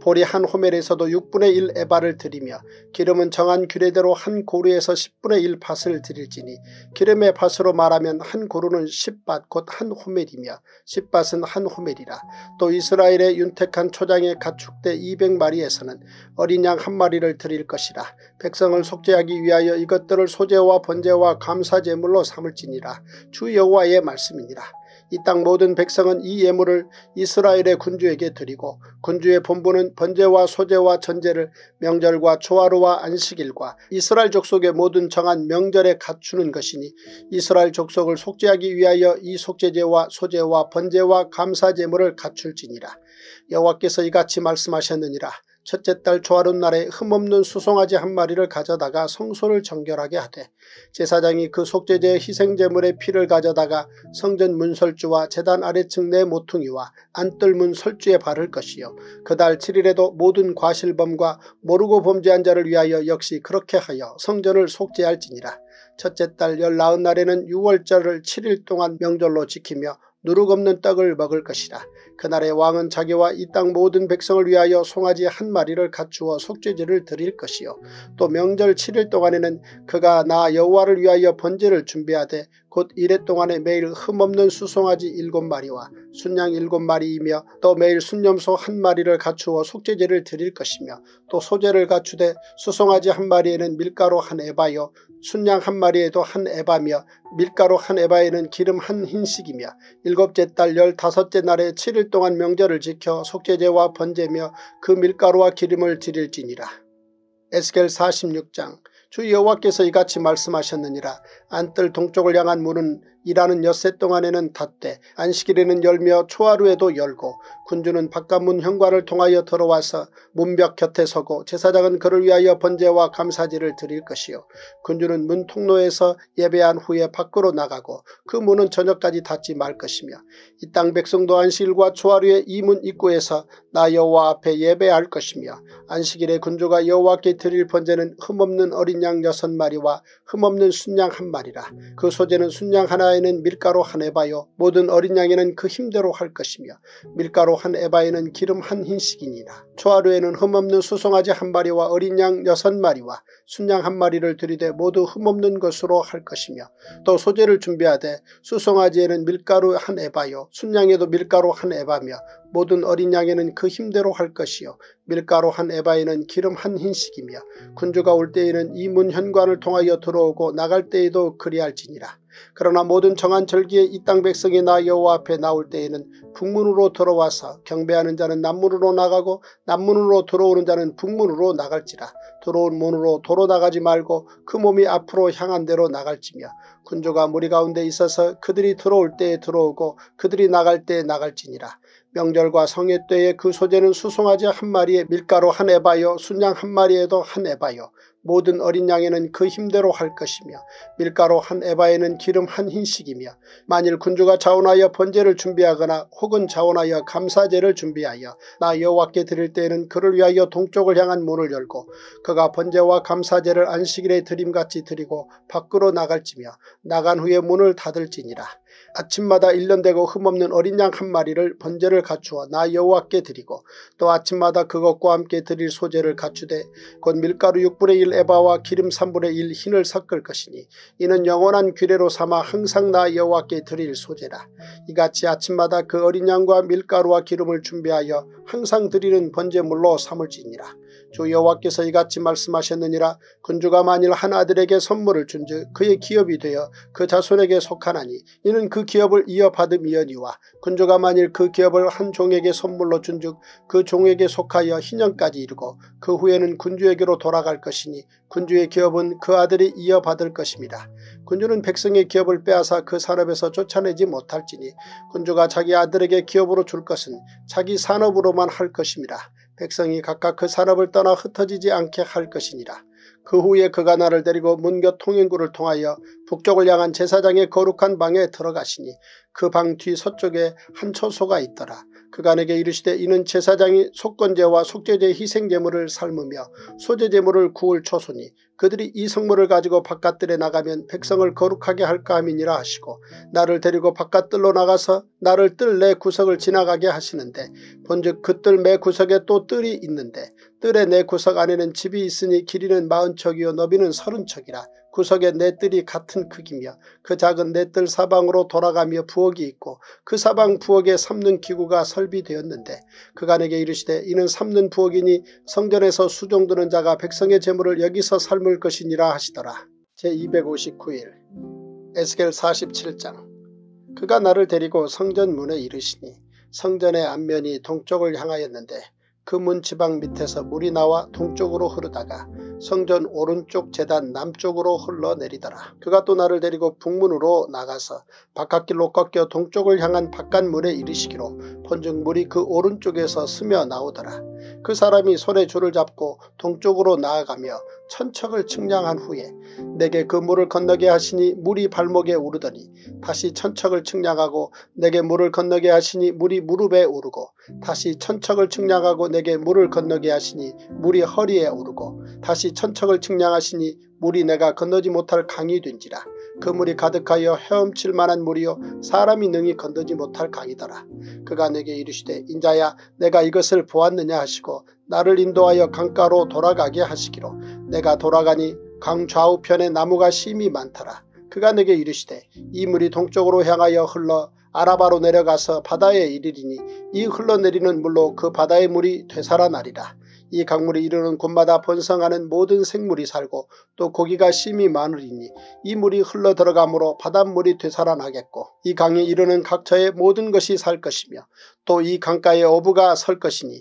Speaker 1: 보리 한 호멜에서도 육분의 일 에바를 드리며 기름은 정한 규례대로 한 고루에서 십분의 일 밭을 드릴지니 기름의 밭으로 말하면 한 고루는 십밭 곧 한 호멜이며 십밭은 한 호멜이라. 또 이스라엘의 윤택한 초장의 가축대 이백마리에서는 어린 양 한 마리를 드릴 것이라. 백성을 속죄하기 위하여 이것들을 소제와 번제와 감사제물로 삼을지니라. 주 여호와의 말씀이니라. 이 땅 모든 백성은 이 예물을 이스라엘의 군주에게 드리고 군주의 본부는 번제와 소제와 전제를 명절과 초하루와 안식일과 이스라엘 족속의 모든 정한 명절에 갖추는 것이니 이스라엘 족속을 속죄하기 위하여 이 속죄제와 소제와 번제와 감사제물을 갖출지니라. 여호와께서 이같이 말씀하셨느니라. 첫째 달 초하룻날에 흠없는 수송아지 한 마리를 가져다가 성소를 정결하게 하되 제사장이 그 속죄제의 희생제물의 피를 가져다가 성전 문설주와 제단 아래층 네 모퉁이와 안뜰문 설주에 바를 것이요 그달 칠 일에도 모든 과실범과 모르고 범죄한 자를 위하여 역시 그렇게 하여 성전을 속죄할지니라. 첫째 달 열나흔 날에는 유월절을 칠 일 동안 명절로 지키며 누룩 없는 떡을 먹을 것이라. 그날에 왕은 자기와 이 땅 모든 백성을 위하여 송아지 한 마리를 갖추어 속죄제를 드릴 것이요 또 명절 칠 일 동안에는 그가 나 여호와를 위하여 번제를 준비하되 곧 이래 동안에 매일 흠없는 수송아지 일곱 마리와 순양 일곱 마리이며 또 매일 순염소 한 마리를 갖추어 속죄제를 드릴 것이며 또 소제를 갖추되 수송아지 한 마리에는 밀가루 한 에바요 순양 한 마리에도 한 에바며 밀가루 한 에바에는 기름 한 흰씩이며 일곱째 달 열다섯째 날에 칠 일 동안 명절을 지켜 속죄제와 번제며 그 밀가루와 기름을 드릴지니라. 에스겔 사십육 장. 주 여호와께서 이같이 말씀하셨느니라. 안뜰 동쪽을 향한 문은 일하는 엿새 동안에는 닫되 안식일에는 열며 초하루에도 열고 군주는 바깥문 현관을 통하여 들어와서 문벽 곁에 서고 제사장은 그를 위하여 번제와 감사제를 드릴 것이요 군주는 문 통로에서 예배한 후에 밖으로 나가고 그 문은 저녁까지 닫지 말 것이며 이 땅 백성도 안식일과 초하루에 이 문 입구에서 나 여호와 앞에 예배할 것이며 안식일에 군주가 여호와께 드릴 번제는 흠없는 어린 양 여섯 마리와 흠없는 순양 한 마리라. 그 소제는 순양 하나에는 밀가루 한 에바요 모든 어린 양에는 그 힘대로 할 것이며 밀가루 한 에바에는 기름 한 흰씩이니라. 초하루에는 흠없는 수송아지 한 마리와 어린 양 여섯 마리와 순양 한 마리를 드리되 모두 흠없는 것으로 할 것이며 또 소제를 준비하되 수송아지에는 밀가루 한 에바요 순양에도 밀가루 한 에바며 모든 어린 양에는 그 힘대로 할 것이요 밀가루 한 에바에는 기름 한 흰씩이며 군주가 올 때에는 이 문 현관을 통하여 들어오고 나갈 때에도 그리할지니라. 그러나 모든 정한 절기에 이 땅 백성이 나 여호와 앞에 나올 때에는 북문으로 들어와서 경배하는 자는 남문으로 나가고 남문으로 들어오는 자는 북문으로 나갈지라. 들어온 문으로 도로 나가지 말고 그 몸이 앞으로 향한 대로 나갈지며 군주가 무리 가운데 있어서 그들이 들어올 때에 들어오고 그들이 나갈 때에 나갈지니라. 명절과 성회 때에 그 소제는 수송아지 한 마리에 밀가루 한 에바요 순양 한 마리에도 한 에바요 모든 어린 양에는 그 힘대로 할 것이며 밀가루 한 에바에는 기름 한 흰씩이며 만일 군주가 자원하여 번제를 준비하거나 혹은 자원하여 감사제를 준비하여 나 여호와께 드릴 때에는 그를 위하여 동쪽을 향한 문을 열고 그가 번제와 감사제를 안식일에 드림같이 드리고 밖으로 나갈지며 나간 후에 문을 닫을지니라. 아침마다 일년되고 흠없는 어린 양 한 마리를 번제를 갖추어 나 여호와께 드리고 또 아침마다 그것과 함께 드릴 소제를 갖추되 곧 밀가루 육분의 일 에바와 기름 삼분의 일 흰을 섞을 것이니 이는 영원한 규례로 삼아 항상 나 여호와께 드릴 소제라. 이같이 아침마다 그 어린 양과 밀가루와 기름을 준비하여 항상 드리는 번제물로 삼을지니라. 주 여호와께서 이같이 말씀하셨느니라. 군주가 만일 한 아들에게 선물을 준즉 그의 기업이 되어 그 자손에게 속하나니 이는 그 기업을 이어받음이여니와 군주가 만일 그 기업을 한 종에게 선물로 준즉 그 종에게 속하여 희년까지 이르고 그 후에는 군주에게로 돌아갈 것이니 군주의 기업은 그 아들이 이어받을 것입니다. 군주는 백성의 기업을 빼앗아 그 산업에서 쫓아내지 못할지니 군주가 자기 아들에게 기업으로 줄 것은 자기 산업으로만 할 것입니다. 백성이 각각 그 산업을 떠나 흩어지지 않게 할 것이니라. 그 후에 그가 나를 데리고 문곁 통행구를 통하여 북쪽을 향한 제사장의 거룩한 방에 들어가시니 그 방 뒤 서쪽에 한 처소가 있더라. 그가 내게 이르시되 이는 제사장이 속건제와 속죄제 희생제물을 삶으며 소제제물을 구울 초소니 그들이 이 성물을 가지고 바깥들에 나가면 백성을 거룩하게 할까 함이니라 하시고 나를 데리고 바깥들로 나가서 나를 뜰 내 구석을 지나가게 하시는데 본즉 그 뜰 매 구석에 또 뜰이 있는데 뜰의 내 구석 안에는 집이 있으니 길이는 마흔 척이요 너비는 서른 척이라. 구석에 네 뜰이 같은 크기며 그 작은 네 뜰 사방으로 돌아가며 부엌이 있고 그 사방 부엌에 삶는 기구가 설비되었는데 그가 내게 이르시되 이는 삶는 부엌이니 성전에서 수종드는 자가 백성의 재물을 여기서 삶을 것이니라 하시더라. 제이백오십구 일 에스겔 사십칠 장 그가 나를 데리고 성전 문에 이르시니 성전의 앞면이 동쪽을 향하였는데 그 문 지방 밑에서 물이 나와 동쪽으로 흐르다가 성전 오른쪽 제단 남쪽으로 흘러내리더라. 그가 또 나를 데리고 북문으로 나가서 바깥길로 꺾여 동쪽을 향한 바깥문에 이르시기로 본즉 물이 그 오른쪽에서 스며 나오더라. 그 사람이 손에 줄을 잡고 동쪽으로 나아가며 천척을 측량한 후에 내게 그 물을 건너게 하시니 물이 발목에 오르더니 다시 천척을 측량하고 내게 물을 건너게 하시니 물이 무릎에 오르고 다시 천척을 측량하고 내게 물을 건너게 하시니 물이 허리에 오르고 다시 천척을 측량하시니 물이 내가 건너지 못할 강이 된지라. 그 물이 가득하여 헤엄칠 만한 물이요 사람이 능히 건너지 못할 강이더라. 그가 내게 이르시되 인자야 내가 이것을 보았느냐 하시고 나를 인도하여 강가로 돌아가게 하시기로 내가 돌아가니 강 좌우편에 나무가 심이 많더라. 그가 내게 이르시되 이 물이 동쪽으로 향하여 흘러 아라바로 내려가서 바다에 이르리니 이 흘러내리는 물로 그 바다의 물이 되살아나리라. 이 강물이 이르는 곳마다 번성하는 모든 생물이 살고 또 고기가 심이 많으리니 이 물이 흘러 들어가므로 바닷물이 되살아나겠고 이 강이 이르는 각처의 모든 것이 살 것이며 또 이 강가에 어부가 설 것이니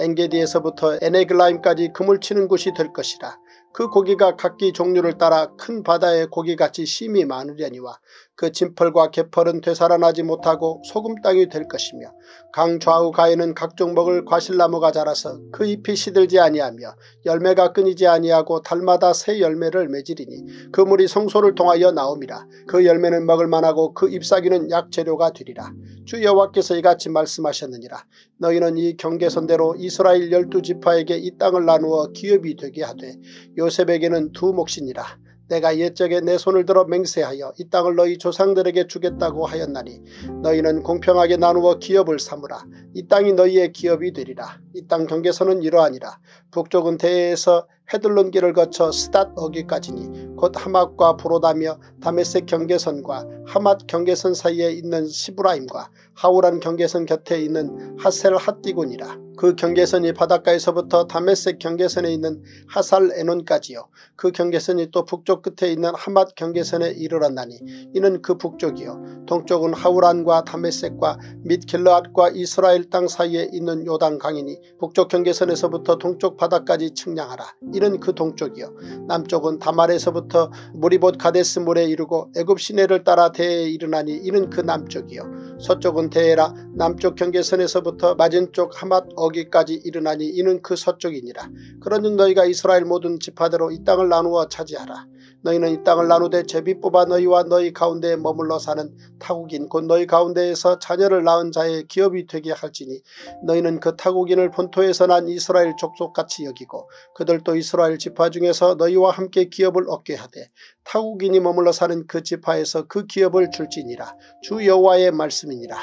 Speaker 1: 엔게디에서부터 에네글라임까지 그물 치는 곳이 될 것이라. 그 고기가 각기 종류를 따라 큰 바다의 고기같이 심이 많으려니와 그 진펄과 개펄은 되살아나지 못하고 소금 땅이 될 것이며 강 좌우 가에는 각종 먹을 과실나무가 자라서 그 잎이 시들지 아니하며 열매가 끊이지 아니하고 달마다 새 열매를 맺으리니 그 물이 성소를 통하여 나옴이라. 그 열매는 먹을 만하고 그 잎사귀는 약재료가 되리라. 주 여호와께서 이같이 말씀하셨느니라. 너희는 이 경계선대로 이스라엘 열두 지파에게 이 땅을 나누어 기업이 되게 하되 요셉에게는 두 몫이니라. 내가 옛적에 내 손을 들어 맹세하여 이 땅을 너희 조상들에게 주겠다고 하였나니 너희는 공평하게 나누어 기업을 삼으라. 이 땅이 너희의 기업이 되리라. 이 땅 경계선은 이러하니라. 북쪽은 대해에서 헤들론 길을 거쳐 스닷 어기까지니 곧 하맛과 브로다며 다메섹 경계선과 하맛 경계선 사이에 있는 시브라임과 하우란 경계선 곁에 있는 하셀 핫디곤이라. 그 경계선이 바닷가에서부터 다메섹 경계선에 있는 하살 에논까지요. 그 경계선이 또 북쪽 끝에 있는 하맛 경계선에 이르렀나니 이는 그 북쪽이요. 동쪽은 하우란과 다메섹과 및 길르앗과 이스라엘 땅 사이에 있는 요단 강이니 북쪽 경계선에서부터 동쪽 바다까지 측량하라. 이는 그 동쪽이요. 남쪽은 다말에서부터 무리봇 가데스 물에 이르고 애굽 시내를 따라 대해에 이르나니 이는 그 남쪽이요. 서쪽은 대해라. 남쪽 경계선에서부터 맞은쪽 하맛 어기까지 이르나니 이는 그 서쪽이니라. 그러니 너희가 이스라엘 모든 지파대로 이 땅을 나누어 차지하라. 너희는 이 땅을 나누되 제비 뽑아 너희와 너희 가운데에 머물러 사는 타국인 곧 너희 가운데에서 자녀를 낳은 자의 기업이 되게 할지니 너희는 그 타국인을 본토에서 난 이스라엘 족속같이 여기고 그들도 이스라엘 지파 중에서 너희와 함께 기업을 얻게 하되 타국인이 머물러 사는 그 지파에서 그 기업을 줄지니라. 주 여호와의 말씀이니라.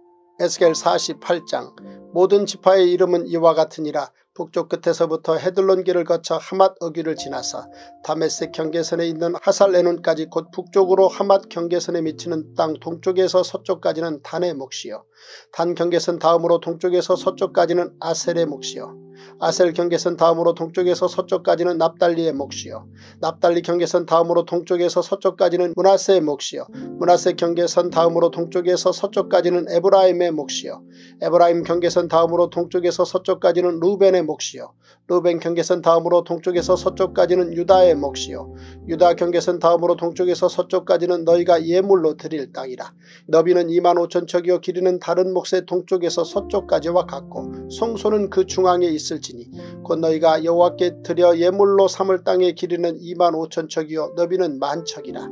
Speaker 1: 에스겔 사십팔 장 모든 지파의 이름은 이와 같으니라. 북쪽 끝에서부터 헤들론 길을 거쳐 하맛 어귀를 지나서 다메섹 경계선에 있는 하살 에논까지 곧 북쪽으로 하맛 경계선에 미치는 땅 동쪽에서 서쪽까지는 단의 몫이요. 단 경계선 다음으로 동쪽에서 서쪽까지는 아셀의 몫이요. 아셀 경계선 다음으로 동쪽에서 서쪽까지는 납달리의 몫이요. 납달리 경계선 다음으로 동쪽에서 서쪽까지는 므낫세의 몫이요. 므낫세 경계선 다음으로 동쪽에서 서쪽까지는 에브라임의 몫이요. 에브라임 경계선 다음으로 동쪽에서 서쪽까지는 루벤의 몫이요. 루벤 경계선 다음으로 동쪽에서 서쪽까지는 유다의 몫이요. 유다 경계선 다음으로 동쪽에서 서쪽까지는 너희가 예물로 드릴 땅이라. 너비는 이만 오천 척이요 길이는 다른 몫의 동쪽에서 서쪽까지와 같고 성소는 그 중앙에 있을지니 곧 너희가 여호와께 드려 예물로 삼을 땅의 길이는 이만 오천 척이요 너비는 만 척이라.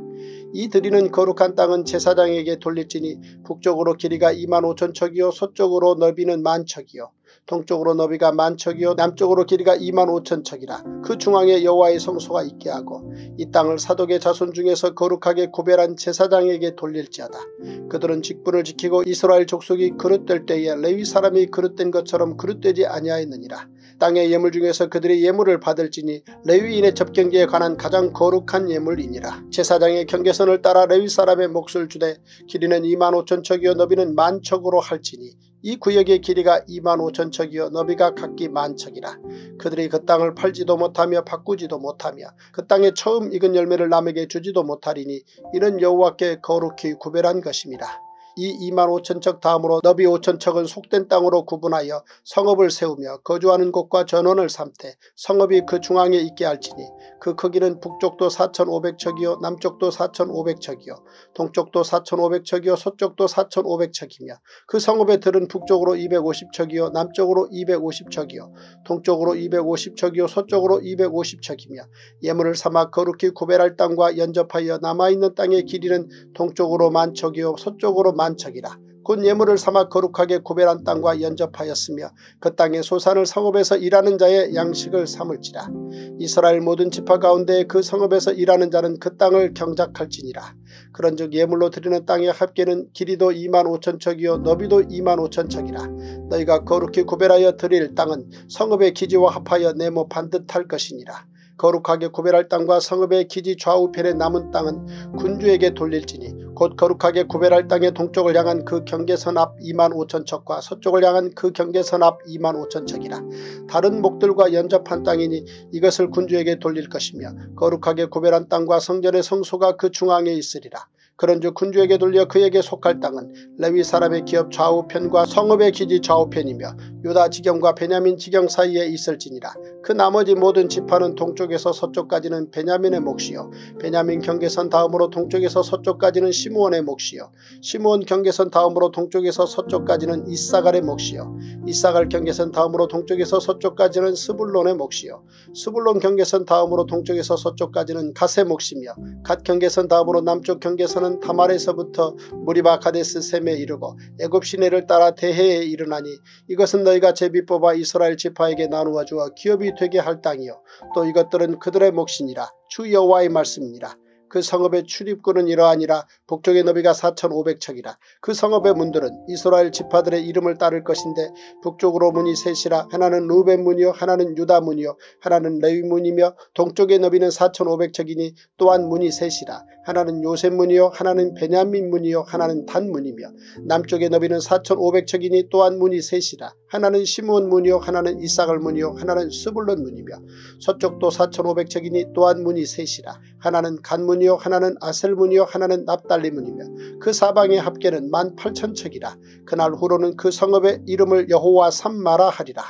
Speaker 1: 이 드리는 거룩한 땅은 제사장에게 돌릴지니 북쪽으로 길이가 이만 오천 척이요 서쪽으로 너비는 만 척이요 동쪽으로 너비가 만 척이요 남쪽으로 길이가 이만 오천 척이라. 그 중앙에 여호와의 성소가 있게 하고 이 땅을 사독의 자손 중에서 거룩하게 구별한 제사장에게 돌릴지어다. 그들은 직분을 지키고 이스라엘 족속이 그릇될 때에 레위 사람이 그릇된 것처럼 그릇되지 아니하였느니라. 땅의 예물 중에서 그들의 예물을 받을지니 레위인의 접경기에 관한 가장 거룩한 예물이니라. 제사장의 경계선을 따라 레위 사람의 몫을 주되 길이는 이만 오천 척이요 너비는 만 척으로 할지니 이 구역의 길이가 이만 오천 척이요 너비가 각기 만 척이라. 그들이 그 땅을 팔지도 못하며 바꾸지도 못하며 그 땅에 처음 익은 열매를 남에게 주지도 못하리니 이는 여호와께 거룩히 구별한 것입니다. 이 이만 오천 척 다음으로 너비 오천 척은 속된 땅으로 구분하여 성읍을 세우며 거주하는 곳과 전원을 삼되 성읍이 그 중앙에 있게 할지니 그 크기는 북쪽도 사천오백 척이요 남쪽도 사천오백 척이요 동쪽도 사천오백 척이요 서쪽도 사천오백 척이며 그 성읍의 들은 북쪽으로 이백오십 척이요 남쪽으로 이백오십 척이요 동쪽으로 이백오십 척이요 서쪽으로 이백오십 척이며 예물을 삼아 거룩히 구별할 땅과 연접하여 남아있는 땅의 길이는 동쪽으로 만 척이요 서쪽으로 만 척이라. 곧 예물을 삼아 거룩하게 구별한 땅과 연접하였으며 그 땅의 소산을 성읍에서 일하는 자의 양식을 삼을지라. 이스라엘 모든 지파 가운데 그 성읍에서 일하는 자는 그 땅을 경작할지니라. 그런즉 예물로 드리는 땅의 합계는 길이도 이만 오천 척이요 너비도 이만 오천 척이라. 너희가 거룩히 구별하여 드릴 땅은 성읍의 기지와 합하여 네모 반듯할 것이니라. 거룩하게 구별할 땅과 성읍의 기지 좌우편에 남은 땅은 군주에게 돌릴지니 곧 거룩하게 구별할 땅의 동쪽을 향한 그 경계선 앞 이만 오천 척과 서쪽을 향한 그 경계선 앞 이만 오천 척이라. 다른 목들과 연접한 땅이니 이것을 군주에게 돌릴 것이며 거룩하게 구별한 땅과 성전의 성소가 그 중앙에 있으리라. 그런즉 군주에게 돌려 그에게 속할 땅은 레위 사람의 기업 좌우편과 성읍의 기지 좌우편이며 유다 지경과 베냐민 지경 사이에 있을지니라. 그 나머지 모든 지파는 동쪽에서 서쪽까지는 베냐민의 몫이요 베냐민 경계선 다음으로 동쪽에서 서쪽까지는 시므온의 몫이요 시므온 경계선 다음으로 동쪽에서 서쪽까지는 이사갈의 몫이요 이사갈 경계선 다음으로 동쪽에서 서쪽까지는 스불론의 몫이요 스불론 경계선 다음으로 동쪽에서 서쪽까지는 갓의 몫이며 갓 경계선 다음으로 남쪽 경계선은 다말에서부터 무리바 가데스 셈에 이르고 애굽 시내를 따라 대해에 이르나니 이것은 너희가 제비 뽑아 이스라엘 지파에게 나누어 주어 기업이 되게 할 땅이요 또 이것들은 그들의 몫이니라. 주 여호와의 말씀이니라. 그 성읍의 출입구는 이러하니라. 북쪽의 너비가 사천오백 척이라. 그 성읍의 문들은 이스라엘 지파들의 이름을 따를 것인데 북쪽으로 문이 셋이라. 하나는 루벤 문이요 하나는 유다 문이요 하나는 레위 문이며 동쪽의 너비는 사천오백 척이니 또한 문이 셋이라. 하나는 요셉 문이요 하나는 베냐민 문이요 하나는 단 문이며 남쪽의 너비는 사천오백 척이니 또한 문이 셋이라. 하나는 시므온 문이요 하나는 이사갈 문이요 하나는 스불론 문이며 서쪽도 사천오백 척이니 또한 문이 셋이라. 하나는 간 문이요 하나는 아셀 문이요 하나는 납달리 문이며 그 사방의 합계는 만 팔천 척이라. 그날 후로는 그 성읍의 이름을 여호와 삼마라 하리라.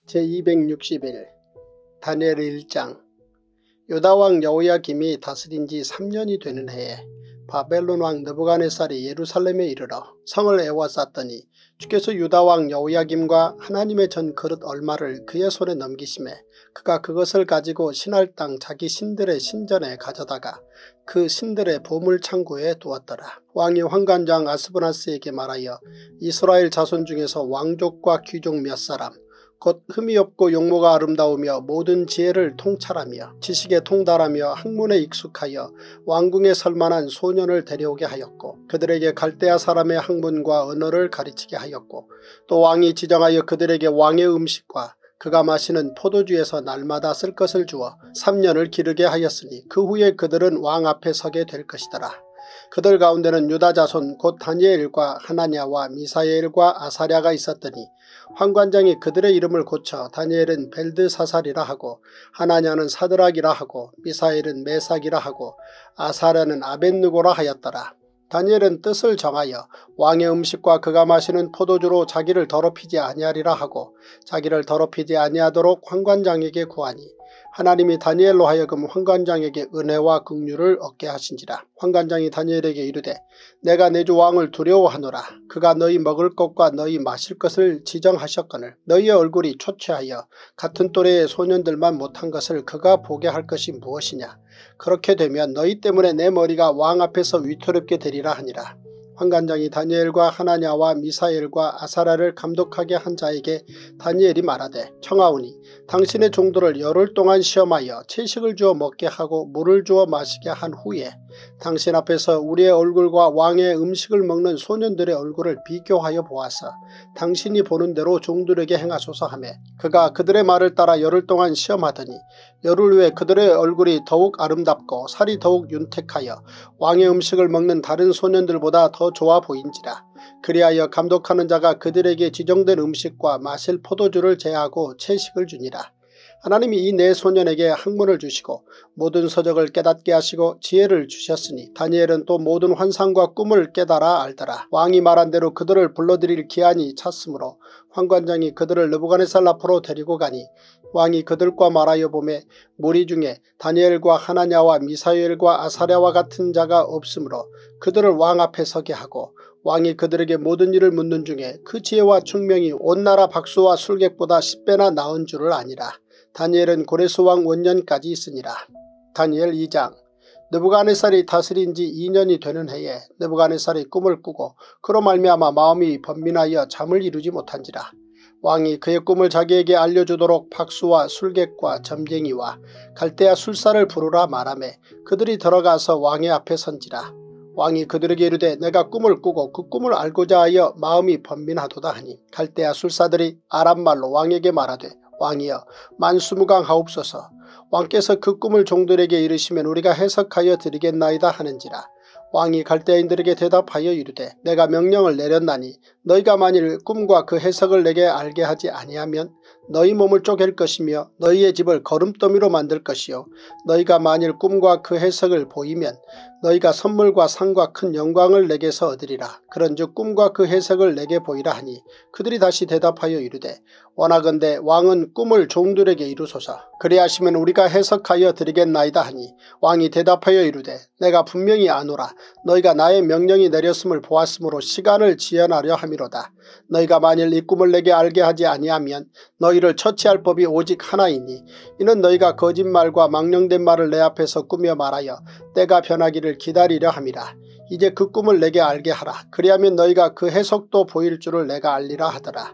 Speaker 1: 제이백육십일 다니엘 일 장. 유다왕 여호야김이 다스린 지 삼 년이 되는 해에 바벨론 왕 느부갓네살이 예루살렘에 이르러 성을 에워쌌더니 주께서 유다왕 여호야김과 하나님의 전 그릇 얼마를 그의 손에 넘기심에 그가 그것을 가지고 신할 땅 자기 신들의 신전에 가져다가 그 신들의 보물창고에 두었더라. 왕이 환관장 아스브나스에게 말하여 이스라엘 자손 중에서 왕족과 귀족 몇 사람 곧 흠이 없고 용모가 아름다우며 모든 지혜를 통찰하며 지식에 통달하며 학문에 익숙하여 왕궁에 설만한 소년을 데려오게 하였고 그들에게 갈대아 사람의 학문과 언어를 가르치게 하였고 또 왕이 지정하여 그들에게 왕의 음식과 그가 마시는 포도주에서 날마다 쓸 것을 주어 삼 년을 기르게 하였으니 그 후에 그들은 왕 앞에 서게 될 것이더라. 그들 가운데는 유다 자손 곧 다니엘과 하나냐와 미사엘과 아사랴가 있었더니 환관장이 그들의 이름을 고쳐 다니엘은 벨드사살이라 하고 하나냐는 사드락이라 하고 미사엘은 메삭이라 하고 아사랴는 아벳느고라 하였더라. 다니엘은 뜻을 정하여 왕의 음식과 그가 마시는 포도주로 자기를 더럽히지 아니하리라 하고 자기를 더럽히지 아니하도록 환관장에게 구하니 하나님이 다니엘로 하여금 환관장에게 은혜와 긍휼을 얻게 하신지라. 환관장이 다니엘에게 이르되 내가 내 주 왕을 두려워하노라. 그가 너희 먹을 것과 너희 마실 것을 지정하셨거늘 너희의 얼굴이 초췌하여 같은 또래의 소년들만 못한 것을 그가 보게 할 것이 무엇이냐. 그렇게 되면 너희 때문에 내 머리가 왕 앞에서 위태롭게 되리라 하니라. 환관장이 다니엘과 하나냐와 미사엘과 아사랴를 감독하게 한 자에게 다니엘이 말하되 청하오니 당신의 종들을 열흘 동안 시험하여 채식을 주어 먹게 하고 물을 주어 마시게 한 후에 당신 앞에서 우리의 얼굴과 왕의 음식을 먹는 소년들의 얼굴을 비교하여 보아서 당신이 보는 대로 종들에게 행하소서 하며 그가 그들의 말을 따라 열흘 동안 시험하더니 열흘 후에 그들의 얼굴이 더욱 아름답고 살이 더욱 윤택하여 왕의 음식을 먹는 다른 소년들보다 더 좋아 보인지라. 그리하여 감독하는 자가 그들에게 지정된 음식과 마실 포도주를 제하고 채식을 주니라. 하나님이 이 네 소년에게 학문을 주시고 모든 서적을 깨닫게 하시고 지혜를 주셨으니 다니엘은 또 모든 환상과 꿈을 깨달아 알더라. 왕이 말한 대로 그들을 불러들일 기한이 찼으므로 환관장이 그들을 느부갓네살 앞으로 데리고 가니 왕이 그들과 말하여 보매 무리 중에 다니엘과 하나냐와 미사엘과 아사랴와 같은 자가 없으므로 그들을 왕 앞에 서게 하고 왕이 그들에게 모든 일을 묻는 중에 그 지혜와 총명이 온 나라 박수와 술객보다 십 배나 나은 줄을 아니라. 다니엘은 고레스 왕 원년까지 있으니라. 다니엘 이 장. 느부갓네살이 다스린 지 이 년이 되는 해에 느부갓네살이 꿈을 꾸고 그로 말미암아 마음이 번민하여 잠을 이루지 못한지라. 왕이 그의 꿈을 자기에게 알려주도록 박수와 술객과 점쟁이와 갈대아 술사를 부르라 말하매 그들이 들어가서 왕의 앞에 선지라. 왕이 그들에게 이르되 내가 꿈을 꾸고 그 꿈을 알고자 하여 마음이 번민하도다 하니 갈대아 술사들이 아람말로 왕에게 말하되 왕이여 만수무강하옵소서. 왕께서 그 꿈을 종들에게 이르시면 우리가 해석하여 드리겠나이다 하는지라. 왕이 갈대아인들에게 대답하여 이르되 내가 명령을 내렸나니 너희가 만일 꿈과 그 해석을 내게 알게 하지 아니하면 너희 몸을 쪼갤 것이며 너희의 집을 거름더미로 만들 것이요 너희가 만일 꿈과 그 해석을 보이면 너희가 선물과 상과 큰 영광을 내게서 얻으리라. 그런즉 꿈과 그 해석을 내게 보이라 하니 그들이 다시 대답하여 이르되 원하건대 왕은 꿈을 종들에게 이루소서. 그리하시면 우리가 해석하여 드리겠나이다 하니 왕이 대답하여 이르되 내가 분명히 아노라. 너희가 나의 명령이 내렸음을 보았으므로 시간을 지연하려 함이로다. 너희가 만일 이 꿈을 내게 알게 하지 아니하면 너희를 처치할 법이 오직 하나이니 이는 너희가 거짓말과 망령된 말을 내 앞에서 꾸며 말하여 때가 변하기를 기다리려 함이라. 이제 그 꿈을 내게 알게 하라. 그리하면 너희가 그 해석도 보일 줄을 내가 알리라 하더라.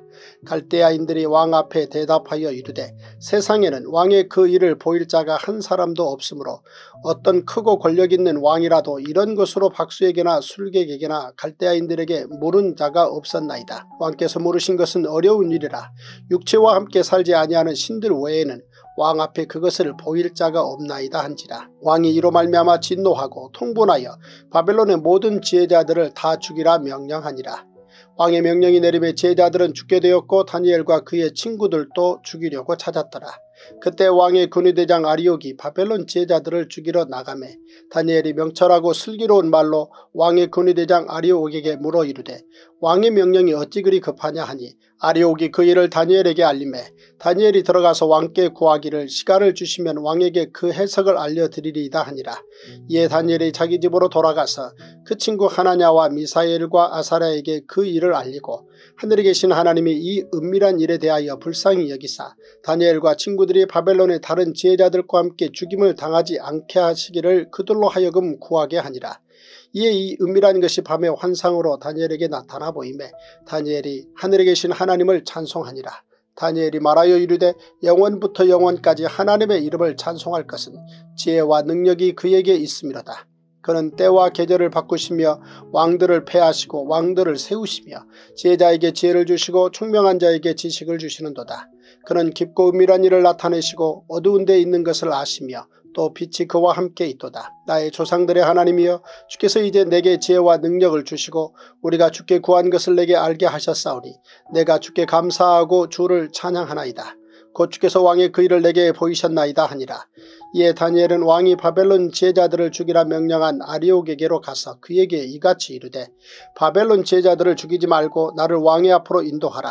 Speaker 1: 갈대아인들이 왕 앞에 대답하여 이르되 세상에는 왕의 그 일을 보일 자가 한 사람도 없으므로 어떤 크고 권력 있는 왕이라도 이런 것으로 박수에게나 술객에게나 갈대아인들에게 물은 자가 없었나이다. 왕께서 물으신 것은 어려운 일이라. 육체와 함께 살지 아니하는 신들 외에는 왕 앞에 그것을 보일 자가 없나이다 한지라. 왕이 이로 말미암아 진노하고 통분하여 바벨론의 모든 지혜자들을 다 죽이라 명령하니라. 왕의 명령이 내림에 지혜자들은 죽게 되었고 다니엘과 그의 친구들도 죽이려고 찾았더라. 그때 왕의 군의대장 아리옥이 바벨론 지혜자들을 죽이러 나가매 다니엘이 명철하고 슬기로운 말로 왕의 군의대장 아리옥에게 물어 이르되 왕의 명령이 어찌 그리 급하냐 하니 아리옥이 그 일을 다니엘에게 알림해 다니엘이 들어가서 왕께 구하기를 시간을 주시면 왕에게 그 해석을 알려드리리이다 하니라. 이에 다니엘이 자기 집으로 돌아가서 그 친구 하나냐와 미사엘과 아사랴에게 그 일을 알리고 하늘에 계신 하나님이 이 은밀한 일에 대하여 불쌍히 여기사 다니엘과 친구들이 바벨론의 다른 지혜자들과 함께 죽임을 당하지 않게 하시기를 그들로 하여금 구하게 하니라. 이에 이 은밀한 것이 밤의 환상으로 다니엘에게 나타나 보이매 다니엘이 하늘에 계신 하나님을 찬송하니라. 다니엘이 말하여 이르되 영원부터 영원까지 하나님의 이름을 찬송할 것은 지혜와 능력이 그에게 있음이로다. 그는 때와 계절을 바꾸시며 왕들을 패하시고 왕들을 세우시며 지혜자에게 지혜를 주시고 총명한 자에게 지식을 주시는도다. 그는 깊고 은밀한 일을 나타내시고 어두운 데 있는 것을 아시며 또 빛이 그와 함께 있도다. 나의 조상들의 하나님이여 주께서 이제 내게 지혜와 능력을 주시고 우리가 주께 구한 것을 내게 알게 하셨사오니 내가 주께 감사하고 주를 찬양하나이다. 곧 주께서 왕의 그 일을 내게 보이셨나이다 하니라. 이에 다니엘은 왕이 바벨론 지혜자들을 죽이라 명령한 아리옥에게로 가서 그에게 이같이 이르되 바벨론 지혜자들을 죽이지 말고 나를 왕의 앞으로 인도하라.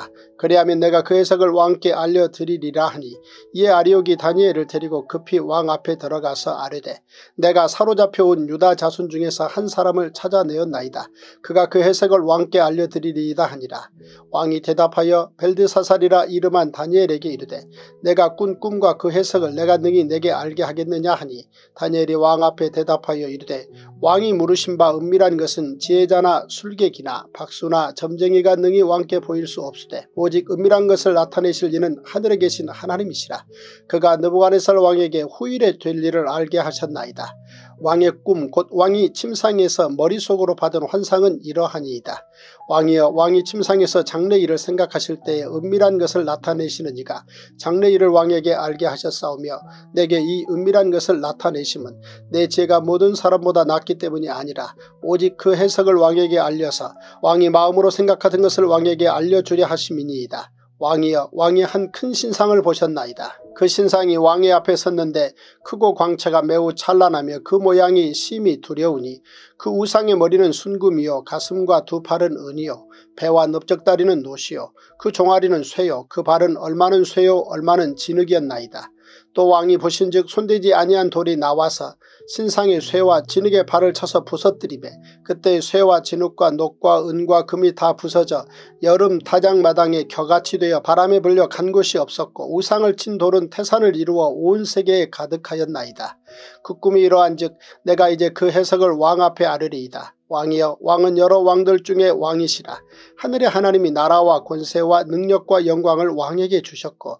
Speaker 1: 그리하면 내가 그 해석을 왕께 알려드리리라 하니 이에 아리옥이 다니엘을 데리고 급히 왕 앞에 들어가서 아뢰되 내가 사로잡혀온 유다 자손 중에서 한 사람을 찾아내었나이다. 그가 그 해석을 왕께 알려드리리이다 하니라. 왕이 대답하여 벨드사살이라 이름한 다니엘에게 이르되 내가 꾼 꿈과 그 해석을 내가 능히 내게 알게 하겠느냐 하니 다니엘이 왕 앞에 대답하여 이르되 왕이 물으신 바 은밀한 것은 지혜자나 술객이나 박수나 점쟁이가 능히 왕께 보일 수 없으되 오직 은밀한 것을 나타내실 이는 하늘에 계신 하나님이시라. 그가 느부갓네살 왕에게 후일에 될 일을 알게 하셨나이다. 왕의 꿈 곧 왕이 침상에서 머릿속으로 받은 환상은 이러하니이다. 왕이여 왕이 침상에서 장래일을 생각하실 때에 은밀한 것을 나타내시는 이가 장래일을 왕에게 알게 하셨사오며 내게 이 은밀한 것을 나타내심은 내 죄가 모든 사람보다 낫기 때문이 아니라 오직 그 해석을 왕에게 알려서 왕이 마음으로 생각하던 것을 왕에게 알려주려 하심이니이다. 왕이여 왕이 한 큰 신상을 보셨나이다. 그 신상이 왕의 앞에 섰는데 크고 광채가 매우 찬란하며 그 모양이 심히 두려우니 그 우상의 머리는 순금이요 가슴과 두 팔은 은이요 배와 넓적다리는 노시요 그 종아리는 쇠요 그 발은 얼마는 쇠요 얼마는 진흙이었나이다. 또 왕이 보신즉 손대지 아니한 돌이 나와서 신상의 쇠와 진흙의 발을 쳐서 부서뜨리매 그때 쇠와 진흙과 녹과 은과 금이 다 부서져 여름 타작마당에 겨같이 되어 바람에 불려 간 곳이 없었고 우상을 친 돌은 태산을 이루어 온 세계에 가득하였나이다. 그 꿈이 이러한즉 내가 이제 그 해석을 왕 앞에 아뢰리이다. 왕이여 왕은 여러 왕들 중에 왕이시라. 하늘의 하나님이 나라와 권세와 능력과 영광을 왕에게 주셨고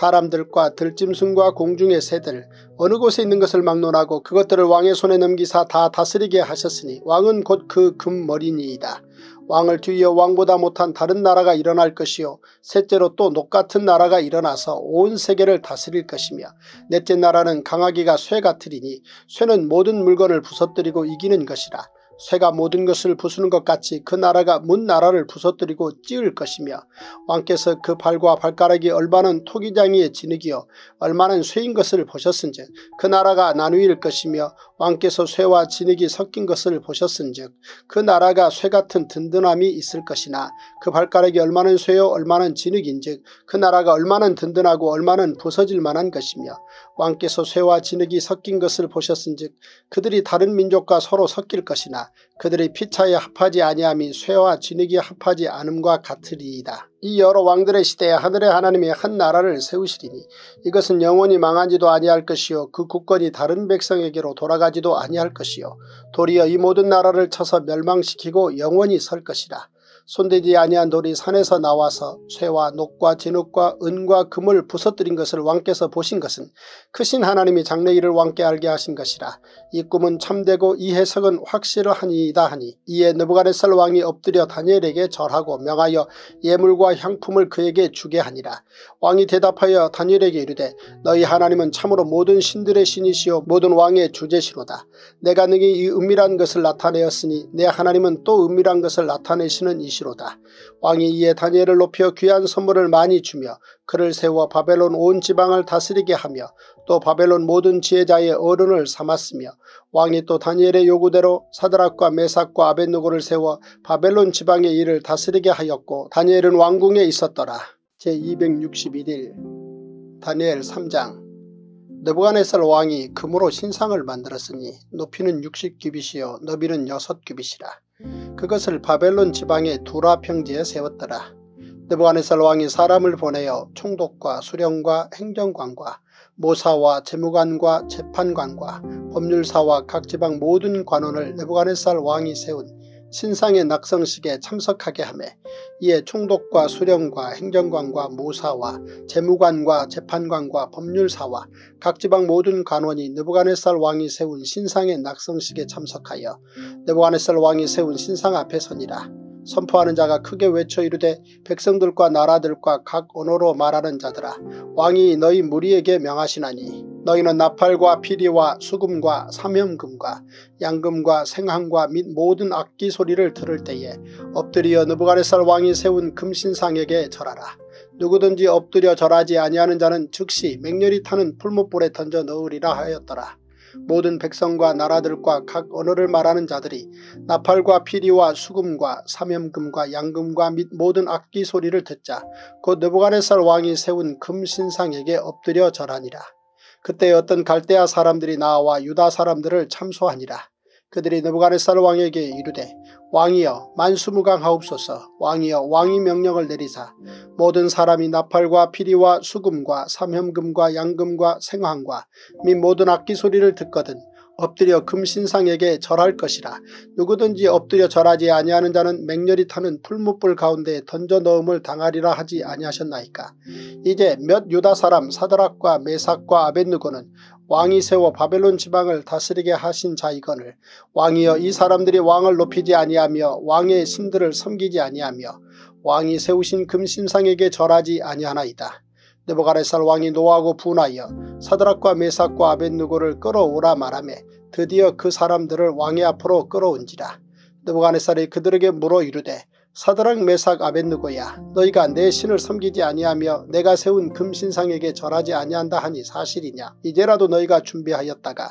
Speaker 1: 사람들과 들짐승과 공중의 새들 어느 곳에 있는 것을 막론하고 그것들을 왕의 손에 넘기사 다 다스리게 하셨으니 왕은 곧 그 금머리니이다. 왕을 뒤이어 왕보다 못한 다른 나라가 일어날 것이요 셋째로 또 녹같은 나라가 일어나서 온 세계를 다스릴 것이며 넷째 나라는 강하기가 쇠 같으리니 쇠는 모든 물건을 부서뜨리고 이기는 것이라. 쇠가 모든 것을 부수는 것 같이 그 나라가 문 나라를 부서뜨리고 찌을 것이며 왕께서 그 발과 발가락이 얼마는 토기장이의 진흙이요 얼마는 쇠인 것을 보셨은즉 그 나라가 나누일 것이며 왕께서 쇠와 진흙이 섞인 것을 보셨은즉 그 나라가 쇠같은 든든함이 있을 것이나 그 발가락이 얼마는 쇠요 얼마는 진흙인즉 그 나라가 얼마는 든든하고 얼마는 부서질 만한 것이며 왕께서 쇠와 진흙이 섞인 것을 보셨은즉 그들이 다른 민족과 서로 섞일 것이나 그들의 피차에 합하지 아니함이 쇠와 진흙이 합하지 않음과 같으리이다. 이 여러 왕들의 시대에 하늘의 하나님이 한 나라를 세우시리니 이것은 영원히 망하지도 아니할 것이요 그 국권이 다른 백성에게로 돌아가지도 아니할 것이요 도리어 이 모든 나라를 쳐서 멸망시키고 영원히 설 것이라. 손대지 아니한 돌이 산에서 나와서 쇠와 녹과 진흙과 은과 금을 부서뜨린 것을 왕께서 보신 것은 크신 하나님이 장래일을 왕께 알게 하신 것이라. 이 꿈은 참되고 이 해석은 확실하니이다 하니 이에 느부갓네살 왕이 엎드려 다니엘에게 절하고 명하여 예물과 향품을 그에게 주게 하니라. 왕이 대답하여 다니엘에게 이르되 너희 하나님은 참으로 모든 신들의 신이시요 모든 왕의 주제시로다. 내가 능히 이 은밀한 것을 나타내었으니 내 하나님은 또 은밀한 것을 나타내시는 이시로다. 왕이 이에 다니엘을 높여 귀한 선물을 많이 주며 그를 세워 바벨론 온 지방을 다스리게 하며 또 바벨론 모든 지혜자의 어른을 삼았으며 왕이 또 다니엘의 요구대로 사드락과 메삭과 아벳느고를 세워 바벨론 지방의 일을 다스리게 하였고 다니엘은 왕궁에 있었더라. 제이백육십일 일 다니엘 삼 장. 느부갓네살 왕이 금으로 신상을 만들었으니 높이는 육십 규빗이요 너비는 여섯 규빗이라. 그것을 바벨론 지방의 두라 평지에 세웠더라. 느부갓네살 왕이 사람을 보내어 총독과 수령과 행정관과 모사와 재무관과 재판관과 법률사와 각 지방 모든 관원을 느부갓네살 왕이 세운 신상의 낙성식에 참석하게 하며 이에 총독과 수령과 행정관과 모사와 재무관과 재판관과 법률사와 각 지방 모든 관원이 느부갓네살 왕이 세운 신상의 낙성식에 참석하여 느부갓네살 왕이 세운 신상 앞에 서니라. 선포하는 자가 크게 외쳐 이르되 백성들과 나라들과 각 언어로 말하는 자들아 왕이 너희 무리에게 명하시나니 너희는 나팔과 피리와 수금과 삼염금과 양금과 생황과 및 모든 악기 소리를 들을 때에 엎드려 느부갓네살 왕이 세운 금신상에게 절하라. 누구든지 엎드려 절하지 아니하는 자는 즉시 맹렬히 타는 풀무불에 던져 넣으리라 하였더라. 모든 백성과 나라들과 각 언어를 말하는 자들이 나팔과 피리와 수금과 사면금과 양금과 및 모든 악기 소리를 듣자 곧 느부갓네살 왕이 세운 금신상에게 엎드려 절하니라. 그때 어떤 갈대아 사람들이 나와 유다 사람들을 참소하니라. 그들이 느부갓네살 왕에게 이르되 왕이여 만수무강하옵소서. 왕이여 왕이 명령을 내리사 모든 사람이 나팔과 피리와 수금과 삼현금과 양금과 생황과 및 모든 악기 소리를 듣거든 엎드려 금신상에게 절할 것이라. 누구든지 엎드려 절하지 아니하는 자는 맹렬히 타는 풀무불 가운데 던져 넣음을 당하리라 하지 아니하셨나이까. 이제 몇 유다 사람 사드락과 메삭과 아벳느고는 왕이 세워 바벨론 지방을 다스리게 하신 자이거늘 왕이여 이 사람들이 왕을 높이지 아니하며 왕의 신들을 섬기지 아니하며 왕이 세우신 금신상에게 절하지 아니하나이다. 느부갓네살 왕이 노하고 분하여 사드락과 메삭과 아벳느고를 끌어오라 말하며 드디어 그 사람들을 왕의 앞으로 끌어온지라. 느부갓네살이 그들에게 물어 이르되 사드락 메삭 아벳느고야 너희가 내 신을 섬기지 아니하며 내가 세운 금신상에게 절하지 아니한다 하니 사실이냐. 이제라도 너희가 준비하였다가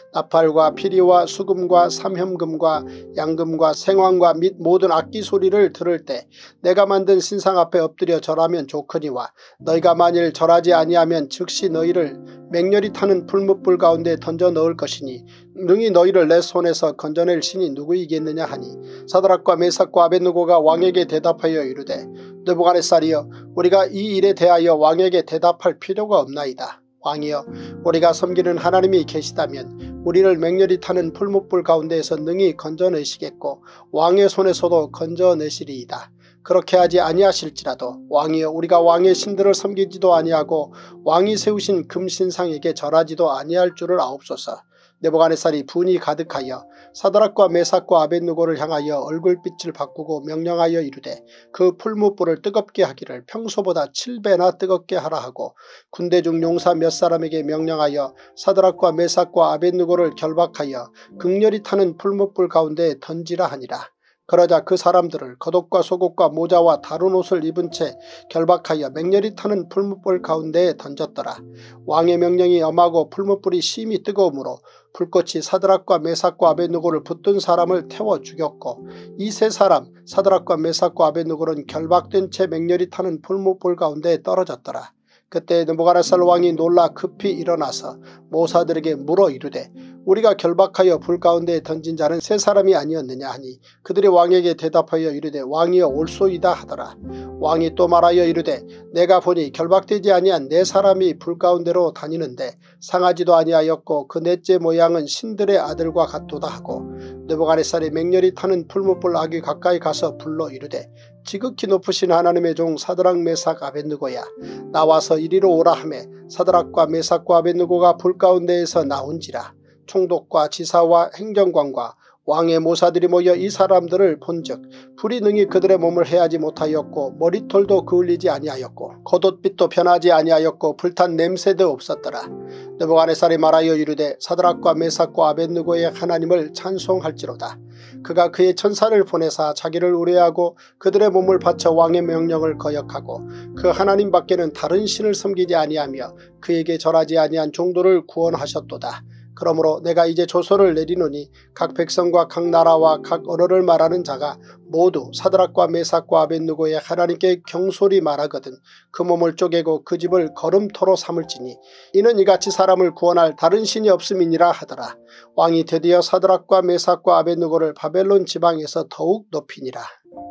Speaker 1: 나팔과 피리와 수금과 삼현금과 양금과 생황과 및 모든 악기 소리를 들을 때 내가 만든 신상 앞에 엎드려 절하면 좋거니와 너희가 만일 절하지 아니하면 즉시 너희를 맹렬히 타는 풀무불 가운데 던져 넣을 것이니 능히 너희를 내 손에서 건져낼 신이 누구이겠느냐 하니 사드락과 메삭과 아벳느고가 왕에게 대답하여 이르되 느부갓네살이여 우리가 이 일에 대하여 왕에게 대답할 필요가 없나이다. 왕이여 우리가 섬기는 하나님이 계시다면 우리를 맹렬히 타는 풀무불 가운데에서 능히 건져내시겠고 왕의 손에서도 건져내시리이다. 그렇게 하지 아니하실지라도 왕이여 우리가 왕의 신들을 섬기지도 아니하고 왕이 세우신 금신상에게 절하지도 아니할 줄을 아옵소서. 느부갓네살이 분이 가득하여 사드락과 메삭과 아벳느고를 향하여 얼굴빛을 바꾸고 명령하여 이르되 그 풀무불을 뜨겁게 하기를 평소보다 칠 배나 뜨겁게 하라 하고 군대 중 용사 몇 사람에게 명령하여 사드락과 메삭과 아벳느고를 결박하여 극렬히 타는 풀무불 가운데 던지라 하니라. 그러자 그 사람들을 겉옷과 속옷과 모자와 다른 옷을 입은 채 결박하여 맹렬히 타는 풀무불 가운데에 던졌더라. 왕의 명령이 엄하고 풀무불이 심히 뜨거우므로 불꽃이 사드락과 메삭과 아벳느고를 붙든 사람을 태워 죽였고 이 세 사람 사드락과 메삭과 아벳느고는 결박된 채 맹렬히 타는 풀무불 가운데에 떨어졌더라. 그때 느부갓네살 왕이 놀라 급히 일어나서 모사들에게 물어 이르되 우리가 결박하여 불 가운데에 던진 자는 세 사람이 아니었느냐 하니 그들이 왕에게 대답하여 이르되 왕이여 올소이다 하더라. 왕이 또 말하여 이르되 내가 보니 결박되지 아니한 네 사람이 불 가운데로 다니는데 상하지도 아니하였고 그 넷째 모양은 신들의 아들과 같도다 하고 느부갓네살이 맹렬히 타는 풀무불 아귀 가까이 가서 불러 이르되 지극히 높으신 하나님의 종 사드락 메삭 아벳느고야 나와서 이리로 오라 하매 사드락과 메삭과 아벳느고가 불 가운데에서 나온지라. 총독과 지사와 행정관과 왕의 모사들이 모여 이 사람들을 본즉 불이 능히 그들의 몸을 해하지 못하였고 머리털도 그을리지 아니하였고 겉옷빛도 변하지 아니하였고 불탄 냄새도 없었더라. 느부갓네살이 말하여 이르되 사드락과 메삭과 아벳느고의 하나님을 찬송할지로다. 그가 그의 천사를 보내사 자기를 우려하고 그들의 몸을 바쳐 왕의 명령을 거역하고 그 하나님 밖에는 다른 신을 섬기지 아니하며 그에게 절하지 아니한 종도를 구원하셨도다. 그러므로 내가 이제 조서를 내리노니 각 백성과 각 나라와 각 언어를 말하는 자가 모두 사드락과 메삭과 아벳느고의 하나님께 경솔히 말하거든 그 몸을 쪼개고 그 집을 걸음토로 삼을지니 이는 이같이 사람을 구원할 다른 신이 없음이니라 하더라. 왕이 드디어 사드락과 메삭과 아벳느고를 바벨론 지방에서 더욱 높이니라.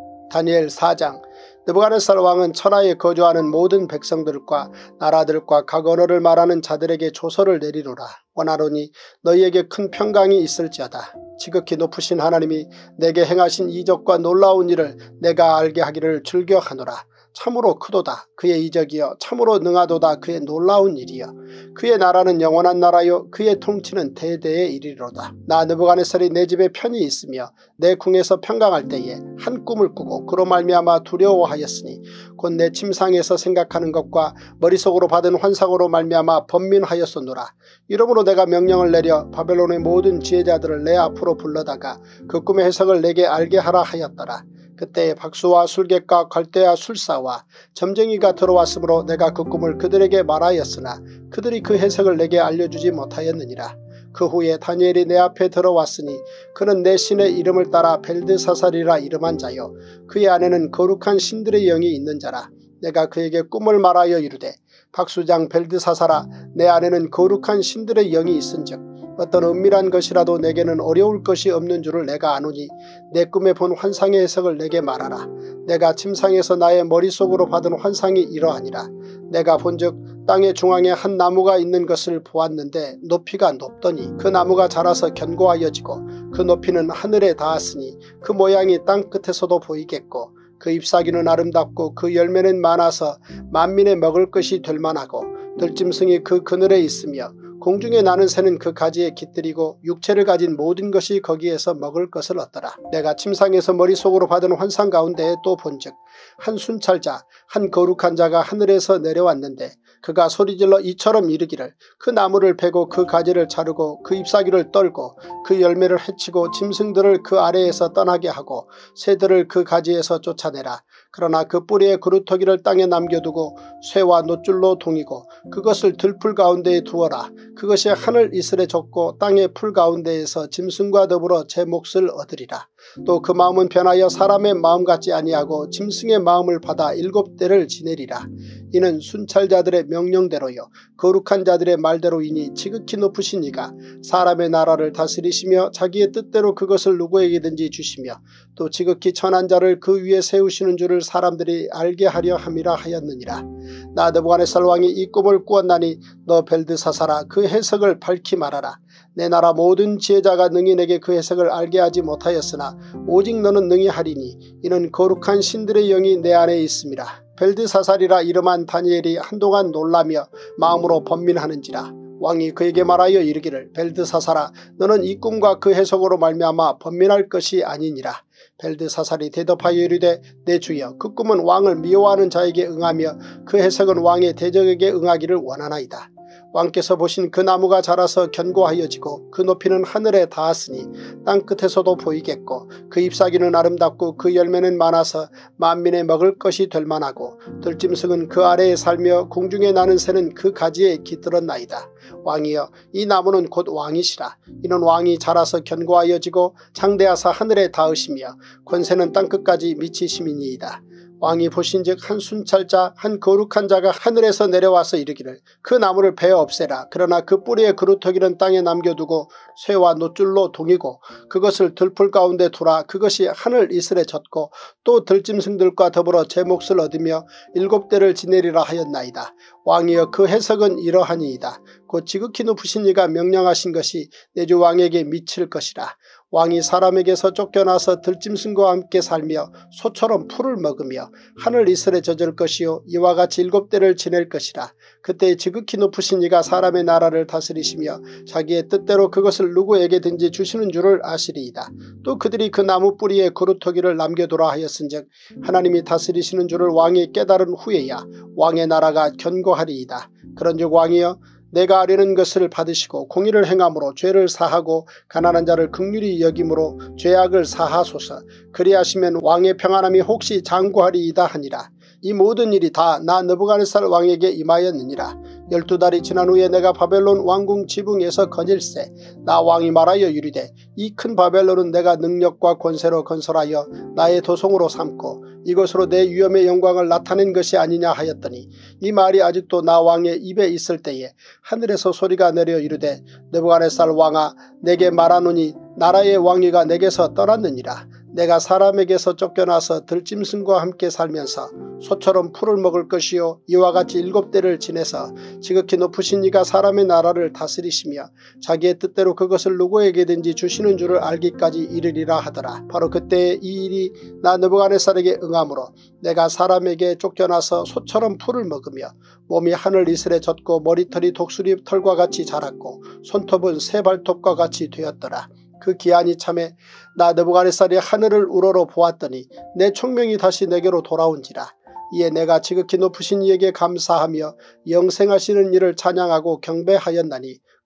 Speaker 1: 다니엘 사 장. 느부갓네살 왕은 천하에 거주하는 모든 백성들과 나라들과 각 언어를 말하는 자들에게 조서를 내리노라. 원하노니 너희에게 큰 평강이 있을지어다. 지극히 높으신 하나님이 내게 행하신 이적과 놀라운 일을 내가 알게 하기를 즐겨하노라. 참으로 크도다. 그의 이적이여 참으로 능하도다. 그의 놀라운 일이여 그의 나라는 영원한 나라요 그의 통치는 대대에 이르리로다. 나 느부갓네살이 내 집에 편히 있으며 내 궁에서 평강할 때에 한 꿈을 꾸고 그로 말미암아 두려워하였으니 곧 내 침상에서 생각하는 것과 머릿속으로 받은 환상으로 말미암아 번민하였었노라. 이러므로 내가 명령을 내려 바벨론의 모든 지혜자들을 내 앞으로 불러다가 그 꿈의 해석을 내게 알게 하라 하였더라. 그때 박수와 술객과 갈대아 술사와 점쟁이가 들어왔으므로 내가 그 꿈을 그들에게 말하였으나 그들이 그 해석을 내게 알려주지 못하였느니라. 그 후에 다니엘이 내 앞에 들어왔으니 그는 내 신의 이름을 따라 벨드사살이라 이름한 자요 그의 안에는 거룩한 신들의 영이 있는 자라. 내가 그에게 꿈을 말하여 이르되 박수장 벨드사살아 내 안에는 거룩한 신들의 영이 있은즉 어떤 은밀한 것이라도 내게는 어려울 것이 없는 줄을 내가 아노니 내 꿈에 본 환상의 해석을 내게 말하라. 내가 침상에서 나의 머릿속으로 받은 환상이 이러하니라. 내가 본즉 땅의 중앙에 한 나무가 있는 것을 보았는데 높이가 높더니 그 나무가 자라서 견고하여지고 그 높이는 하늘에 닿았으니 그 모양이 땅 끝에서도 보이겠고 그 잎사귀는 아름답고 그 열매는 많아서 만민의 먹을 것이 될 만하고 들짐승이 그 그늘에 있으며 공중에 나는 새는 그 가지에 깃들이고 육체를 가진 모든 것이 거기에서 먹을 것을 얻더라. 내가 침상에서 머릿속으로 받은 환상 가운데에 또 본즉 한 순찰자 한 거룩한 자가 하늘에서 내려왔는데 그가 소리질러 이처럼 이르기를 그 나무를 베고 그 가지를 자르고 그 잎사귀를 떨고 그 열매를 해치고 짐승들을 그 아래에서 떠나게 하고 새들을 그 가지에서 쫓아내라. 그러나 그 뿌리의 그루터기를 땅에 남겨두고 쇠와 노줄로 동이고 그것을 들풀 가운데에 두어라. 그것이 하늘 이슬에 젖고 땅의 풀 가운데에서 짐승과 더불어 제 몫을 얻으리라. 또 그 마음은 변하여 사람의 마음 같지 아니하고 짐승의 마음을 받아 일곱 대를 지내리라. 이는 순찰자들의 명령대로요 거룩한 자들의 말대로이니 지극히 높으신 이가 사람의 나라를 다스리시며 자기의 뜻대로 그것을 누구에게든지 주시며 또 지극히 천한 자를 그 위에 세우시는 줄을 사람들이 알게 하려 함이라 하였느니라. 나 느부갓네살 왕이 이 꿈을 꾸었나니 너 벨드사살아 그 해석을 밝히 말하라. 내 나라 모든 지혜자가 능히 내게 그 해석을 알게 하지 못하였으나 오직 너는 능히 하리니 이는 거룩한 신들의 영이 내 안에 있음이라. 벨드사살이라 이름한 다니엘이 한동안 놀라며 마음으로 번민하는지라. 왕이 그에게 말하여 이르기를 벨드사살아 너는 이 꿈과 그 해석으로 말미암아 번민할 것이 아니니라. 벨드사살이 대답하여 이르되 내 주여 그 꿈은 왕을 미워하는 자에게 응하며 그 해석은 왕의 대적에게 응하기를 원하나이다. 왕께서 보신 그 나무가 자라서 견고하여지고 그 높이는 하늘에 닿았으니 땅끝에서도 보이겠고 그 잎사귀는 아름답고 그 열매는 많아서 만민의 먹을 것이 될 만하고 들짐승은 그 아래에 살며 공중에 나는 새는 그 가지에 깃들었나이다. 왕이여 이 나무는 곧 왕이시라. 이는 왕이 자라서 견고하여지고 창대하사 하늘에 닿으시며 권세는 땅끝까지 미치심이니이다. 왕이 보신즉 한 순찰자 한 거룩한 자가 하늘에서 내려와서 이르기를 그 나무를 베어 없애라. 그러나 그 뿌리의 그루터기는 땅에 남겨두고 쇠와 노줄로 동이고 그것을 들풀 가운데 두라. 그것이 하늘 이슬에 젖고 또 들짐승들과 더불어 제 몫을 얻으며 일곱 대를 지내리라 하였나이다. 왕이여 그 해석은 이러하니이다. 곧 지극히 높으신 이가 명령하신 것이 내 주 왕에게 미칠 것이라. 왕이 사람에게서 쫓겨나서 들짐승과 함께 살며 소처럼 풀을 먹으며 하늘 이슬에 젖을 것이요 이와 같이 일곱 대를 지낼 것이라. 그때 지극히 높으신 이가 사람의 나라를 다스리시며 자기의 뜻대로 그것을 누구에게든지 주시는 줄을 아시리이다. 또 그들이 그 나무 뿌리에 그루터기를 남겨두라 하였은즉 하나님이 다스리시는 줄을 왕이 깨달은 후에야 왕의 나라가 견고하리이다. 그런즉 왕이여 내가 아뢰는 것을 받으시고 공의를 행함으로 죄를 사하고 가난한 자를 긍휼히 여김으로 죄악을 사하소서. 그리하시면 왕의 평안함이 혹시 장구하리이다 하니라. 이 모든 일이 다 나 느부갓네살 왕에게 임하였느니라. 열두 달이 지난 후에 내가 바벨론 왕궁 지붕에서 거닐세 나 왕이 말하여 이르되 이 큰 바벨론은 내가 능력과 권세로 건설하여 나의 도성으로 삼고 이것으로 내 위엄의 영광을 나타낸 것이 아니냐 하였더니 이 말이 아직도 나 왕의 입에 있을 때에 하늘에서 소리가 내려 이르되 느부갓네살 왕아 내게 말하노니 나라의 왕위가 내게서 떠났느니라. 내가 사람에게서 쫓겨나서 들짐승과 함께 살면서 소처럼 풀을 먹을 것이요 이와 같이 일곱 대를 지내서 지극히 높으신 이가 사람의 나라를 다스리시며 자기의 뜻대로 그것을 누구에게든지 주시는 줄을 알기까지 이르리라 하더라. 바로 그때 이 일이 나 느부갓네살에게 응하므로 내가 사람에게 쫓겨나서 소처럼 풀을 먹으며 몸이 하늘 이슬에 젖고 머리털이 독수리 털과 같이 자랐고 손톱은 새 발톱과 같이 되었더라. 그 기한이 참에 나 느부갓네살이 하늘을 우러러 보았더니 내 총명이 다시 내게로 돌아온지라. 이에 내가 지극히 높으신 이에게 감사하며 영생하시는 이를 찬양하고 경배하였나니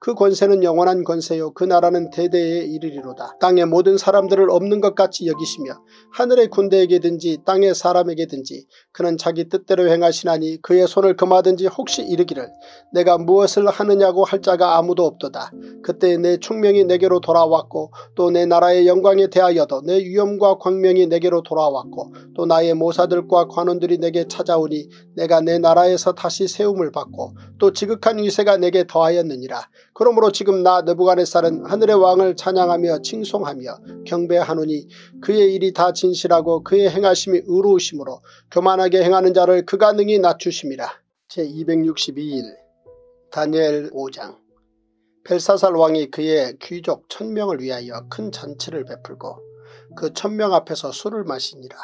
Speaker 1: 그 권세는 영원한 권세요 그 나라는 대대에 이르리로다. 땅의 모든 사람들을 없는 것 같이 여기시며 하늘의 군대에게든지 땅의 사람에게든지 그는 자기 뜻대로 행하시나니 그의 손을 금하든지 혹시 이르기를 내가 무엇을 하느냐고 할 자가 아무도 없도다. 그때 내 충명이 내게로 돌아왔고 또 내 나라의 영광에 대하여도 내 위엄과 광명이 내게로 돌아왔고 또 나의 모사들과 관원들이 내게 찾아오니 내가 내 나라에서 다시 세움을 받고 또 지극한 위세가 내게 더하였느니라. 그러므로 지금 나 느부갓네살은 하늘의 왕을 찬양하며 칭송하며 경배하노니 그의 일이 다 진실하고 그의 행하심이 의로우심으로 교만하게 행하는 자를 그가 능히 낮추심이라. 제이백육십이 일 다니엘 오 장. 벨사살 왕이 그의 귀족 천명을 위하여 큰 잔치를 베풀고 그 천명 앞에서 술을 마시니라.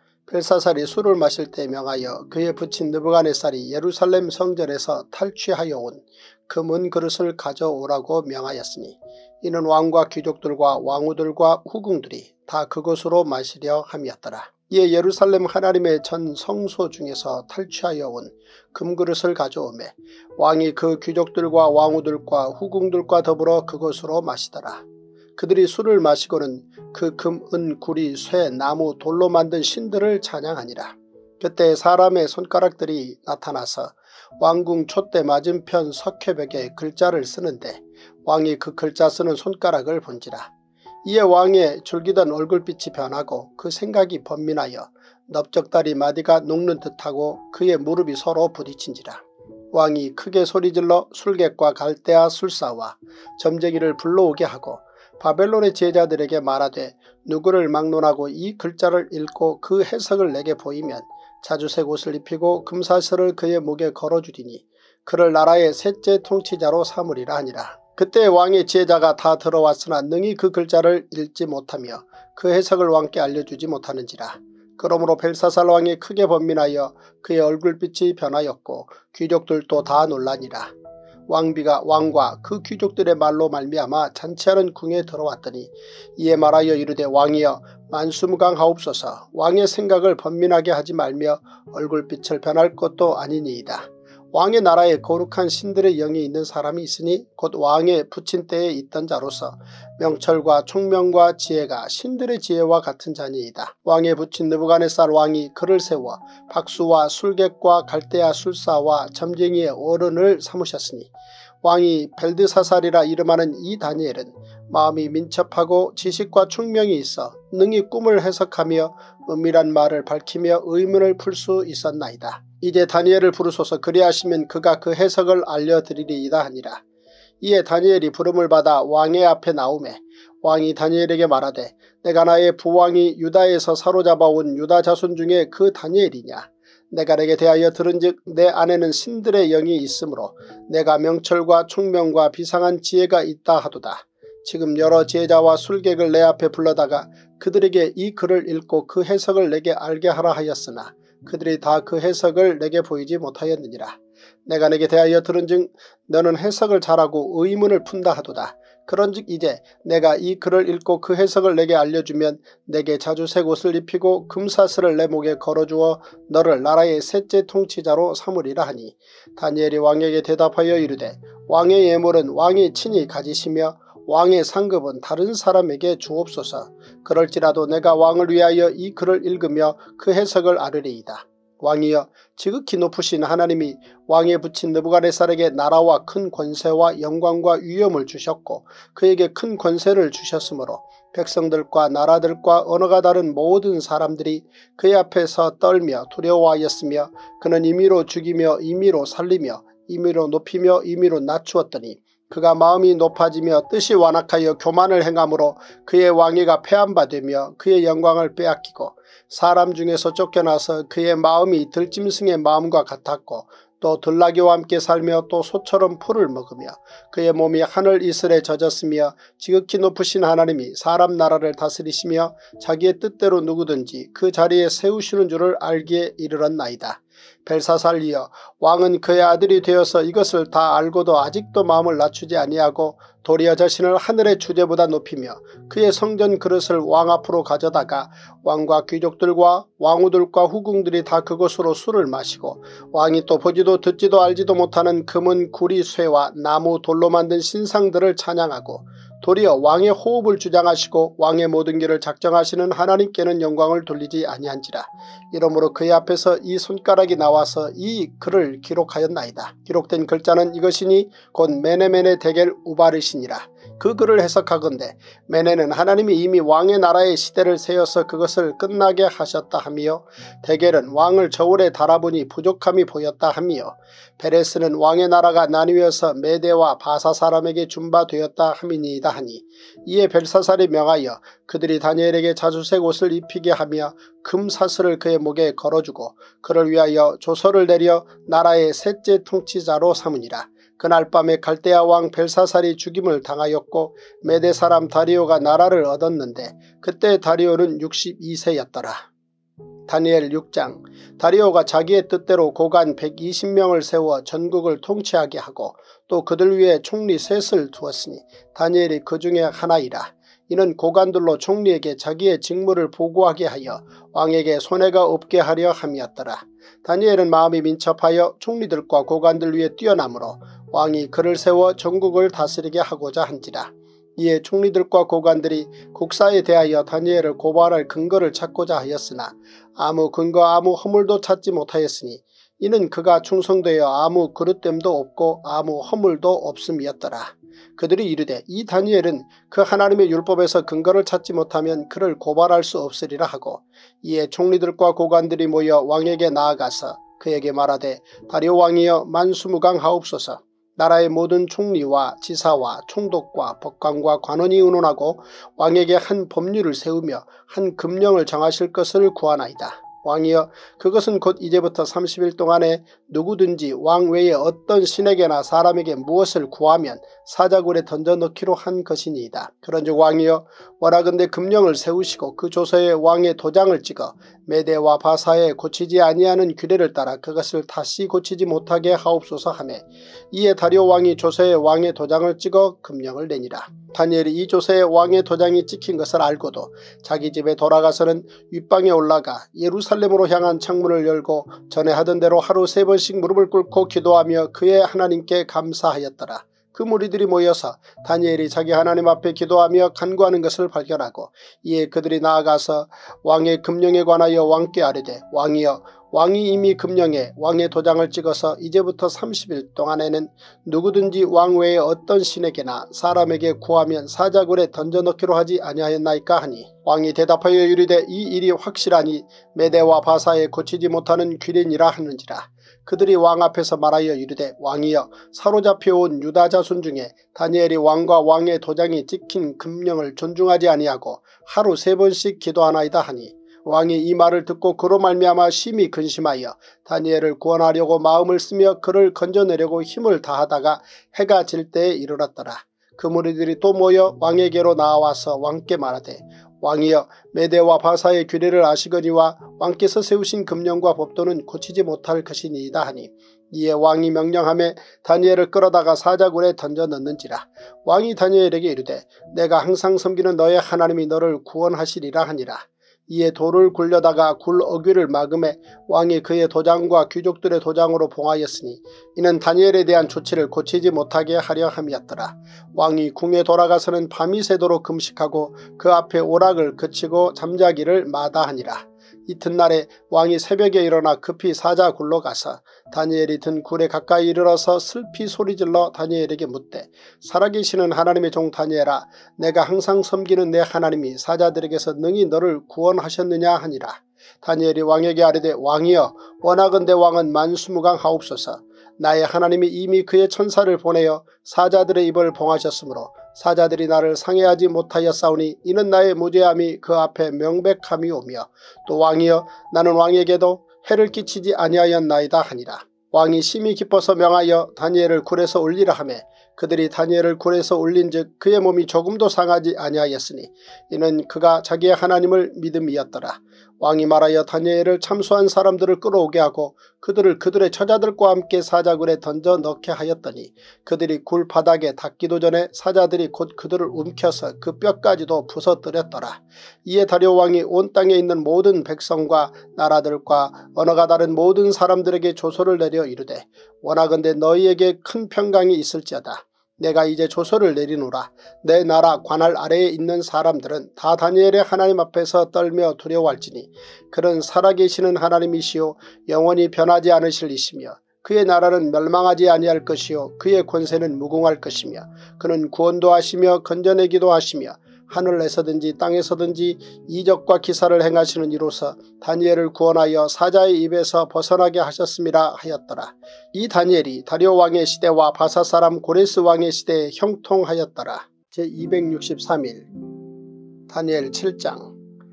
Speaker 1: 벨사살이 술을 마실 때 명하여 그의 부친 느부갓네살이 예루살렘 성전에서 탈취하여 온 금은 그릇을 가져오라고 명하였으니 이는 왕과 귀족들과 왕후들과 후궁들이 다 그것으로 마시려 함이었더라. 이에 예루살렘 하나님의 전 성소 중에서 탈취하여 온 금그릇을 가져오매 왕이 그 귀족들과 왕후들과 후궁들과 더불어 그것으로 마시더라. 그들이 술을 마시고는 그 금, 은, 구리, 쇠, 나무, 돌로 만든 신들을 찬양하니라. 그때 사람의 손가락들이 나타나서 왕궁 촛대 맞은편 석회벽에 글자를 쓰는데 왕이 그 글자 쓰는 손가락을 본지라. 이에 왕의 줄기던 얼굴빛이 변하고 그 생각이 번민하여 넓적다리 마디가 녹는 듯하고 그의 무릎이 서로 부딪힌지라. 왕이 크게 소리질러 술객과 갈대아 술사와 점쟁이를 불러오게 하고 바벨론의 제자들에게 말하되 누구를 막론하고 이 글자를 읽고 그 해석을 내게 보이면 자주색 옷을 입히고 금사슬을 그의 목에 걸어주리니 그를 나라의 셋째 통치자로 삼으리라 하니라. 그때 왕의 지혜자가 다 들어왔으나 능히 그 글자를 읽지 못하며 그 해석을 왕께 알려주지 못하는지라. 그러므로 벨사살 왕이 크게 번민하여 그의 얼굴빛이 변하였고 귀족들도 다 놀라니라. 왕비가 왕과 그 귀족들의 말로 말미암아 잔치하는 궁에 들어왔더니 이에 말하여 이르되 왕이여 만수무강하옵소서. 왕의 생각을 번민하게 하지 말며 얼굴빛을 변할 것도 아니니이다. 왕의 나라에 거룩한 신들의 영이 있는 사람이 있으니 곧 왕의 부친 때에 있던 자로서 명철과 총명과 지혜가 신들의 지혜와 같은 자니이다. 왕의 부친 느부갓네살 왕이 그를 세워 박수와 술객과 갈대아 술사와 점쟁이의 어른을 삼으셨으니 왕이 벨드사살이라 이름하는 이 다니엘은 마음이 민첩하고 지식과 총명이 있어 능히 꿈을 해석하며 은밀한 말을 밝히며 의문을 풀 수 있었나이다. 이제 다니엘을 부르소서. 그리하시면 그가 그 해석을 알려드리리이다 하니라. 이에 다니엘이 부름을 받아 왕의 앞에 나오매 왕이 다니엘에게 말하되 내가 나의 부왕이 유다에서 사로잡아온 유다 자손 중에 그 다니엘이냐. 내가 내게 대하여 들은즉 내 안에는 신들의 영이 있으므로 내가 명철과 총명과 비상한 지혜가 있다 하도다. 지금 여러 제자와 술객을 내 앞에 불러다가 그들에게 이 글을 읽고 그 해석을 내게 알게 하라 하였으나 그들이 다 그 해석을 내게 보이지 못하였느니라. 내가 내게 대하여 들은즉 너는 해석을 잘하고 의문을 푼다 하도다. 그런즉 이제 내가 이 글을 읽고 그 해석을 내게 알려주면 내게 자주색 옷을 입히고 금사슬을 내 목에 걸어주어 너를 나라의 셋째 통치자로 삼으리라 하니 다니엘이 왕에게 대답하여 이르되 왕의 예물은 왕이 친히 가지시며 왕의 상급은 다른 사람에게 주옵소서. 그럴지라도 내가 왕을 위하여 이 글을 읽으며 그 해석을 아뢰리이다. 왕이여 지극히 높으신 하나님이 왕의 부친 느부갓네살에게 나라와 큰 권세와 영광과 위엄을 주셨고 그에게 큰 권세를 주셨으므로 백성들과 나라들과 언어가 다른 모든 사람들이 그의 앞에서 떨며 두려워하였으며 그는 임의로 죽이며 임의로 살리며 임의로 높이며 임의로 낮추었더니 그가 마음이 높아지며 뜻이 완악하여 교만을 행함으로 그의 왕위가 폐한바되며 그의 영광을 빼앗기고 사람 중에서 쫓겨나서 그의 마음이 들짐승의 마음과 같았고 또 들나귀와 함께 살며 또 소처럼 풀을 먹으며 그의 몸이 하늘 이슬에 젖었으며 지극히 높으신 하나님이 사람 나라를 다스리시며 자기의 뜻대로 누구든지 그 자리에 세우시는 줄을 알기에 이르렀나이다. 벨사살이여, 왕은 그의 아들이 되어서 이것을 다 알고도 아직도 마음을 낮추지 아니하고 도리어 자신을 하늘의 주제보다 높이며 그의 성전 그릇을 왕 앞으로 가져다가 왕과 귀족들과 왕후들과 후궁들이 다 그곳으로 술을 마시고 왕이 또 보지도 듣지도 알지도 못하는 금은 구리 쇠와 나무 돌로 만든 신상들을 찬양하고 도리어 왕의 호흡을 주장하시고 왕의 모든 길을 작정하시는 하나님께는 영광을 돌리지 아니한지라. 이러므로 그의 앞에서 이 손가락이 나와서 이 글을 기록하였나이다. 기록된 글자는 이것이니 곧 메네메네 데겔 우바르시니라. 그 글을 해석하건대 메네는 하나님이 이미 왕의 나라의 시대를 세워서 그것을 끝나게 하셨다 하며, 데겔은 왕을 저울에 달아보니 부족함이 보였다 하며, 베레스는 왕의 나라가 나뉘어서 메대와 바사 사람에게 준바되었다 함이니이다 하니, 이에 벨사살이 명하여 그들이 다니엘에게 자주색 옷을 입히게 하며 금사슬을 그의 목에 걸어주고 그를 위하여 조서를 내려 나라의 셋째 통치자로 삼으니라. 그날 밤에 갈대아 왕 벨사살이 죽임을 당하였고 메대 사람 다리오가 나라를 얻었는데 그때 다리오는 육십이 세였더라. 다니엘 육 장. 다리오가 자기의 뜻대로 고관 백이십 명을 세워 전국을 통치하게 하고 또 그들 위에 총리 셋을 두었으니 다니엘이 그 중에 하나이라. 이는 고관들로 총리에게 자기의 직무를 보고하게 하여 왕에게 손해가 없게 하려 함이었더라. 다니엘은 마음이 민첩하여 총리들과 고관들 위에 뛰어나므로 왕이 그를 세워 전국을 다스리게 하고자 한지라. 이에 총리들과 고관들이 국사에 대하여 다니엘을 고발할 근거를 찾고자 하였으나 아무 근거 아무 허물도 찾지 못하였으니 이는 그가 충성되어 아무 그릇됨도 없고 아무 허물도 없음이었더라. 그들이 이르되 이 다니엘은 그 하나님의 율법에서 근거를 찾지 못하면 그를 고발할 수 없으리라 하고, 이에 총리들과 고관들이 모여 왕에게 나아가서 그에게 말하되 다리오 왕이여 만수무강하옵소서. 나라의 모든 총리와 지사와 총독과 법관과 관원이 의논하고 왕에게 한 법률을 세우며 한 금령을 정하실 것을 구하나이다. 왕이여, 그것은 곧 이제부터 삼십 일 동안에 누구든지 왕 외에 어떤 신에게나 사람에게 무엇을 구하면 사자굴에 던져넣기로 한 것이니이다. 그런즉 왕이여, 원하건대 금령을 세우시고 그 조서에 왕의 도장을 찍어 메대와 바사에 고치지 아니하는 규례를 따라 그것을 다시 고치지 못하게 하옵소서 하매, 이에 다리오 왕이 조서에 왕의 도장을 찍어 금령을 내니라. 다니엘이 이 조서에 왕의 도장이 찍힌 것을 알고도 자기 집에 돌아가서는 윗방에 올라가 예루살렘으로 향한 창문을 열고 전에 하던 대로 하루 세 번씩 무릎을 꿇고 기도하며 그의 하나님께 감사하였더라. 그 무리들이 모여서 다니엘이 자기 하나님 앞에 기도하며 간구하는 것을 발견하고, 이에 그들이 나아가서 왕의 금령에 관하여 왕께 아뢰되, 왕이여, 왕이 이미 금령에 왕의 도장을 찍어서 이제부터 삼십 일 동안에는 누구든지 왕 외에 어떤 신에게나 사람에게 구하면 사자굴에 던져넣기로 하지 아니하였나이까 하니, 왕이 대답하여 이르되 이 일이 확실하니 메대와 바사에 고치지 못하는 규례니라 하는지라. 그들이 왕 앞에서 말하여 이르되, 왕이여, 사로잡혀온 유다 자손 중에 다니엘이 왕과 왕의 도장이 찍힌 금령을 존중하지 아니하고 하루 세 번씩 기도하나이다 하니, 왕이 이 말을 듣고 그로 말미암아 심히 근심하여 다니엘을 구원하려고 마음을 쓰며 그를 건져내려고 힘을 다하다가 해가 질 때에 이르렀더라. 그 무리들이 또 모여 왕에게로 나와서 왕께 말하되, 왕이여, 메대와 바사의 규례를 아시거니와 왕께서 세우신 금령과 법도는 고치지 못할 것이니이다 하니, 이에 왕이 명령하며 다니엘을 끌어다가 사자굴에 던져 넣는지라. 왕이 다니엘에게 이르되 내가 항상 섬기는 너의 하나님이 너를 구원하시리라 하니라. 이에 돌을 굴려다가 굴 어귀를 막음에 왕이 그의 도장과 귀족들의 도장으로 봉하였으니 이는 다니엘에 대한 조치를 고치지 못하게 하려 함이었더라. 왕이 궁에 돌아가서는 밤이 새도록 금식하고 그 앞에 오락을 그치고 잠자기를 마다하니라. 이튿날에 왕이 새벽에 일어나 급히 사자굴로 가서 다니엘이 든 굴에 가까이 이르러서 슬피 소리질러 다니엘에게 묻되, 살아계시는 하나님의 종 다니엘아, 내가 항상 섬기는 내 하나님이 사자들에게서 능히 너를 구원하셨느냐 하니라. 다니엘이 왕에게 아뢰되, 왕이여, 원하건대 왕은 만수무강하옵소서. 나의 하나님이 이미 그의 천사를 보내어 사자들의 입을 봉하셨으므로 사자들이 나를 상해하지 못하였사오니 이는 나의 무죄함이 그 앞에 명백함이오며, 또 왕이여, 나는 왕에게도 해를 끼치지 아니하였나이다 하니라. 왕이 심히 기뻐서 명하여 다니엘을 굴에서 올리라 하매 그들이 다니엘을 굴에서 올린즉 그의 몸이 조금도 상하지 아니하였으니 이는 그가 자기의 하나님을 믿음이었더라. 왕이 말하여 다니엘을 참수한 사람들을 끌어오게 하고 그들을 그들의 처자들과 함께 사자굴에 던져 넣게 하였더니 그들이 굴 바닥에 닿기도 전에 사자들이 곧 그들을 움켜서 그 뼈까지도 부서뜨렸더라. 이에 다리오 왕이 온 땅에 있는 모든 백성과 나라들과 언어가 다른 모든 사람들에게 조서를 내려 이르되 원하건대 너희에게 큰 평강이 있을지어다. 내가 이제 조서를 내리노라. 내 나라 관할 아래에 있는 사람들은 다 다니엘의 하나님 앞에서 떨며 두려워할지니 그는 살아계시는 하나님이시요 영원히 변하지 않으실 이시며 그의 나라는 멸망하지 아니할 것이요 그의 권세는 무궁할 것이며 그는 구원도 하시며 건져내기도 하시며 하늘에서든지 땅에서든지 이적과 기사를 행하시는 이로서 다니엘을 구원하여 사자의 입에서 벗어나게 하셨음이라 하였더라. 이 다니엘이 다리오 왕의 시대와 바사 사람 고레스 왕의 시대에 형통하였더라. 제이백육십삼 일 다니엘 칠 장.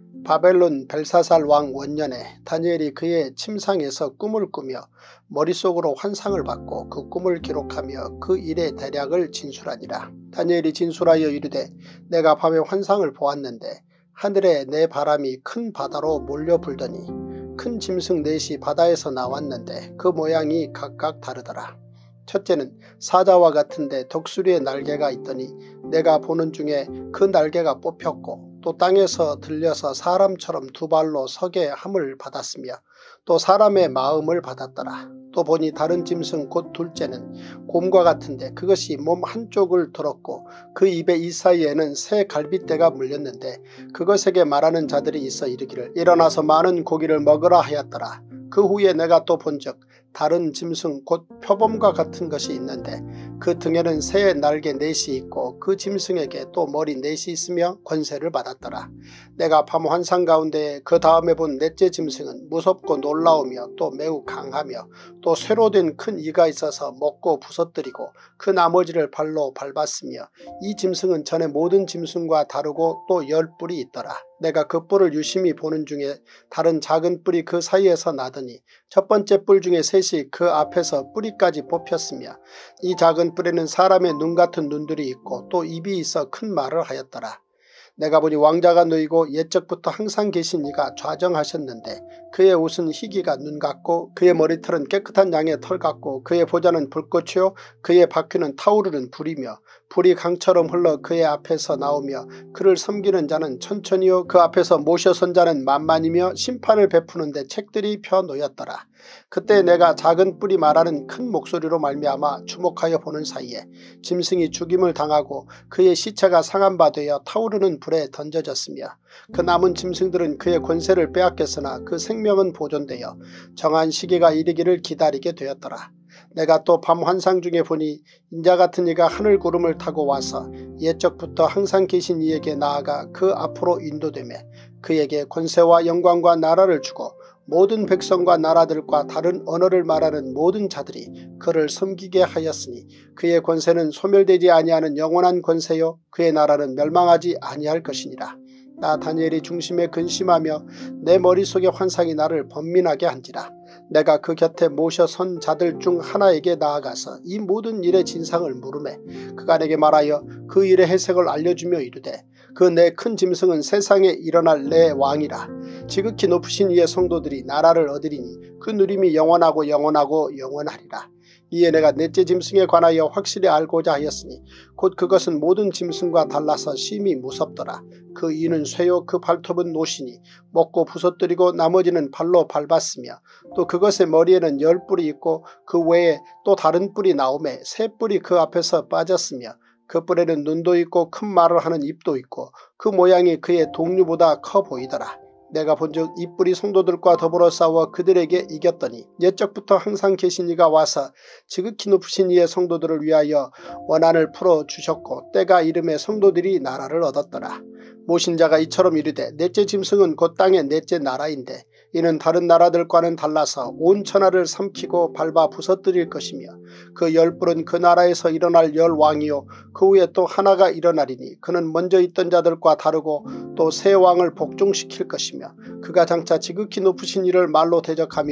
Speaker 1: 바벨론 벨사살 왕 원년에 다니엘이 그의 침상에서 꿈을 꾸며 머릿속으로 환상을 받고 그 꿈을 기록하며 그 일의 대략을 진술하니라. 다니엘이 진술하여 이르되 내가 밤에 환상을 보았는데 하늘에 내 바람이 큰 바다로 몰려 불더니 큰 짐승 넷이 바다에서 나왔는데 그 모양이 각각 다르더라. 첫째는 사자와 같은데 독수리의 날개가 있더니 내가 보는 중에 그 날개가 뽑혔고 또 땅에서 들려서 사람처럼 두 발로 서게 함을 받았으며 또 사람의 마음을 받았더라. 또 보니 다른 짐승 곧 둘째는 곰과 같은데 그것이 몸 한쪽을 들었고 그 입의 이 사이에는 새 갈빗대가 물렸는데 그것에게 말하는 자들이 있어 이르기를 일어나서 많은 고기를 먹으라 하였더라. 그 후에 내가 또 본즉 다른 짐승 곧 표범과 같은 것이 있는데 그 등에는 새 날개 넷이 있고 그 짐승에게 또 머리 넷이 있으며 권세를 받았더라. 내가 밤 환상 가운데 그 다음에 본 넷째 짐승은 무섭고 놀라우며 또 매우 강하며 또 쇠로 된 큰 이가 있어서 먹고 부서뜨리고 그 나머지를 발로 밟았으며 이 짐승은 전에 모든 짐승과 다르고 또 열 뿔이 있더라. 내가 그 뿔을 유심히 보는 중에 다른 작은 뿔이 그 사이에서 나더니 첫 번째 뿔 중에 셋이 그 앞에서 뿌리까지 뽑혔으며 이 작은 뿔에는 사람의 눈 같은 눈들이 있고 또 입이 있어 큰 말을 하였더라. 내가 보니 왕자가 놓이고 옛적부터 항상 계신 이가 좌정하셨는데 그의 옷은 희기가 눈 같고 그의 머리털은 깨끗한 양의 털 같고 그의 보좌는 불꽃이요 그의 바퀴는 타오르는 불이며 불이 강처럼 흘러 그의 앞에서 나오며 그를 섬기는 자는 천천히요 그 앞에서 모셔선 자는 만만이며 심판을 베푸는데 책들이 펴 놓였더라. 그때 내가 작은 뿔이 말하는 큰 목소리로 말미암아 주목하여 보는 사이에 짐승이 죽임을 당하고 그의 시체가 상한 바 되어 타오르는 불에 던져졌으며 그 남은 짐승들은 그의 권세를 빼앗겼으나 그 생명은 보존되어 정한 시기가 이르기를 기다리게 되었더라. 내가 또 밤 환상 중에 보니 인자 같은 이가 하늘 구름을 타고 와서 옛적부터 항상 계신 이에게 나아가 그 앞으로 인도되매 그에게 권세와 영광과 나라를 주고 모든 백성과 나라들과 다른 언어를 말하는 모든 자들이 그를 섬기게 하였으니 그의 권세는 소멸되지 아니하는 영원한 권세요 그의 나라는 멸망하지 아니할 것이니라. 나 다니엘이 중심에 근심하며 내 머릿속의 환상이 나를 번민하게 한지라. 내가 그 곁에 모셔 선 자들 중 하나에게 나아가서 이 모든 일의 진상을 물으매 그가 내게 말하여 그 일의 해석을 알려주며 이르되 그 내 큰 짐승은 세상에 일어날 내 왕이라. 지극히 높으신 이의 성도들이 나라를 얻으리니 그 누림이 영원하고 영원하고 영원하리라. 이에 내가 넷째 짐승에 관하여 확실히 알고자 하였으니 곧 그것은 모든 짐승과 달라서 심히 무섭더라. 그 이는 쇠요 그 발톱은 노시니 먹고 부서뜨리고 나머지는 발로 밟았으며 또 그것의 머리에는 열 뿔이 있고 그 외에 또 다른 뿔이 나오매 세 뿔이 그 앞에서 빠졌으며 그 뿔에는 눈도 있고 큰 말을 하는 입도 있고 그 모양이 그의 동류보다 커 보이더라. 내가 본즉 이 뿔이 성도들과 더불어 싸워 그들에게 이겼더니 옛적부터 항상 계신 이가 와서 지극히 높으신 이의 성도들을 위하여 원한을 풀어주셨고 때가 이름에 성도들이 나라를 얻었더라. 모신 자가 이처럼 이르되 넷째 짐승은 곧 땅의 넷째 나라인데 이는 다른 나라들과는 달라서 온 천하를 삼키고 밟아 부서뜨릴 것이며 그 열 뿔은 그 나라에서 일어날 열 왕이요 그 후에 또 하나가 일어나리니 그는 먼저 있던 자들과 다르고 또 새 왕을 복종시킬 것이며 그가 장차 지극히 높으신 이를 말로 대적하며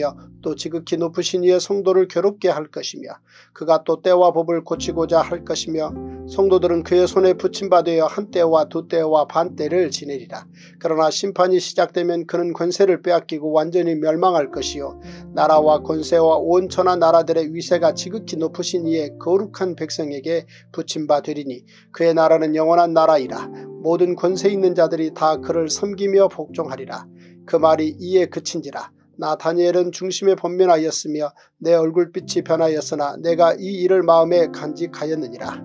Speaker 1: 또 지극히 높으신 이의 성도를 괴롭게 할 것이며 그가 또 때와 법을 고치고자 할 것이며 성도들은 그의 손에 붙임받아 한 때와 두 때와 반 때를 지내리라. 그러나 심판이 시작되면 그는 권세를 빼앗기고 완전히 멸망할 것이요 나라와 권세와 온 천하 나라들의 위세가 지극히 높으신 이의 거룩한 백성에게 붙임받으리니 그의 나라는 영원한 나라이라. 모든 권세 있는 자들이 다 그를 섬기며 복종하리라. 그 말이 이에 그친지라. 나 다니엘은 중심에 번민하였으며 내 얼굴빛이 변하였으나 내가 이 일을 마음에 간직하였느니라.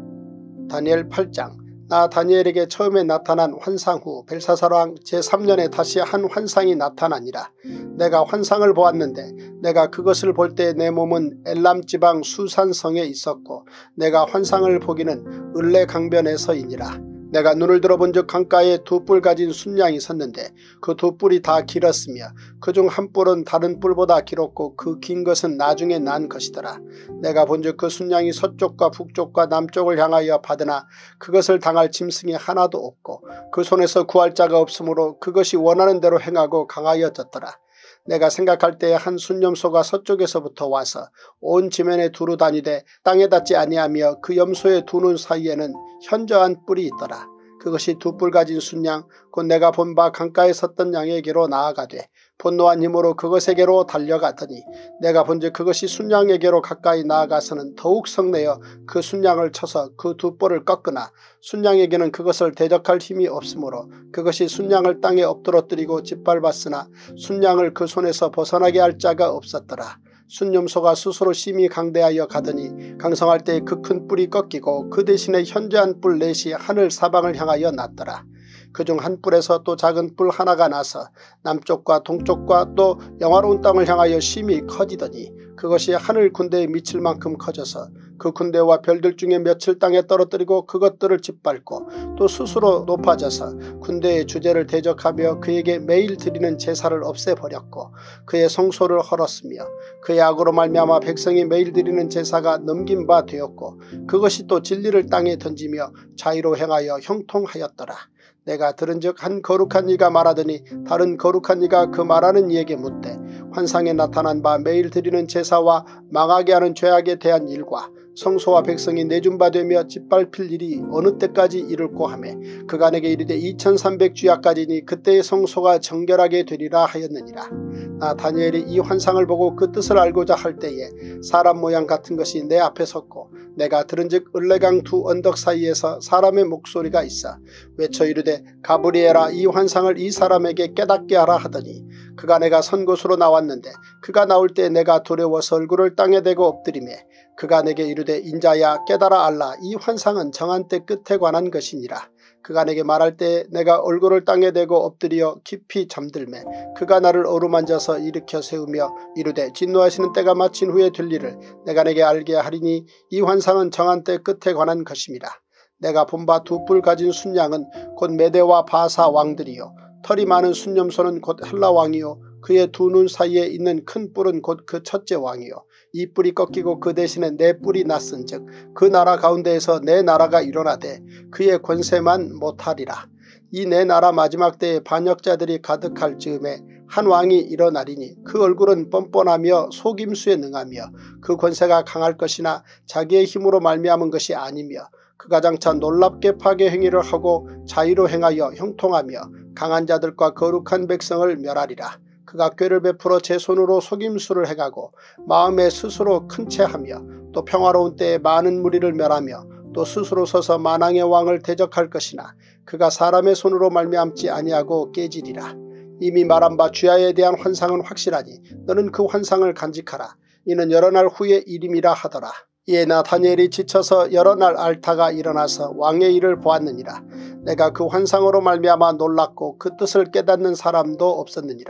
Speaker 1: 다니엘 팔 장. 나 다니엘에게 처음에 나타난 환상 후 벨사살 왕 제삼 년에 다시 한 환상이 나타나니라. 내가 환상을 보았는데 내가 그것을 볼 때 내 몸은 엘람 지방 수산성에 있었고 내가 환상을 보기는 을레 강변에서이니라. 내가 눈을 들어본즉 강가에 두 뿔 가진 순양이 섰는데 그 두 뿔이 다 길었으며 그중 한 뿔은 다른 뿔보다 길었고 그 긴 것은 나중에 난 것이더라. 내가 본즉 그 순양이 서쪽과 북쪽과 남쪽을 향하여 받으나 그것을 당할 짐승이 하나도 없고 그 손에서 구할 자가 없으므로 그것이 원하는 대로 행하고 강하여졌더라. 내가 생각할 때에 한 순염소가 서쪽에서부터 와서 온 지면에 두루 다니되 땅에 닿지 아니하며 그 염소의 두 눈 사이에는 현저한 뿔이 있더라. 그것이 두 뿔 가진 순양 곧 내가 본 바 강가에 섰던 양에게로 나아가되 분노한 힘으로 그것에게로 달려가더니 내가 본즉 그것이 순양에게로 가까이 나아가서는 더욱 성내어 그 순양을 쳐서 그 두 뿔을 꺾으나 순양에게는 그것을 대적할 힘이 없으므로 그것이 순양을 땅에 엎드러뜨리고 짓밟았으나 순양을 그 손에서 벗어나게 할 자가 없었더라. 순염소가 스스로 심히 강대하여 가더니 강성할 때 그 큰 뿔이 꺾이고 그 대신에 현저한 뿔 넷이 하늘 사방을 향하여 났더라. 그중 한 뿔에서 또 작은 뿔 하나가 나서 남쪽과 동쪽과 또 영화로운 땅을 향하여 심히 커지더니 그것이 하늘 군대에 미칠 만큼 커져서 그 군대와 별들 중에 며칠 땅에 떨어뜨리고 그것들을 짓밟고 또 스스로 높아져서 군대의 주제를 대적하며 그에게 매일 드리는 제사를 없애버렸고 그의 성소를 헐었으며 그의 악으로 말미암아 백성이 매일 드리는 제사가 넘긴 바 되었고 그것이 또 진리를 땅에 던지며 자의로 행하여 형통하였더라. 내가 들은즉 한 거룩한 이가 말하더니 다른 거룩한 이가 그 말하는 이에게 묻되 환상에 나타난 바 매일 드리는 제사와 망하게 하는 죄악에 대한 일과 성소와 백성이 내준바되며 짓밟힐 일이 어느 때까지 이룰고 하매 그가 내게 이르되 이천삼백 주야까지니 그때의 성소가 정결하게 되리라 하였느니라. 나 다니엘이 이 환상을 보고 그 뜻을 알고자 할 때에 사람 모양 같은 것이 내 앞에 섰고 내가 들은즉 을레강 두 언덕 사이에서 사람의 목소리가 있어 외쳐 이르되 가브리엘아 이 환상을 이 사람에게 깨닫게 하라 하더니 그가 내가 선 곳으로 나왔는데 그가 나올 때 내가 두려워서 얼굴을 땅에 대고 엎드리매 그가 내게 이르되 인자야 깨달아 알라 이 환상은 정한 때 끝에 관한 것이니라. 그가 내게 말할 때 내가 얼굴을 땅에 대고 엎드려 깊이 잠들매 그가 나를 어루만져서 일으켜 세우며 이르되 진노하시는 때가 마친 후에 될 일을 내가 내게 알게 하리니 이 환상은 정한 때 끝에 관한 것임이라. 내가 본 바 두 뿔 가진 순양은 곧 메대와 바사 왕들이요 털이 많은 순염소는 곧 헬라 왕이요 그의 두 눈 사이에 있는 큰 뿔은 곧 그 첫째 왕이요 이 뿔이 꺾이고 그 대신에 네 뿔이 났은즉 그 나라 가운데에서 네 나라가 일어나되 그의 권세만 못하리라. 이 네 나라 마지막 때에 반역자들이 가득할 즈음에 한 왕이 일어나리니 그 얼굴은 뻔뻔하며 속임수에 능하며 그 권세가 강할 것이나 자기의 힘으로 말미암은 것이 아니며 그가 장차 놀랍게 파괴 행위를 하고 자의로 행하여 형통하며 강한 자들과 거룩한 백성을 멸하리라. 그가 꾀를 베풀어 제 손으로 속임수를 해가고 마음에 스스로 큰 채하며 또 평화로운 때에 많은 무리를 멸하며 또 스스로 서서 만왕의 왕을 대적할 것이나 그가 사람의 손으로 말미암지 아니하고 깨지리라. 이미 말한 바 주야에 대한 환상은 확실하니 너는 그 환상을 간직하라. 이는 여러 날 후의 일임이라 하더라. 이에 나 다니엘이 지쳐서 여러 날 앓다가 일어나서 왕의 일을 보았느니라. 내가 그 환상으로 말미암아 놀랐고 그 뜻을 깨닫는 사람도 없었느니라.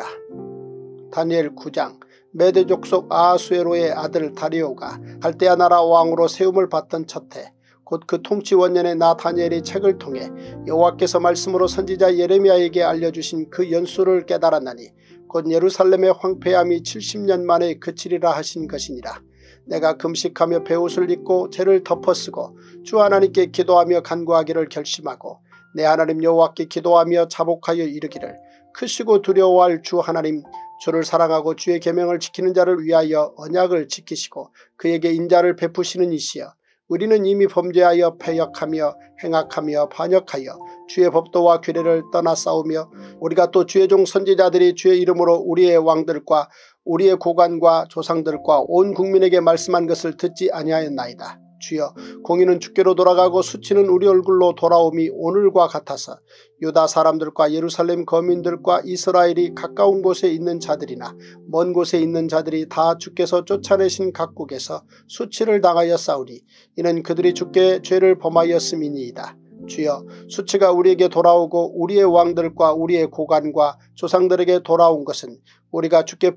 Speaker 1: 다니엘 구 장. 메대 족속 아하수에로의 아들 다리오가 갈대아 나라 왕으로 세움을 받던 첫해 곧 그 통치 원년에 나 다니엘이 책을 통해 여호와께서 말씀으로 선지자 예레미야에게 알려주신 그 연수를 깨달았나니 곧 예루살렘의 황폐함이 칠십 년 만에 그치리라 하신 것이니라. 내가 금식하며 베옷을 입고 죄를 덮어쓰고 주 하나님께 기도하며 간구하기를 결심하고 내 하나님 여호와께 기도하며 자복하여 이르기를 크시고 두려워할 주 하나님 주를 사랑하고 주의 계명을 지키는 자를 위하여 언약을 지키시고 그에게 인자를 베푸시는 이시여 우리는 이미 범죄하여 패역하며 행악하며 반역하여 주의 법도와 규례를 떠나 싸우며 우리가 또 주의 종 선지자들이 주의 이름으로 우리의 왕들과 우리의 고관과 조상들과 온 국민에게 말씀한 것을 듣지 아니하였나이다. 주여 공의는 주께로 돌아가고 수치는 우리 얼굴로 돌아옴이 오늘과 같아서 유다 사람들과 예루살렘 거민들과 이스라엘이 가까운 곳에 있는 자들이나 먼 곳에 있는 자들이 다 주께서 쫓아내신 각국에서 수치를 당하여 싸우리. 이는 그들이 주께 죄를 범하였음이니이다. 주여 수치가 우리에게 돌아오고 우리의 왕들과 우리의 고관과 조상들에게 돌아온 것은 우리가 주께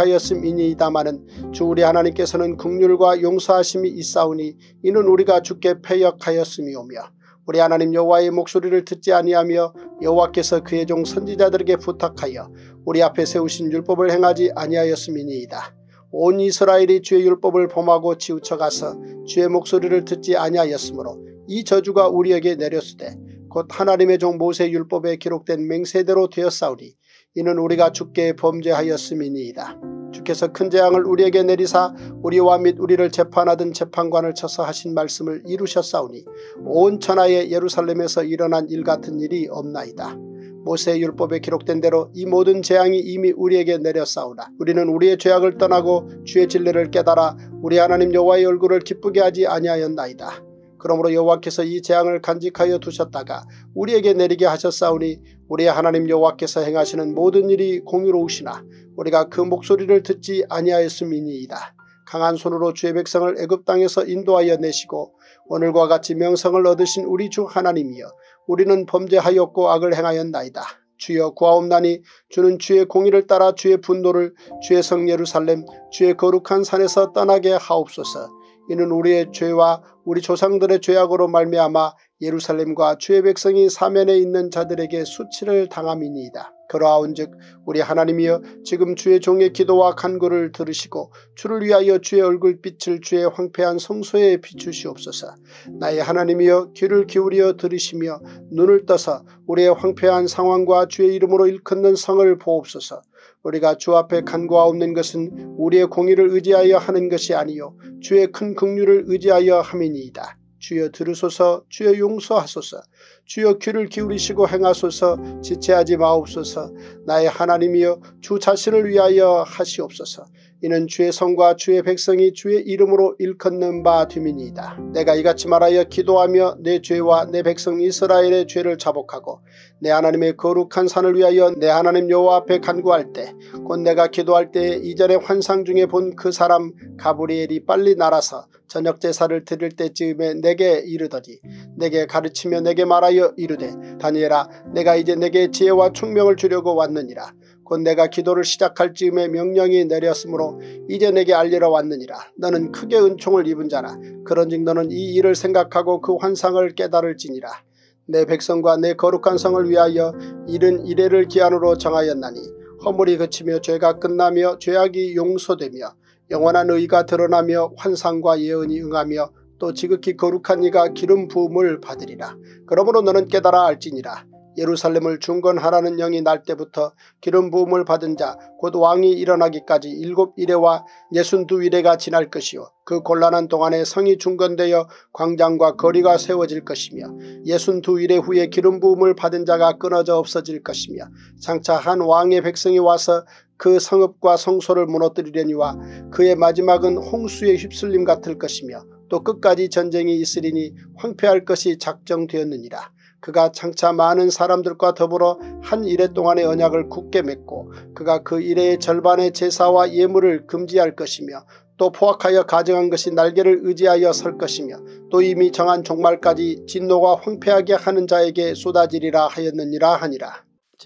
Speaker 1: 범죄하였음이니이다마는 주 우리 하나님께서는 긍휼과 용서하심이 있사오니 이는 우리가 주께 패역하였음이오며 우리 하나님 여호와의 목소리를 듣지 아니하며 여호와께서 그의 종 선지자들에게 부탁하여 우리 앞에 세우신 율법을 행하지 아니하였음이니이다. 온 이스라엘이 주의 율법을 범하고 치우쳐가서 주의 목소리를 듣지 아니하였으므로 이 저주가 우리에게 내렸으되 곧 하나님의 종 모세 율법에 기록된 맹세대로 되었사오니 이는 우리가 주께 범죄하였음이니이다. 주께서 큰 재앙을 우리에게 내리사 우리와 및 우리를 재판하던 재판관을 쳐서 하신 말씀을 이루셨사오니 온 천하의 예루살렘에서 일어난 일 같은 일이 없나이다. 모세의 율법에 기록된 대로 이 모든 재앙이 이미 우리에게 내렸사오나 우리는 우리의 죄악을 떠나고 주의 진리를 깨달아 우리 하나님 여호와의 얼굴을 기쁘게 하지 아니하였나이다. 그러므로 여호와께서 이 재앙을 간직하여 두셨다가 우리에게 내리게 하셨사오니 우리 하나님 여호와께서 행하시는 모든 일이 공의로우시나 우리가 그 목소리를 듣지 아니하였음이니이다. 강한 손으로 주의 백성을 애굽 땅에서 인도하여 내시고 오늘과 같이 명성을 얻으신 우리 주 하나님이여 우리는 범죄하였고 악을 행하였나이다. 주여 구하옵나니 주는 주의 공의를 따라 주의 분노를 주의 성 예루살렘 주의 거룩한 산에서 떠나게 하옵소서. 이는 우리의 죄와 우리 조상들의 죄악으로 말미암아 예루살렘과 주의 백성이 사면에 있는 자들에게 수치를 당함이니이다. 그러하온즉 우리 하나님이여 지금 주의 종의 기도와 간구를 들으시고 주를 위하여 주의 얼굴빛을 주의 황폐한 성소에 비추시옵소서. 나의 하나님이여 귀를 기울여 들으시며 눈을 떠서 우리의 황폐한 상황과 주의 이름으로 일컫는 성을 보옵소서. 우리가 주 앞에 간구하옵는 것은 우리의 공의를 의지하여 하는 것이 아니요 주의 큰 긍휼을 의지하여 함이니이다. 주여 들으소서. 주여 용서하소서. 주여 귀를 기울이시고 행하소서. 지체하지 마옵소서. 나의 하나님이여 주 자신을 위하여 하시옵소서. 이는 주의 성과 주의 백성이 주의 이름으로 일컫는 바 됨이니이다. 내가 이같이 말하여 기도하며 내 죄와 내 백성 이스라엘의 죄를 자복하고 내 하나님의 거룩한 산을 위하여 내 하나님 여호와 앞에 간구할 때 곧 내가 기도할 때에 이전에 환상 중에 본 그 사람 가브리엘이 빨리 날아서 저녁 제사를 드릴 때쯤에 내게 이르더니 내게 가르치며 내게 말하여 이르되 다니엘아 내가 이제 내게 지혜와 총명을 주려고 왔느니라. 곧 내가 기도를 시작할 즈음에 명령이 내렸으므로 이제 내게 알리러 왔느니라. 너는 크게 은총을 입은 자라. 그런즉 너는 이 일을 생각하고 그 환상을 깨달을지니라. 내 백성과 내 거룩한 성을 위하여 이른 이래를 기한으로 정하였나니 허물이 그치며 죄가 끝나며 죄악이 용서되며 영원한 의가 드러나며 환상과 예언이 응하며 또 지극히 거룩한 이가 기름 부음을 받으리라. 그러므로 너는 깨달아 알지니라. 예루살렘을 중건하라는 영이 날 때부터 기름 부음을 받은 자 곧 왕이 일어나기까지 일곱 이레와 예순두 이레가 지날 것이요 그 곤란한 동안에 성이 중건되어 광장과 거리가 세워질 것이며 예순두 이레 후에 기름 부음을 받은 자가 끊어져 없어질 것이며 장차 한 왕의 백성이 와서 그 성읍과 성소를 무너뜨리려니와 그의 마지막은 홍수의 휩쓸림 같을 것이며 또 끝까지 전쟁이 있으리니 황폐할 것이 작정되었느니라. 그가 장차 많은 사람들과 더불어 한 이레 동안의 언약을 굳게 맺고 그가 그 이레의 절반의 제사와 예물을 금지할 것이며 또 포악하여 가정한 것이 날개를 의지하여 설 것이며 또 이미 정한 종말까지 진노가 황폐하게 하는 자에게 쏟아지리라 하였느니라 하니라.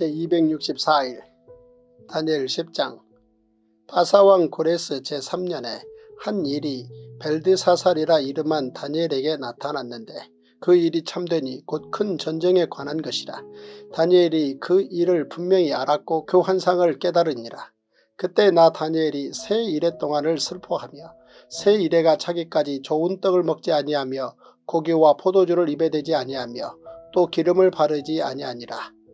Speaker 1: 제이백육십사 일 다니엘 십 장. 바사왕 고레스 제삼 년에 한 일이 벨드사살이라 이름한 다니엘에게 나타났는데 그 일이 참되니 곧 큰 전쟁에 관한 것이라. 다니엘이 그 일을 분명히 알았고 그 환상을 깨달으니라. 그때 나 다니엘이 세 이레 동안을 슬퍼하며 세 이레가 차기까지 좋은 떡을 먹지 아니하며 고기와 포도주를 입에 대지 아니하며 또 기름을 바르지 아니하니라.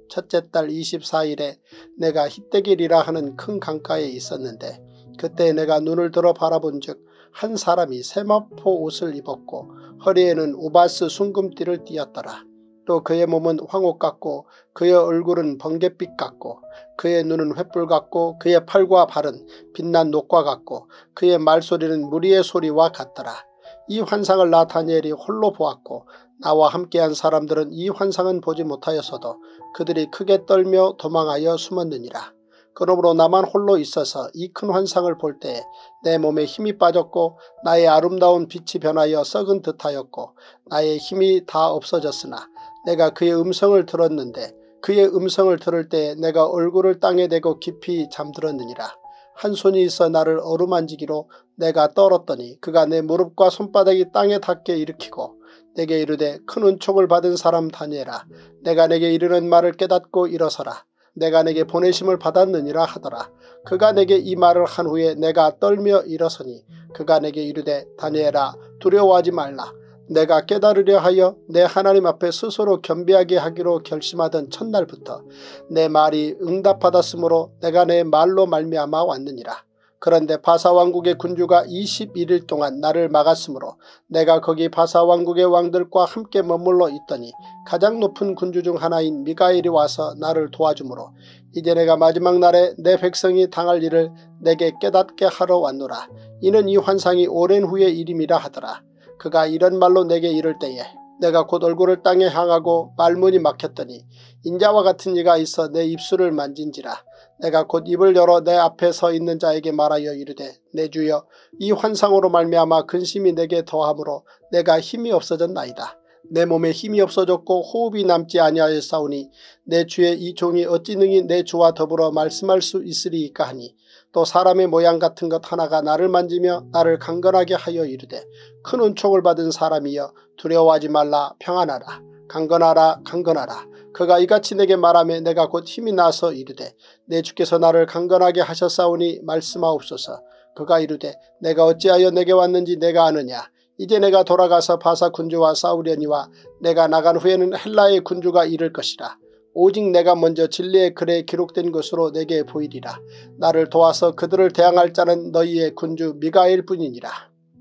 Speaker 1: 첫째 달 이십사일에 내가 히데길이라 하는 큰 강가에 있었는데 그때 내가 눈을 들어 바라본즉 한 사람이 세마포 옷을 입었고 허리에는 우바스 순금띠를 띠었더라. 또 그의 몸은 황옥 같고 그의 얼굴은 번갯빛 같고 그의 눈은 횃불 같고 그의 팔과 발은 빛난 녹과 같고 그의 말소리는 무리의 소리와 같더라. 이 환상을 나 다니엘이 홀로 보았고 나와 함께한 사람들은 이 환상은 보지 못하였어도 그들이 크게 떨며 도망하여 숨었느니라. 그러므로 나만 홀로 있어서 이 큰 환상을 볼 때에 내 몸에 힘이 빠졌고 나의 아름다운 빛이 변하여 썩은 듯하였고 나의 힘이 다 없어졌으나 내가 그의 음성을 들었는데 그의 음성을 들을 때에 내가 얼굴을 땅에 대고 깊이 잠들었느니라. 한 손이 있어 나를 어루만지기로 내가 떨었더니 그가 내 무릎과 손바닥이 땅에 닿게 일으키고 내게 이르되 큰 은총을 받은 사람 다니엘아 내가 내게 이르는 말을 깨닫고 일어서라. 내가 내게 보내심을 받았느니라 하더라. 그가 내게 이 말을 한 후에 내가 떨며 일어서니 그가 내게 이르되 다니엘아 두려워하지 말라. 내가 깨달으려 하여 내 하나님 앞에 스스로 겸비하게 하기로 결심하던 첫날부터 내 말이 응답받았으므로 내가 내 말로 말미암아 왔느니라. 그런데 바사왕국의 군주가 이십일일 동안 나를 막았으므로 내가 거기 바사왕국의 왕들과 함께 머물러 있더니 가장 높은 군주 중 하나인 미가엘이 와서 나를 도와주므로 이제 내가 마지막 날에 내 백성이 당할 일을 내게 깨닫게 하러 왔노라. 이는 이 환상이 오랜 후의 일임이라 하더라. 그가 이런 말로 내게 이를 때에 내가 곧 얼굴을 땅에 향하고 말문이 막혔더니 인자와 같은 이가 있어 내 입술을 만진지라. 내가 곧 입을 열어 내 앞에 서 있는 자에게 말하여 이르되 내 주여 이 환상으로 말미암아 근심이 내게 더하므로 내가 힘이 없어졌나이다. 내 몸에 힘이 없어졌고 호흡이 남지 아니하였사오니 내 주의 이 종이 어찌 능히 내 주와 더불어 말씀할 수 있으리이까 하니 또 사람의 모양 같은 것 하나가 나를 만지며 나를 강건하게 하여 이르되 큰 은총을 받은 사람이여 두려워하지 말라. 평안하라. 강건하라. 강건하라. 그가 이같이 내게 말하며 내가 곧 힘이 나서 이르되 내 주께서 나를 강건하게 하셨사오니 말씀하옵소서. 그가 이르되 내가 어찌하여 내게 왔는지 내가 아느냐. 이제 내가 돌아가서 바사 군주와 싸우려니와 내가 나간 후에는 헬라의 군주가 이를 것이라. 오직 내가 먼저 진리의 글에 기록된 것으로 내게 보이리라. 나를 도와서 그들을 대항할 자는 너희의 군주 미가엘 뿐이니라.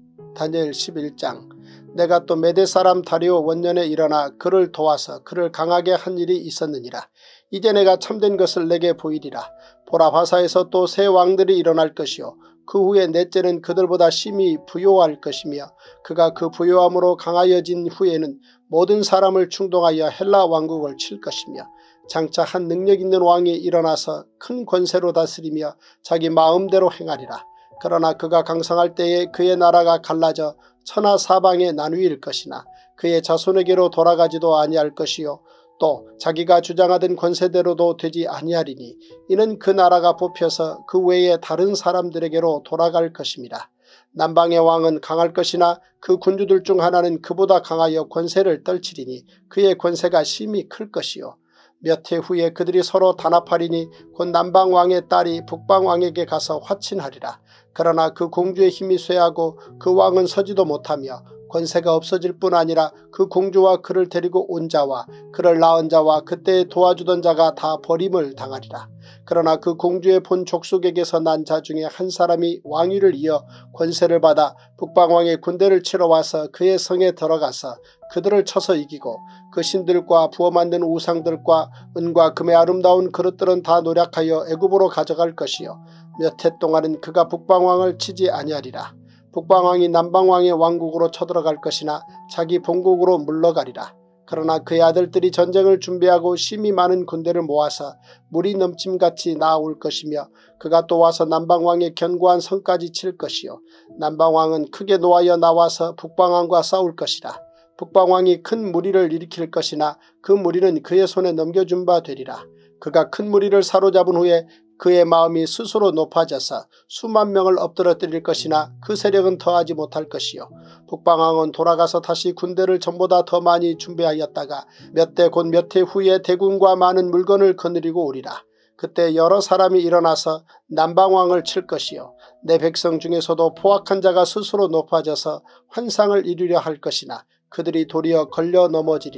Speaker 1: 다니엘 십일장. 내가 또 메대 사람 다리오 원년에 일어나 그를 도와서 그를 강하게 한 일이 있었느니라. 이제 내가 참된 것을 내게 보이리라. 보라 바사에서 또 새 왕들이 일어날 것이요 그 후에 넷째는 그들보다 심히 부요할 것이며 그가 그 부요함으로 강하여진 후에는 모든 사람을 충동하여 헬라 왕국을 칠 것이며 장차 한 능력 있는 왕이 일어나서 큰 권세로 다스리며 자기 마음대로 행하리라. 그러나 그가 강성할 때에 그의 나라가 갈라져 천하 사방에 나누일 것이나 그의 자손에게로 돌아가지도 아니할 것이요 또 자기가 주장하던 권세대로도 되지 아니하리니 이는 그 나라가 뽑혀서 그 외에 다른 사람들에게로 돌아갈 것입니다. 남방의 왕은 강할 것이나 그 군주들 중 하나는 그보다 강하여 권세를 떨치리니 그의 권세가 심히 클 것이요 몇 해 후에 그들이 서로 단합하리니 곧 남방왕의 딸이 북방왕에게 가서 화친하리라. 그러나 그 공주의 힘이 쇠하고 그 왕은 서지도 못하며 권세가 없어질 뿐 아니라 그 공주와 그를 데리고 온 자와 그를 낳은 자와 그때 도와주던 자가 다 버림을 당하리라. 그러나 그 공주의 본 족속에게서 난 자 중에 한 사람이 왕위를 이어 권세를 받아 북방왕의 군대를 치러 와서 그의 성에 들어가서 그들을 쳐서 이기고 그 신들과 부어 만든 우상들과 은과 금의 아름다운 그릇들은 다 노략하여 애굽으로 가져갈 것이요 몇 해 동안은 그가 북방왕을 치지 아니하리라. 북방왕이 남방왕의 왕국으로 쳐들어갈 것이나 자기 본국으로 물러가리라. 그러나 그의 아들들이 전쟁을 준비하고 심히 많은 군대를 모아서 물이 넘침같이 나아올 것이며 그가 또 와서 남방왕의 견고한 성까지 칠 것이요 남방왕은 크게 노하여 나와서 북방왕과 싸울 것이라. 북방왕이 큰 무리를 일으킬 것이나 그 무리는 그의 손에 넘겨준 바 되리라. 그가 큰 무리를 사로잡은 후에 그의 마음이 스스로 높아져서 수만 명을 엎드러뜨릴 것이나 그 세력은 더하지 못할 것이요 북방왕은 돌아가서 다시 군대를 전보다 더 많이 준비하였다가 몇 대 곧 몇 해 후에 대군과 많은 물건을 거느리고 오리라. 그때 여러 사람이 일어나서 남방왕을 칠 것이요 내 백성 중에서도 포악한 자가 스스로 높아져서 환상을 이루려 할 것이나 그들이 도리어 걸려 넘어지리라.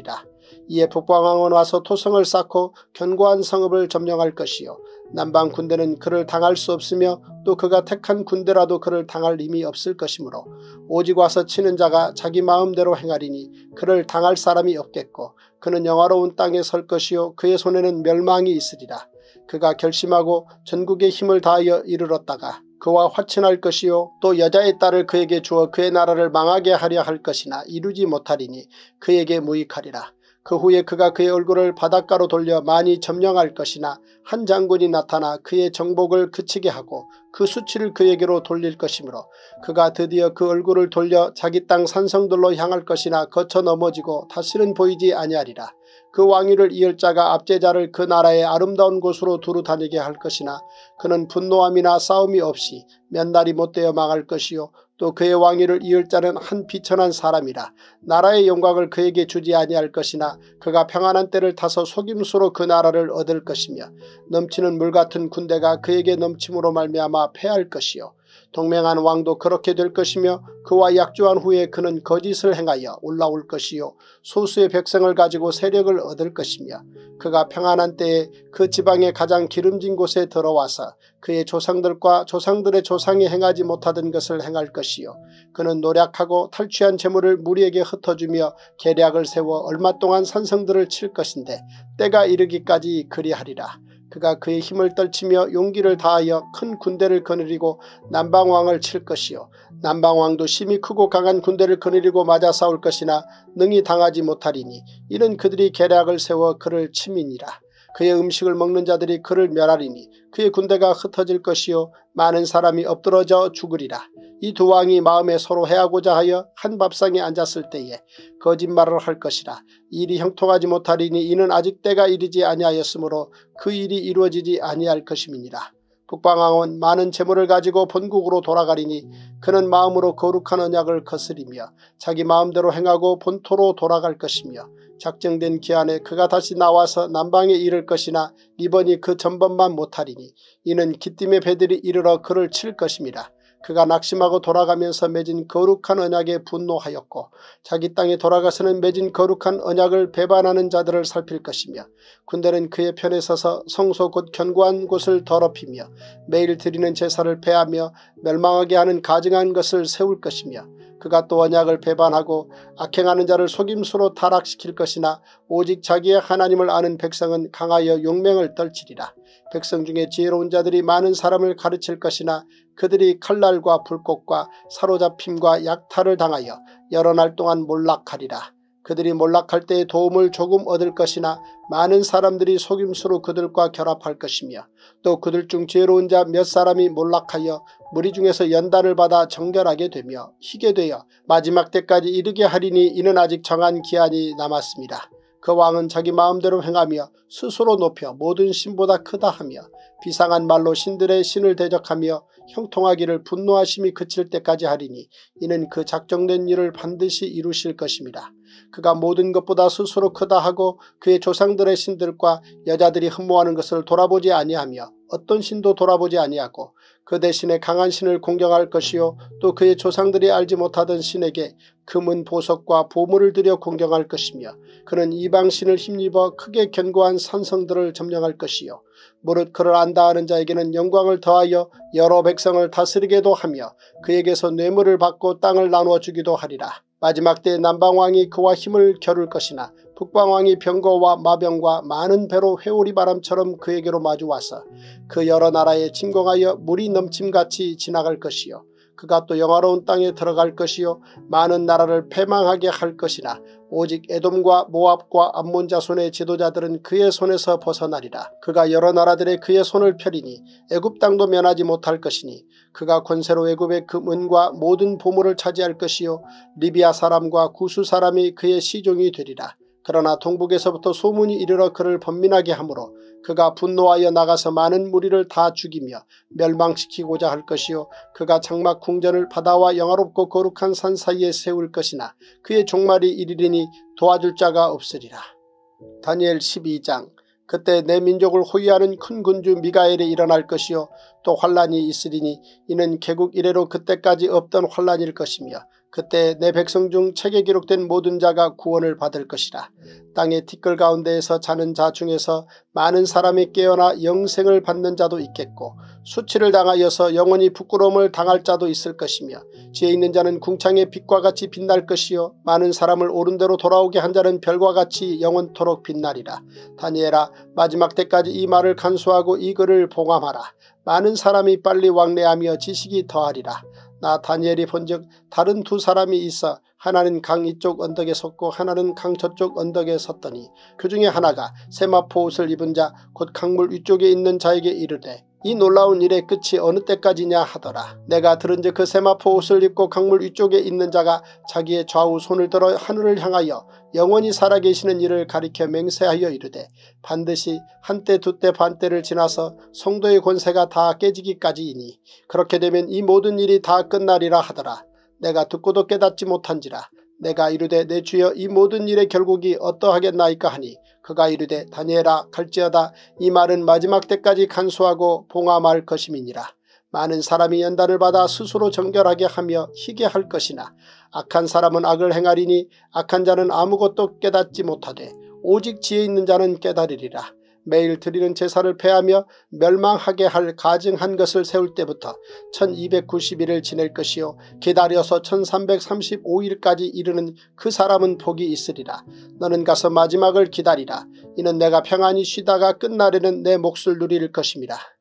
Speaker 1: 이에 북방왕은 와서 토성을 쌓고 견고한 성읍을 점령할 것이요 남방 군대는 그를 당할 수 없으며 또 그가 택한 군대라도 그를 당할 힘이 없을 것이므로 오직 와서 치는 자가 자기 마음대로 행하리니 그를 당할 사람이 없겠고 그는 영화로운 땅에 설 것이요 그의 손에는 멸망이 있으리라. 그가 결심하고 전국의 힘을 다하여 이르렀다가 그와 화친할 것이요 또 여자의 딸을 그에게 주어 그의 나라를 망하게 하려 할 것이나 이루지 못하리니 그에게 무익하리라. 그 후에 그가 그의 얼굴을 바닷가로 돌려 많이 점령할 것이나 한 장군이 나타나 그의 정복을 그치게 하고 그 수치를 그에게로 돌릴 것이므로 그가 드디어 그 얼굴을 돌려 자기 땅 산성들로 향할 것이나 거쳐 넘어지고 다시는 보이지 아니하리라. 그 왕위를 이을 자가 압제자를 그 나라의 아름다운 곳으로 두루 다니게 할 것이나 그는 분노함이나 싸움이 없이 몇 날이 못되어 망할 것이요 또 그의 왕위를 이을 자는 한 비천한 사람이라. 나라의 영광을 그에게 주지 아니할 것이나 그가 평안한 때를 타서 속임수로 그 나라를 얻을 것이며 넘치는 물같은 군대가 그에게 넘침으로 말미암아 패할 것이요 동맹한 왕도 그렇게 될 것이며 그와 약조한 후에 그는 거짓을 행하여 올라올 것이요 소수의 백성을 가지고 세력을 얻을 것이며 그가 평안한 때에 그 지방의 가장 기름진 곳에 들어와서 그의 조상들과 조상들의 조상이 행하지 못하던 것을 행할 것이요 그는 노력하고 탈취한 재물을 무리에게 흩어주며 계략을 세워 얼마 동안 산성들을 칠 것인데 때가 이르기까지 그리하리라. 그가 그의 힘을 떨치며 용기를 다하여 큰 군대를 거느리고 남방왕을 칠 것이요 남방왕도 심히 크고 강한 군대를 거느리고 맞아 싸울 것이나 능히 당하지 못하리니 이는 그들이 계략을 세워 그를 침이니라. 그의 음식을 먹는 자들이 그를 멸하리니 그의 군대가 흩어질 것이요 많은 사람이 엎드러져 죽으리라. 이 두 왕이 마음에 서로 해하고자 하여 한 밥상에 앉았을 때에 거짓말을 할 것이라. 일이 형통하지 못하리니 이는 아직 때가 이르지 아니하였으므로 그 일이 이루어지지 아니할 것임이니라. 북방왕은 많은 재물을 가지고 본국으로 돌아가리니 그는 마음으로 거룩한 언약을 거스리며 자기 마음대로 행하고 본토로 돌아갈 것이며 작정된 기한에 그가 다시 나와서 남방에 이를 것이나 이번이 그 전번만 못하리니 이는 기띔의 배들이 이르러 그를 칠 것임이라. 그가 낙심하고 돌아가면서 맺은 거룩한 언약에 분노하였고 자기 땅에 돌아가서는 맺은 거룩한 언약을 배반하는 자들을 살필 것이며 군대는 그의 편에 서서 성소 곧 견고한 곳을 더럽히며 매일 드리는 제사를 폐하며 멸망하게 하는 가증한 것을 세울 것이며 그가 또 언약을 배반하고 악행하는 자를 속임수로 타락시킬 것이나 오직 자기의 하나님을 아는 백성은 강하여 용맹을 떨치리라. 백성 중에 지혜로운 자들이 많은 사람을 가르칠 것이나 그들이 칼날과 불꽃과 사로잡힘과 약탈을 당하여 여러 날 동안 몰락하리라. 그들이 몰락할 때에 도움을 조금 얻을 것이나 많은 사람들이 속임수로 그들과 결합할 것이며 또 그들 중 지혜로운 자 몇 사람이 몰락하여 무리 중에서 연단을 받아 정결하게 되며 희게 되어 마지막 때까지 이르게 하리니 이는 아직 정한 기한이 남았습니다. 그 왕은 자기 마음대로 행하며 스스로 높여 모든 신보다 크다 하며 비상한 말로 신들의 신을 대적하며 형통하기를 분노하심이 그칠 때까지 하리니 이는 그 작정된 일을 반드시 이루실 것입니다. 그가 모든 것보다 스스로 크다 하고 그의 조상들의 신들과 여자들이 흠모하는 것을 돌아보지 아니하며 어떤 신도 돌아보지 아니하고 그 대신에 강한 신을 공경할 것이요 또 그의 조상들이 알지 못하던 신에게 금은 보석과 보물을 들여 공경할 것이며 그는 이방신을 힘입어 크게 견고한 산성들을 점령할 것이요 무릇 그를 안다 하는 자에게는 영광을 더하여 여러 백성을 다스리게도 하며 그에게서 뇌물을 받고 땅을 나누어 주기도 하리라. 마지막 때에 남방왕이 그와 힘을 겨룰 것이나 북방왕이 병거와 마병과 많은 배로 회오리 바람처럼 그에게로 마주와서 그 여러 나라에 침공하여 물이 넘침같이 지나갈 것이요 그가 또 영화로운 땅에 들어갈 것이요 많은 나라를 패망하게 할 것이나 오직 에돔과 모압과 암몬 자손의 지도자들은 그의 손에서 벗어나리라. 그가 여러 나라들의 그의 손을 펴리니 애굽 땅도 면하지 못할 것이니 그가 권세로 애굽의 금은과 모든 보물을 차지할 것이요 리비아 사람과 구수 사람이 그의 시종이 되리라. 그러나 동북에서부터 소문이 이르러 그를 번민하게 하므로 그가 분노하여 나가서 많은 무리를 다 죽이며 멸망시키고자 할 것이요 그가 장막 궁전을 바다와 영화롭고 거룩한 산 사이에 세울 것이나 그의 종말이 이르리니 도와줄 자가 없으리라. 다니엘 십이 장. 그때 내 민족을 호위하는 큰 군주 미가엘이 일어날 것이요 또 환란이 있으리니 이는 개국 이래로 그때까지 없던 환란일 것이며 그때 내 백성 중 책에 기록된 모든 자가 구원을 받을 것이라. 땅의 티끌 가운데에서 자는 자 중에서 많은 사람이 깨어나 영생을 받는 자도 있겠고 수치를 당하여서 영원히 부끄러움을 당할 자도 있을 것이며 지혜 있는 자는 궁창의 빛과 같이 빛날 것이요 많은 사람을 옳은 대로 돌아오게 한 자는 별과 같이 영원토록 빛나리라. 다니엘아, 마지막 때까지 이 말을 간수하고 이 글을 봉함하라. 많은 사람이 빨리 왕래하며 지식이 더하리라. 나 다니엘이 본즉 다른 두 사람이 있어 하나는 강 이쪽 언덕에 섰고 하나는 강 저쪽 언덕에 섰더니 그 중에 하나가 세마포 옷을 입은 자 곧 강물 위쪽에 있는 자에게 이르되 이 놀라운 일의 끝이 어느 때까지냐 하더라. 내가 들은즉 그 세마포 옷을 입고 강물 위쪽에 있는 자가 자기의 좌우 손을 들어 하늘을 향하여 영원히 살아계시는 이를 가리켜 맹세하여 이르되 반드시 한때 두때 반때를 지나서 성도의 권세가 다 깨지기까지이니 그렇게 되면 이 모든 일이 다 끝나리라 하더라. 내가 듣고도 깨닫지 못한지라. 내가 이르되 내 주여 이 모든 일의 결국이 어떠하겠나이까 하니 그가 이르되 다니엘아, 갈지어다 이 말은 마지막 때까지 간수하고 봉함할 것임이니라. 많은 사람이 연단을 받아 스스로 정결하게 하며 희게 할 것이나 악한 사람은 악을 행하리니 악한 자는 아무것도 깨닫지 못하되 오직 지혜 있는 자는 깨달으리라. 매일 드리는 제사를 폐하며 멸망하게 할 가증한 것을 세울 때부터 천이백구십 일을 지낼 것이요 기다려서 천삼백삼십오 일까지 이르는 그 사람은 복이 있으리라. 너는 가서 마지막을 기다리라. 이는 내가 평안히 쉬다가 끝날에는 내 몫을 누릴 것임이라.